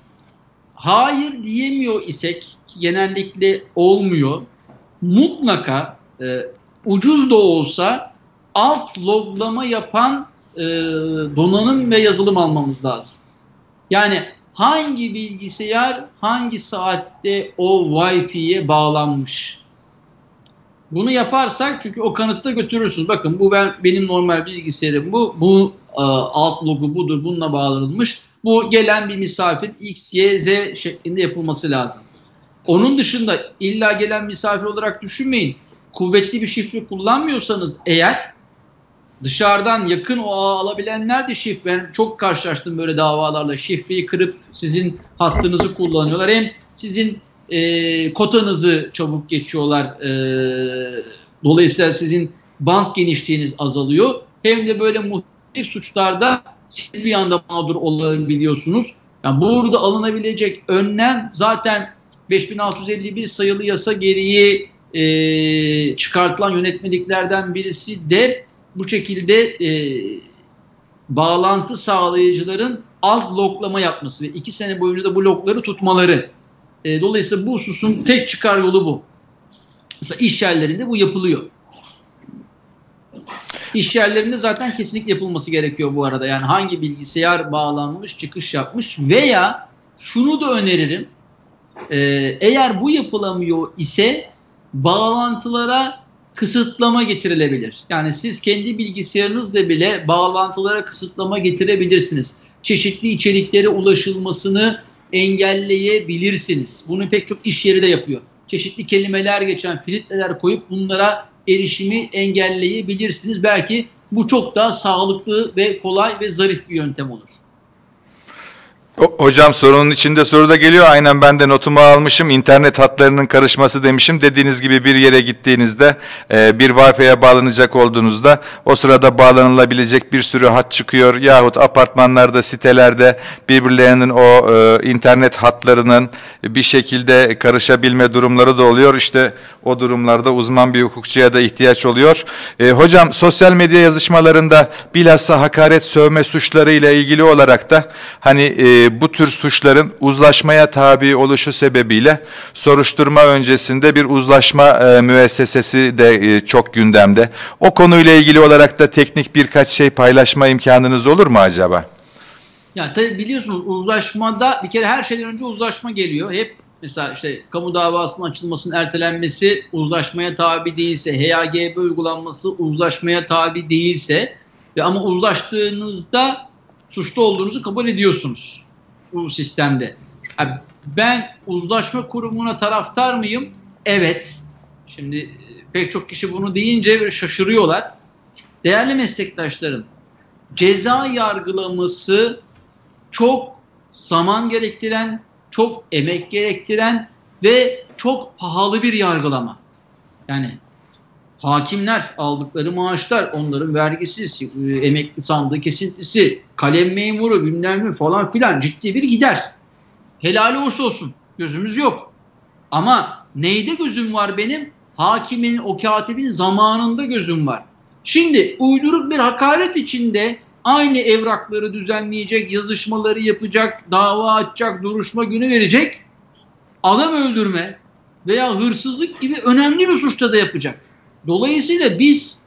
Hayır diyemiyor isek, genellikle olmuyor. Mutlaka ucuz da olsa alt loglama yapan donanım ve yazılım almamız lazım. Yani hangi bilgisayar hangi saatte o Wi-Fi'ye bağlanmış? Bunu yaparsak, çünkü o kanıtı da götürürsünüz. Bakın bu benim normal bilgisayarım bu. Bu alt logu budur, bununla bağlanılmış. Bu gelen bir misafir X, Y, Z şeklinde yapılması lazım. Onun dışında illa gelen misafir olarak düşünmeyin. Kuvvetli bir şifre kullanmıyorsanız eğer, dışarıdan yakın o ağı alabilenler de şifre. Ben çok karşılaştım böyle davalarla. Şifreyi kırıp sizin hattınızı kullanıyorlar. Hem sizin kotanızı çabuk geçiyorlar. Dolayısıyla sizin bank genişliğiniz azalıyor. Hem de böyle muhtelif suçlarda siz bir anda mağdur olabiliyorsunuz. Yani burada alınabilecek önlem zaten 5651 sayılı yasa gereği çıkartılan yönetmeliklerden birisi de bu şekilde bağlantı sağlayıcıların alt loglama yapması ve 2 sene boyunca da bu logları tutmaları. Dolayısıyla bu hususun tek çıkar yolu bu. Mesela iş yerlerinde bu yapılıyor. İş yerlerinde zaten kesinlikle yapılması gerekiyor bu arada. Yani hangi bilgisayar bağlanmış, çıkış yapmış veya şunu da öneririm. Eğer bu yapılamıyor ise bağlantılara kısıtlama getirilebilir. Yani siz kendi bilgisayarınızla bile bağlantılara kısıtlama getirebilirsiniz. Çeşitli içeriklere ulaşılmasını engelleyebilirsiniz. Bunu pek çok iş yeri de yapıyor. Çeşitli kelimeler geçen filtreler koyup bunlara erişimi engelleyebilirsiniz. Belki bu çok daha sağlıklı ve kolay ve zarif bir yöntem olur. Hocam sorunun içinde soru da geliyor. Aynen ben de notumu almışım. İnternet hatlarının karışması demişim. Dediğiniz gibi bir yere gittiğinizde bir Wi-Fi'ye bağlanacak olduğunuzda o sırada bağlanılabilecek bir sürü hat çıkıyor. Yahut apartmanlarda, sitelerde birbirlerinin o internet hatlarının bir şekilde karışabilme durumları da oluyor. İşte o durumlarda uzman bir hukukçuya da ihtiyaç oluyor. Hocam sosyal medya yazışmalarında bilhassa hakaret, sövme suçlarıyla ilgili olarak da hani bu tür suçların uzlaşmaya tabi oluşu sebebiyle soruşturma öncesinde bir uzlaşma müessesesi de çok gündemde. O konuyla ilgili olarak da teknik birkaç şey paylaşma imkanınız olur mu acaba? Ya tabii biliyorsunuz uzlaşmada bir kere her şeyden önce uzlaşma geliyor. Hep mesela işte kamu davasının açılmasının ertelenmesi uzlaşmaya tabi değilse, HAGB uygulanması uzlaşmaya tabi değilse ama uzlaştığınızda suçlu olduğunuzu kabul ediyorsunuz bu sistemde. Yani ben uzlaşma kurumuna taraftar mıyım? Evet. Şimdi pek çok kişi bunu deyince böyle şaşırıyorlar. Değerli meslektaşlarım, ceza yargılaması çok zaman gerektiren, çok emek gerektiren ve çok pahalı bir yargılama. Yani hakimler aldıkları maaşlar, onların vergisi, emekli sandığı kesintisi, kalem memuru, bilmem ne falan filan ciddi bir gider. Helali hoş olsun. Gözümüz yok. Ama neyde gözüm var benim? Hakimin, o katibin zamanında gözüm var. Şimdi uyduruk bir hakaret içinde aynı evrakları düzenleyecek, yazışmaları yapacak, dava açacak, duruşma günü verecek, adam öldürme veya hırsızlık gibi önemli bir suçta da yapacak. Dolayısıyla biz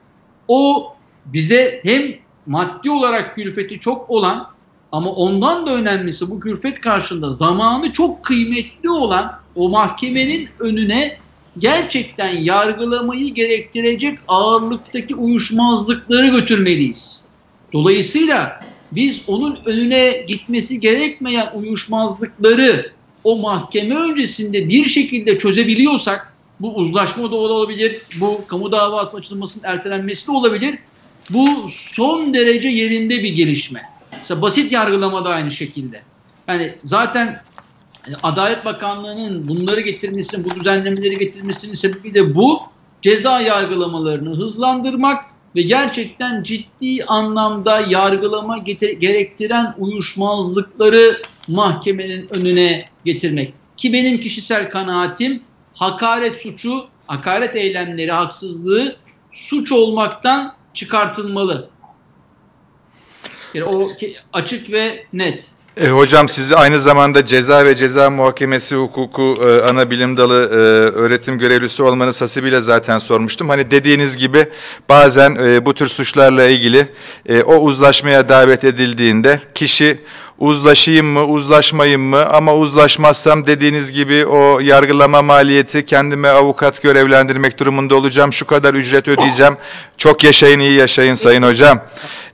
bize hem maddi olarak külfeti çok olan ama ondan da önemlisi bu külfet karşında zamanı çok kıymetli olan o mahkemenin önüne gerçekten yargılamayı gerektirecek ağırlıktaki uyuşmazlıkları götürmeliyiz. Dolayısıyla biz onun önüne gitmesi gerekmeyen uyuşmazlıkları o mahkeme öncesinde bir şekilde çözebiliyorsak, bu uzlaşma da olabilir, bu kamu davası açılmasının ertelenmesi de olabilir. Bu son derece yerinde bir gelişme. Mesela basit yargılama da aynı şekilde. Yani zaten Adalet Bakanlığı'nın bunları getirmesinin, bu düzenlemeleri getirmesinin sebebi de bu. Ceza yargılamalarını hızlandırmak ve gerçekten ciddi anlamda yargılama gerektiren uyuşmazlıkları mahkemenin önüne getirmek. Ki benim kişisel kanaatim hakaret suçu, hakaret eylemleri, haksızlığı suç olmaktan çıkartılmalı. Yani o açık ve net. Hocam sizi aynı zamanda ceza ve ceza muhakemesi hukuku ana bilim dalı öğretim görevlisi olmanız hasıbıyla zaten sormuştum. Hani dediğiniz gibi bazen bu tür suçlarla ilgili o uzlaşmaya davet edildiğinde kişi uzlaşayım mı, uzlaşmayayım mı, ama uzlaşmazsam dediğiniz gibi o yargılama maliyeti, kendime avukat görevlendirmek durumunda olacağım, şu kadar ücret ödeyeceğim, çok yaşayın, iyi yaşayın sayın hocam.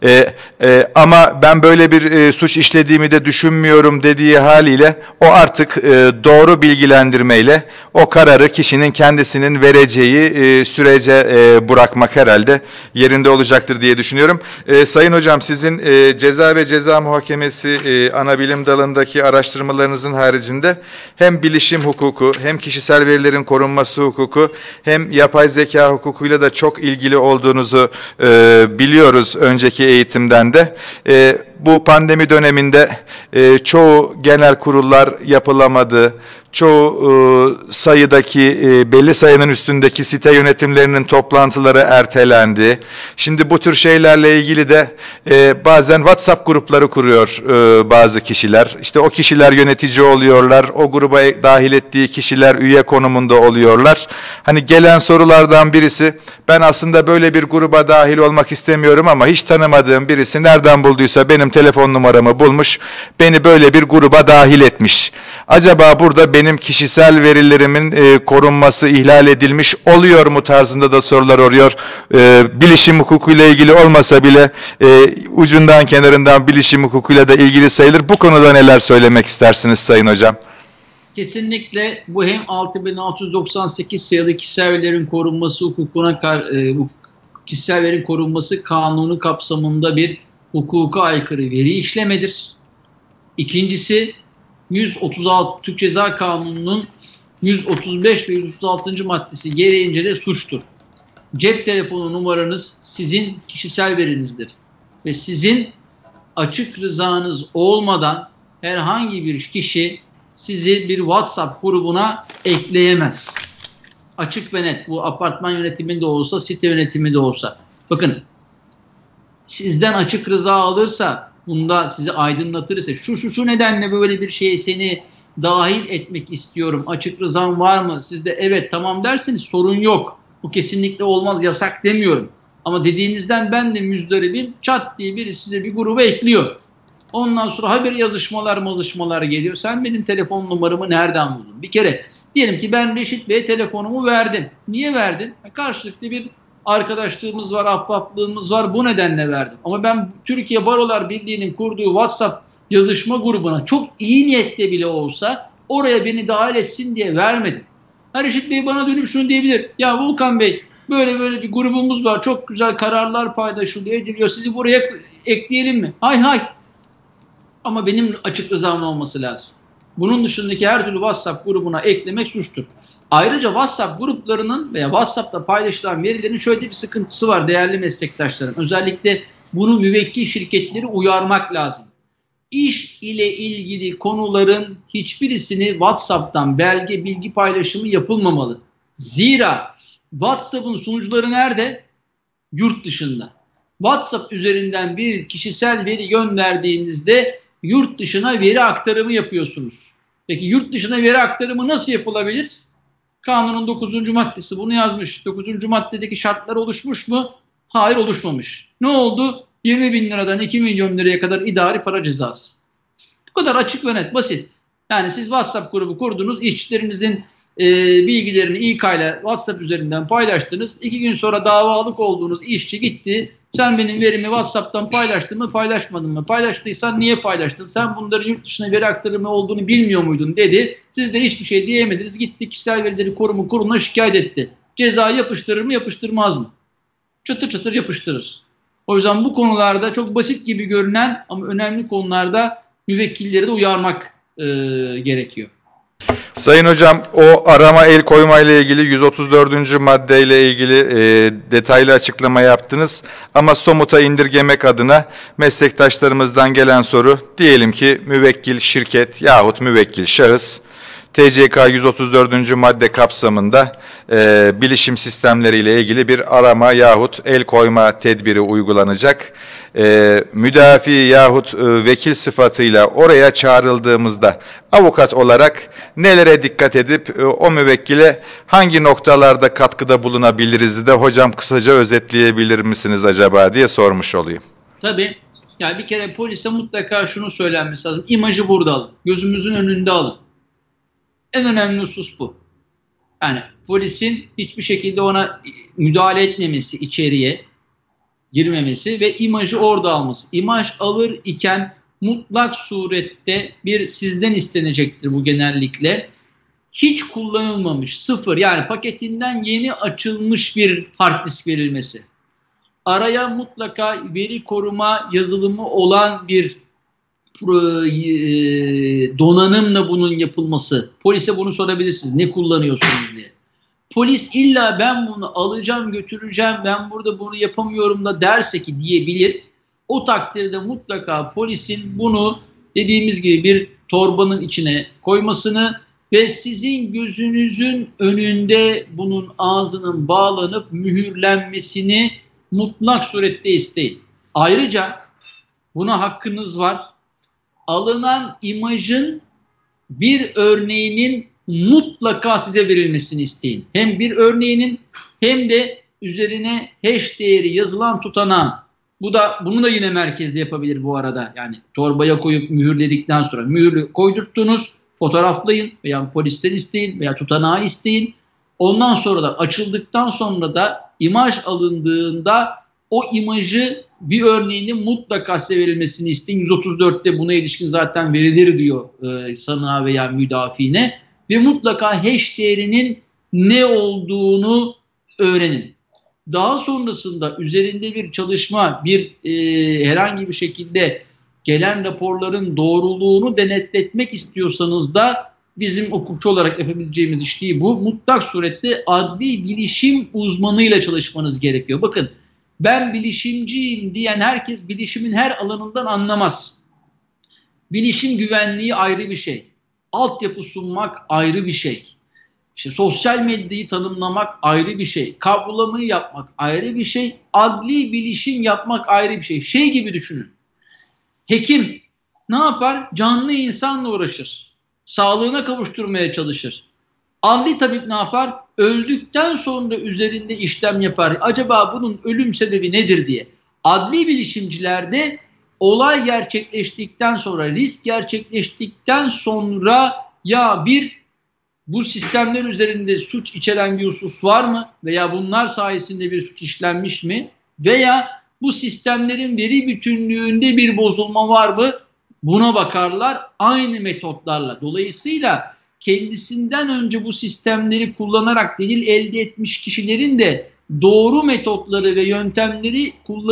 Ama ben böyle bir suç işlediğimi de düşünmüyorum dediği haliyle o artık doğru bilgilendirmeyle o kararı kişinin kendisinin vereceği sürece bırakmak herhalde yerinde olacaktır diye düşünüyorum. Sayın hocam, sizin ceza ve ceza muhakemesi ana bilim dalındaki araştırmalarınızın haricinde hem bilişim hukuku, hem kişisel verilerin korunması hukuku, hem yapay zeka hukukuyla da çok ilgili olduğunuzu biliyoruz önceki eğitimden de. Bu pandemi döneminde çoğu genel kurullar yapılamadı. Çoğu sayıdaki belli sayının üstündeki site yönetimlerinin toplantıları ertelendi. Şimdi bu tür şeylerle ilgili de bazen WhatsApp grupları kuruyor bazı kişiler. İşte o kişiler yönetici oluyorlar. O gruba dahil ettiği kişiler üye konumunda oluyorlar. Hani gelen sorulardan birisi, ben aslında böyle bir gruba dahil olmak istemiyorum ama hiç tanımadığım birisi nereden bulduysa benim telefon numaramı bulmuş, beni böyle bir gruba dahil etmiş. Acaba burada benim kişisel verilerimin korunması ihlal edilmiş oluyor mu tarzında da sorular oluyor. Bilişim hukukuyla ilgili olmasa bile ucundan kenarından bilişim hukukuyla da ilgili sayılır. Bu konuda neler söylemek istersiniz Sayın Hocam? Kesinlikle bu hem 6698 sayılı kişisel verilerin korunması hukukuna, kişisel verilerin korunması kanunu kapsamında bir hukuka aykırı veri işlemedir. İkincisi, 136 Türk Ceza Kanunu'nun 135 ve 136. maddesi gereğince de suçtur. Cep telefonu numaranız sizin kişisel verinizdir ve sizin açık rızanız olmadan herhangi bir kişi sizi bir WhatsApp grubuna ekleyemez. Açık ve net. Bu apartman yönetiminde olsa, site yönetiminde olsa. Bakın, sizden açık rıza alırsa, bunda sizi aydınlatırsa, şu nedenle böyle bir şeye seni dahil etmek istiyorum, açık rızan var mı? Siz de evet tamam derseniz sorun yok. Bu kesinlikle olmaz, yasak demiyorum. Ama dediğinizden ben de müzdaribim, çat diye biri size bir gruba ekliyor. Ondan sonra haber yazışmalar geliyor. Sen benim telefon numaramı nereden buldun? Bir kere diyelim ki ben Reşit Bey'e telefonumu verdim. Niye verdin? Karşılıklı bir arkadaşlığımız var, ahbaplığımız var. Bu nedenle verdim. Ama ben Türkiye Barolar Birliği'nin kurduğu WhatsApp yazışma grubuna çok iyi niyetle bile olsa oraya beni dahil etsin diye vermedim. Reşit Bey bana dönüp şunu diyebilir. Ya Volkan Bey, böyle bir grubumuz var. Çok güzel kararlar paylaşılıyor, ediliyor. Sizi buraya ekleyelim mi? Hay. Ama benim açık rızam olması lazım. Bunun dışındaki her türlü WhatsApp grubuna eklemek suçtur. Ayrıca WhatsApp gruplarının veya WhatsApp'ta paylaşılan verilerin şöyle bir sıkıntısı var değerli meslektaşlarım. Özellikle bunu müvekkil şirketleri uyarmak lazım. İş ile ilgili konuların hiçbirisini WhatsApp'tan bilgi paylaşımı yapılmamalı. Zira WhatsApp'ın sunucuları nerede? Yurt dışında. WhatsApp üzerinden bir kişisel veri gönderdiğinizde yurt dışına veri aktarımı yapıyorsunuz. Peki yurt dışına veri aktarımı nasıl yapılabilir? Kanunun 9. maddesi bunu yazmış. 9. maddedeki şartlar oluşmuş mu? Hayır, oluşmamış. Ne oldu? 20 bin liradan 2 milyon liraya kadar idari para cezası. Bu kadar açık ve net, basit. Yani siz WhatsApp grubu kurdunuz, işçilerinizin bilgilerini İK ile WhatsApp üzerinden paylaştınız. 2 gün sonra davalık olduğunuz işçi gitti. Sen benim verimi WhatsApp'tan paylaştın mı, paylaşmadın mı? Paylaştıysan niye paylaştın? Sen bunların yurt dışına veri aktarımı olduğunu bilmiyor muydun dedi. Siz de hiçbir şey diyemediniz. Gitti Kişisel Verileri Koruma Kurulu'na şikayet etti. Ceza yapıştırır mı, yapıştırmaz mı? Çıtır çıtır yapıştırır. O yüzden bu konularda çok basit gibi görünen ama önemli konularda müvekkilleri de uyarmak gerekiyor. Sayın Hocam, o arama el koyma ile ilgili 134. maddeyle ilgili detaylı açıklama yaptınız. Ama somuta indirgemek adına meslektaşlarımızdan gelen soru, diyelim ki müvekkil şirket yahut müvekkil şahıs TCK 134. madde kapsamında bilişim sistemleriyle ilgili bir arama yahut el koyma tedbiri uygulanacak. Müdafi yahut vekil sıfatıyla oraya çağrıldığımızda avukat olarak nelere dikkat edip o müvekkile hangi noktalarda katkıda bulunabiliriz de hocam kısaca özetleyebilir misiniz acaba diye sormuş olayım. Tabii. Yani bir kere polise mutlaka şunu söylenmesi lazım. İmajı burada alın. Gözümüzün önünde alın. En önemli husus bu. Yani polisin hiçbir şekilde ona müdahale etmemesi, içeriye girmemesi ve imajı orada alması. İmaj alır iken mutlak surette bir sizden istenecektir bu genellikle. Hiç kullanılmamış, sıfır, yani paketinden yeni açılmış bir hard disk verilmesi. Araya mutlaka veri koruma yazılımı olan bir donanımla bunun yapılması. Polise bunu sorabilirsiniz. Ne kullanıyorsunuz diye. Polis illa ben bunu alacağım, götüreceğim, ben burada bunu yapamıyorum da derse ki diyebilir. O takdirde mutlaka polisin bunu dediğimiz gibi bir torbanın içine koymasını ve sizin gözünüzün önünde bunun ağzının bağlanıp mühürlenmesini mutlak surette isteyin. Ayrıca buna hakkınız var. Alınan imajın bir örneğinin mutlaka size verilmesini isteyin. Hem bir örneğinin hem de üzerine hash değeri yazılan tutanağı. Bunu da yine merkezde yapabilir bu arada. Yani torbaya koyup mühürledikten sonra mühürü koydurttunuz, fotoğraflayın veya polisten isteyin veya tutanağı isteyin. Ondan sonra da açıldıktan sonra da imaj alındığında o imajı bir örneğinin mutlaka size verilmesini isteyin. 134'te buna ilişkin zaten verilir diyor sanığa veya müdafiine. Ve mutlaka hash değerinin ne olduğunu öğrenin. Daha sonrasında üzerinde bir çalışma, herhangi bir şekilde gelen raporların doğruluğunu denetletmek istiyorsanız da bizim hukukçu olarak yapabileceğimiz iş değil bu. Mutlak surette adli bilişim uzmanıyla çalışmanız gerekiyor. Bakın, ben bilişimciyim diyen herkes bilişimin her alanından anlamaz. Bilişim güvenliği ayrı bir şey. Altyapı sunmak ayrı bir şey. İşte sosyal medyayı tanımlamak ayrı bir şey. Kavrulamayı yapmak ayrı bir şey. Adli bilişim yapmak ayrı bir şey. Şey gibi düşünün. Hekim ne yapar? Canlı insanla uğraşır. Sağlığına kavuşturmaya çalışır. Adli tabip ne yapar? Öldükten sonra üzerinde işlem yapar. Acaba bunun ölüm sebebi nedir diye. Adli bilişimcilerde olay gerçekleştikten sonra, risk gerçekleştikten sonra bu sistemler üzerinde suç içeren bir husus var mı? Veya bunlar sayesinde bir suç işlenmiş mi? Veya bu sistemlerin veri bütünlüğünde bir bozulma var mı? Buna bakarlar aynı metotlarla. Dolayısıyla kendisinden önce bu sistemleri kullanarak delil elde etmiş kişilerin de doğru metotları ve yöntemleri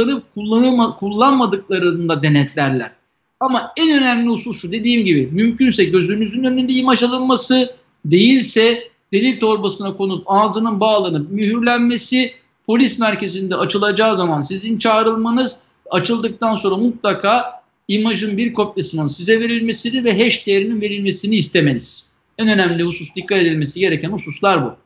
kullanmadıklarını da denetlerler. Ama en önemli husus şu, dediğim gibi mümkünse gözünüzün önünde imaj alınması, değilse delil torbasına konup ağzının bağlanıp mühürlenmesi, polis merkezinde açılacağı zaman sizin çağrılmanız, açıldıktan sonra mutlaka imajın bir kopyasının size verilmesini ve hash değerinin verilmesini istemeniz. En önemli husus, dikkat edilmesi gereken hususlar bu.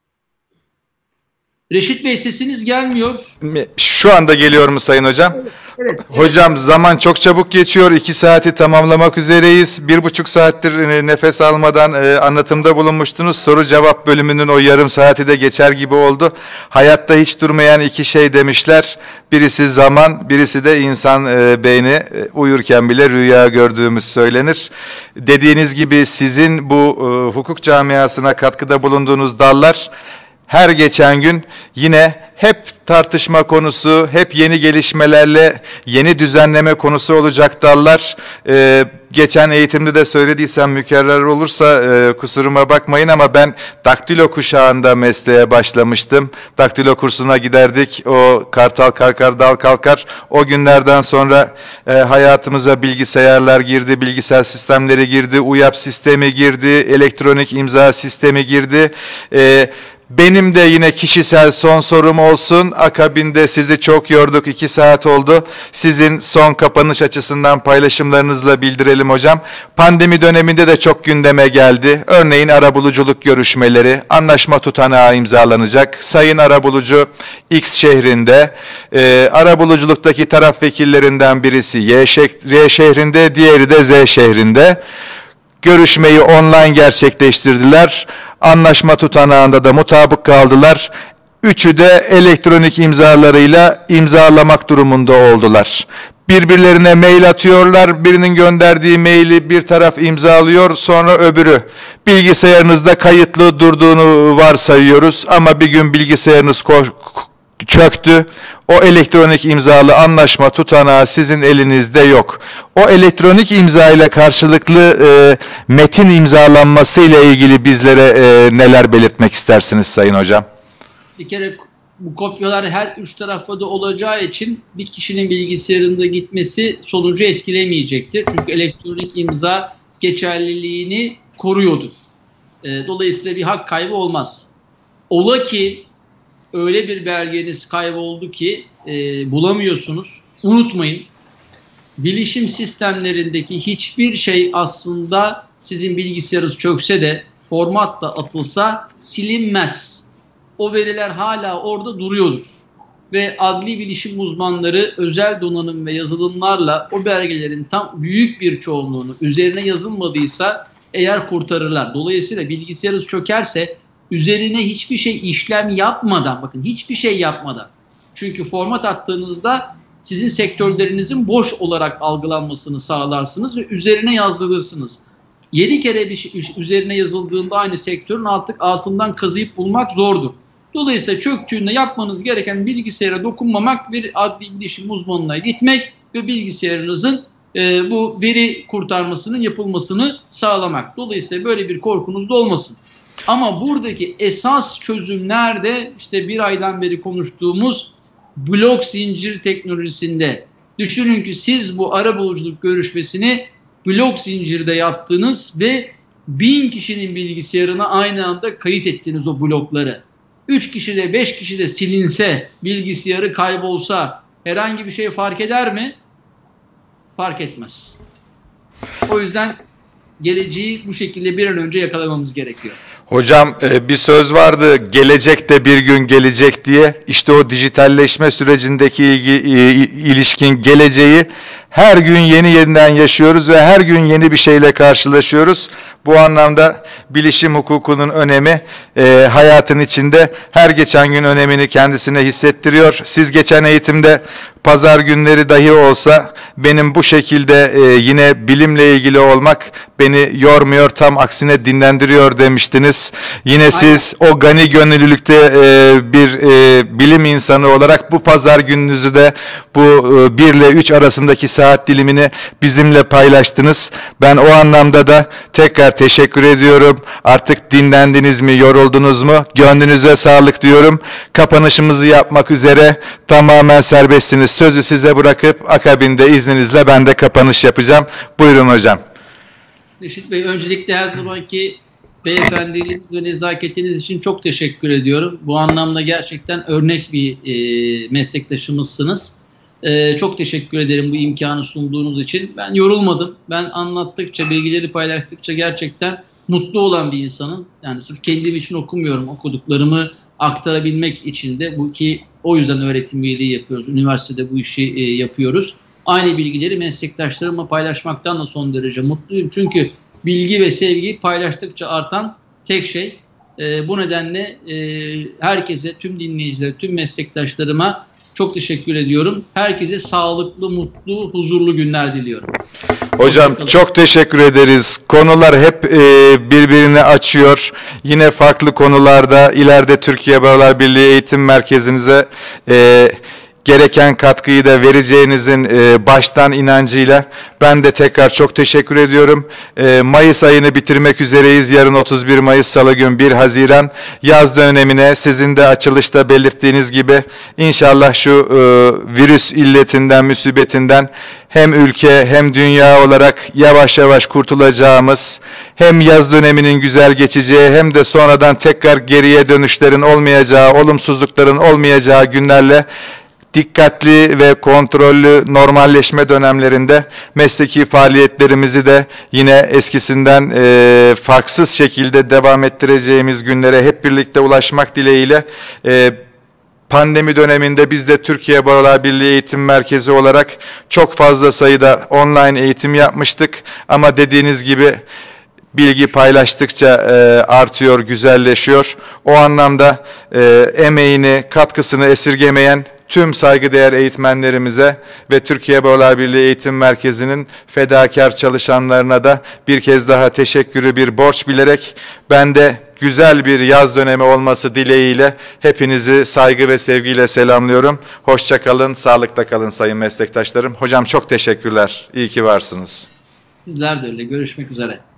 Reşit Bey, sesiniz gelmiyor. Şu anda geliyor mu Sayın Hocam? Evet, Hocam zaman çok çabuk geçiyor. 2 saati tamamlamak üzereyiz. 1,5 saattir nefes almadan anlatımda bulunmuştunuz. Soru cevap bölümünün o yarım saati de geçer gibi oldu. Hayatta hiç durmayan 2 şey demişler. Birisi zaman, birisi de insan beyni. Uyurken bile rüya gördüğümüz söylenir. Dediğiniz gibi sizin bu hukuk camiasına katkıda bulunduğunuz dallar her geçen gün yine hep tartışma konusu, hep yeni gelişmelerle yeni düzenleme konusu olacak dallar. Geçen eğitimde de söylediysem mükerrer olursa kusuruma bakmayın ama ben daktilo kuşağında mesleğe başlamıştım. Daktilo kursuna giderdik. O kartal kalkar, dal kalkar. O günlerden sonra hayatımıza bilgisayarlar girdi, bilgisayar sistemleri girdi, UYAP sistemi girdi, elektronik imza sistemi girdi. Benim de yine kişisel son sorum olsun. Akabinde sizi çok yorduk. 2 saat oldu. Sizin son kapanış açısından paylaşımlarınızla bildirelim hocam. Pandemi döneminde de çok gündeme geldi. Örneğin arabuluculuk görüşmeleri, anlaşma tutanağı imzalanacak. Sayın arabulucu X şehrinde, arabuluculuktaki taraf vekillerinden birisi Y şehrinde, diğeri de Z şehrinde. Görüşmeyi online gerçekleştirdiler. Anlaşma tutanağında da mutabık kaldılar. Üçü de elektronik imzalarıyla imzalamak durumunda oldular. Birbirlerine mail atıyorlar. Birinin gönderdiği maili bir taraf imzalıyor, sonra öbürü. Bilgisayarınızda kayıtlı durduğunu varsayıyoruz ama bir gün bilgisayarınız çöktü. O elektronik imzalı anlaşma tutanağı sizin elinizde yok. O elektronik imza ile karşılıklı metin imzalanması ile ilgili bizlere neler belirtmek istersiniz Sayın Hocam? Bir kere bu kopyalar her üç tarafa da olacağı için bir kişinin bilgisayarında gitmesi sonucu etkilemeyecektir. Çünkü elektronik imza geçerliliğini koruyordur. Dolayısıyla bir hak kaybı olmaz. Ola ki öyle bir belgeniz kayboldu ki bulamıyorsunuz. Unutmayın, bilişim sistemlerindeki hiçbir şey aslında sizin bilgisayarınız çökse de formatla atılsa silinmez. O veriler hala orada duruyordur. Ve adli bilişim uzmanları özel donanım ve yazılımlarla o belgelerin tam büyük bir çoğunluğunu üzerine yazılmadıysa eğer kurtarırlar. Dolayısıyla bilgisayarınız çökerse üzerine hiçbir şey işlem yapmadan, bakın hiçbir şey yapmadan. Çünkü format attığınızda sizin sektörlerinizin boş olarak algılanmasını sağlarsınız ve üzerine yazdırırsınız. 7 kere bir şey üzerine yazıldığında aynı sektörün artık altından kazıyıp bulmak zordur. Dolayısıyla çöktüğünde yapmanız gereken bilgisayara dokunmamak, bir adli bilişim uzmanına gitmek ve bilgisayarınızın bu veri kurtarmasının yapılmasını sağlamak. Dolayısıyla böyle bir korkunuz da olmasın. Ama buradaki esas çözüm nerede? İşte bir aydan beri konuştuğumuz blok zincir teknolojisinde. Düşünün ki siz bu arabuluculuk görüşmesini blok zincirde yaptınız ve 1000 kişinin bilgisayarına aynı anda kayıt ettiniz o blokları. 3 kişi de 5 kişi de silinse, bilgisayarı kaybolsa herhangi bir şey fark eder mi? Fark etmez. O yüzden geleceği bu şekilde bir an önce yakalamamız gerekiyor. Hocam bir söz vardı, gelecek de bir gün gelecek diye. İşte o dijitalleşme sürecindeki ilişkin geleceği her gün yeniden yaşıyoruz ve her gün yeni bir şeyle karşılaşıyoruz. Bu anlamda bilişim hukukunun önemi hayatın içinde her geçen gün önemini kendisine hissettiriyor. Siz geçen eğitimde pazar günleri dahi olsa benim bu şekilde yine bilimle ilgili olmak beni yormuyor, tam aksine dinlendiriyor demiştiniz. Yine siz o gani gönüllülükte bir bilim insanı olarak bu pazar gününüzü de bu 1 ile 3 arasındaki saat dilimini bizimle paylaştınız. Ben o anlamda da tekrar teşekkür ediyorum. Artık dinlendiniz mi, yoruldunuz mu? Gönlünüze sağlık diyorum. Kapanışımızı yapmak üzere tamamen serbestsiniz. Sözü size bırakıp akabinde izninizle ben de kapanış yapacağım. Buyurun hocam. Reşit Bey, öncelikle her zamanki beyefendiliğiniz ve nezaketiniz için çok teşekkür ediyorum. Bu anlamda gerçekten örnek bir meslektaşımızsınız. Çok teşekkür ederim bu imkanı sunduğunuz için. Ben yorulmadım. Ben anlattıkça, bilgileri paylaştıkça gerçekten mutlu olan bir insanım. Yani sırf kendim için okumuyorum. Okuduklarımı aktarabilmek için de, bu ki O yüzden öğretim üyeliği yapıyoruz. Üniversitede bu işi yapıyoruz. Aynı bilgileri meslektaşlarımla paylaşmaktan da son derece mutluyum. Çünkü bilgi ve sevgi paylaştıkça artan tek şey. Bu nedenle herkese, tüm dinleyicilere, tüm meslektaşlarıma çok teşekkür ediyorum. Herkese sağlıklı, mutlu, huzurlu günler diliyorum. Hocam çok teşekkür ederiz. Konular hep birbirini açıyor. Yine farklı konularda ileride Türkiye Barolar Birliği Eğitim Merkezinize gereken katkıyı da vereceğinizin baştan inancıyla ben de tekrar çok teşekkür ediyorum. Mayıs ayını bitirmek üzereyiz. Yarın 31 Mayıs Salı gün 1 Haziran yaz dönemine sizin de açılışta belirttiğiniz gibi inşallah şu virüs illetinden, musibetinden hem ülke hem dünya olarak yavaş yavaş kurtulacağımız, hem yaz döneminin güzel geçeceği hem de sonradan tekrar geriye dönüşlerin olmayacağı, olumsuzlukların olmayacağı günlerle dikkatli ve kontrollü normalleşme dönemlerinde mesleki faaliyetlerimizi de yine eskisinden farksız şekilde devam ettireceğimiz günlere hep birlikte ulaşmak dileğiyle pandemi döneminde biz de Türkiye Barolar Birliği Eğitim Merkezi olarak çok fazla sayıda online eğitim yapmıştık ama dediğiniz gibi bilgi paylaştıkça artıyor, güzelleşiyor. O anlamda emeğini, katkısını esirgemeyen tüm saygıdeğer eğitmenlerimize ve Türkiye Barolar Birliği Eğitim Merkezi'nin fedakar çalışanlarına da bir kez daha teşekkürü bir borç bilerek ben de güzel bir yaz dönemi olması dileğiyle hepinizi saygı ve sevgiyle selamlıyorum. Hoşça kalın, sağlıkla kalın sayın meslektaşlarım. Hocam çok teşekkürler. İyi ki varsınız. Sizler de öyle. Görüşmek üzere.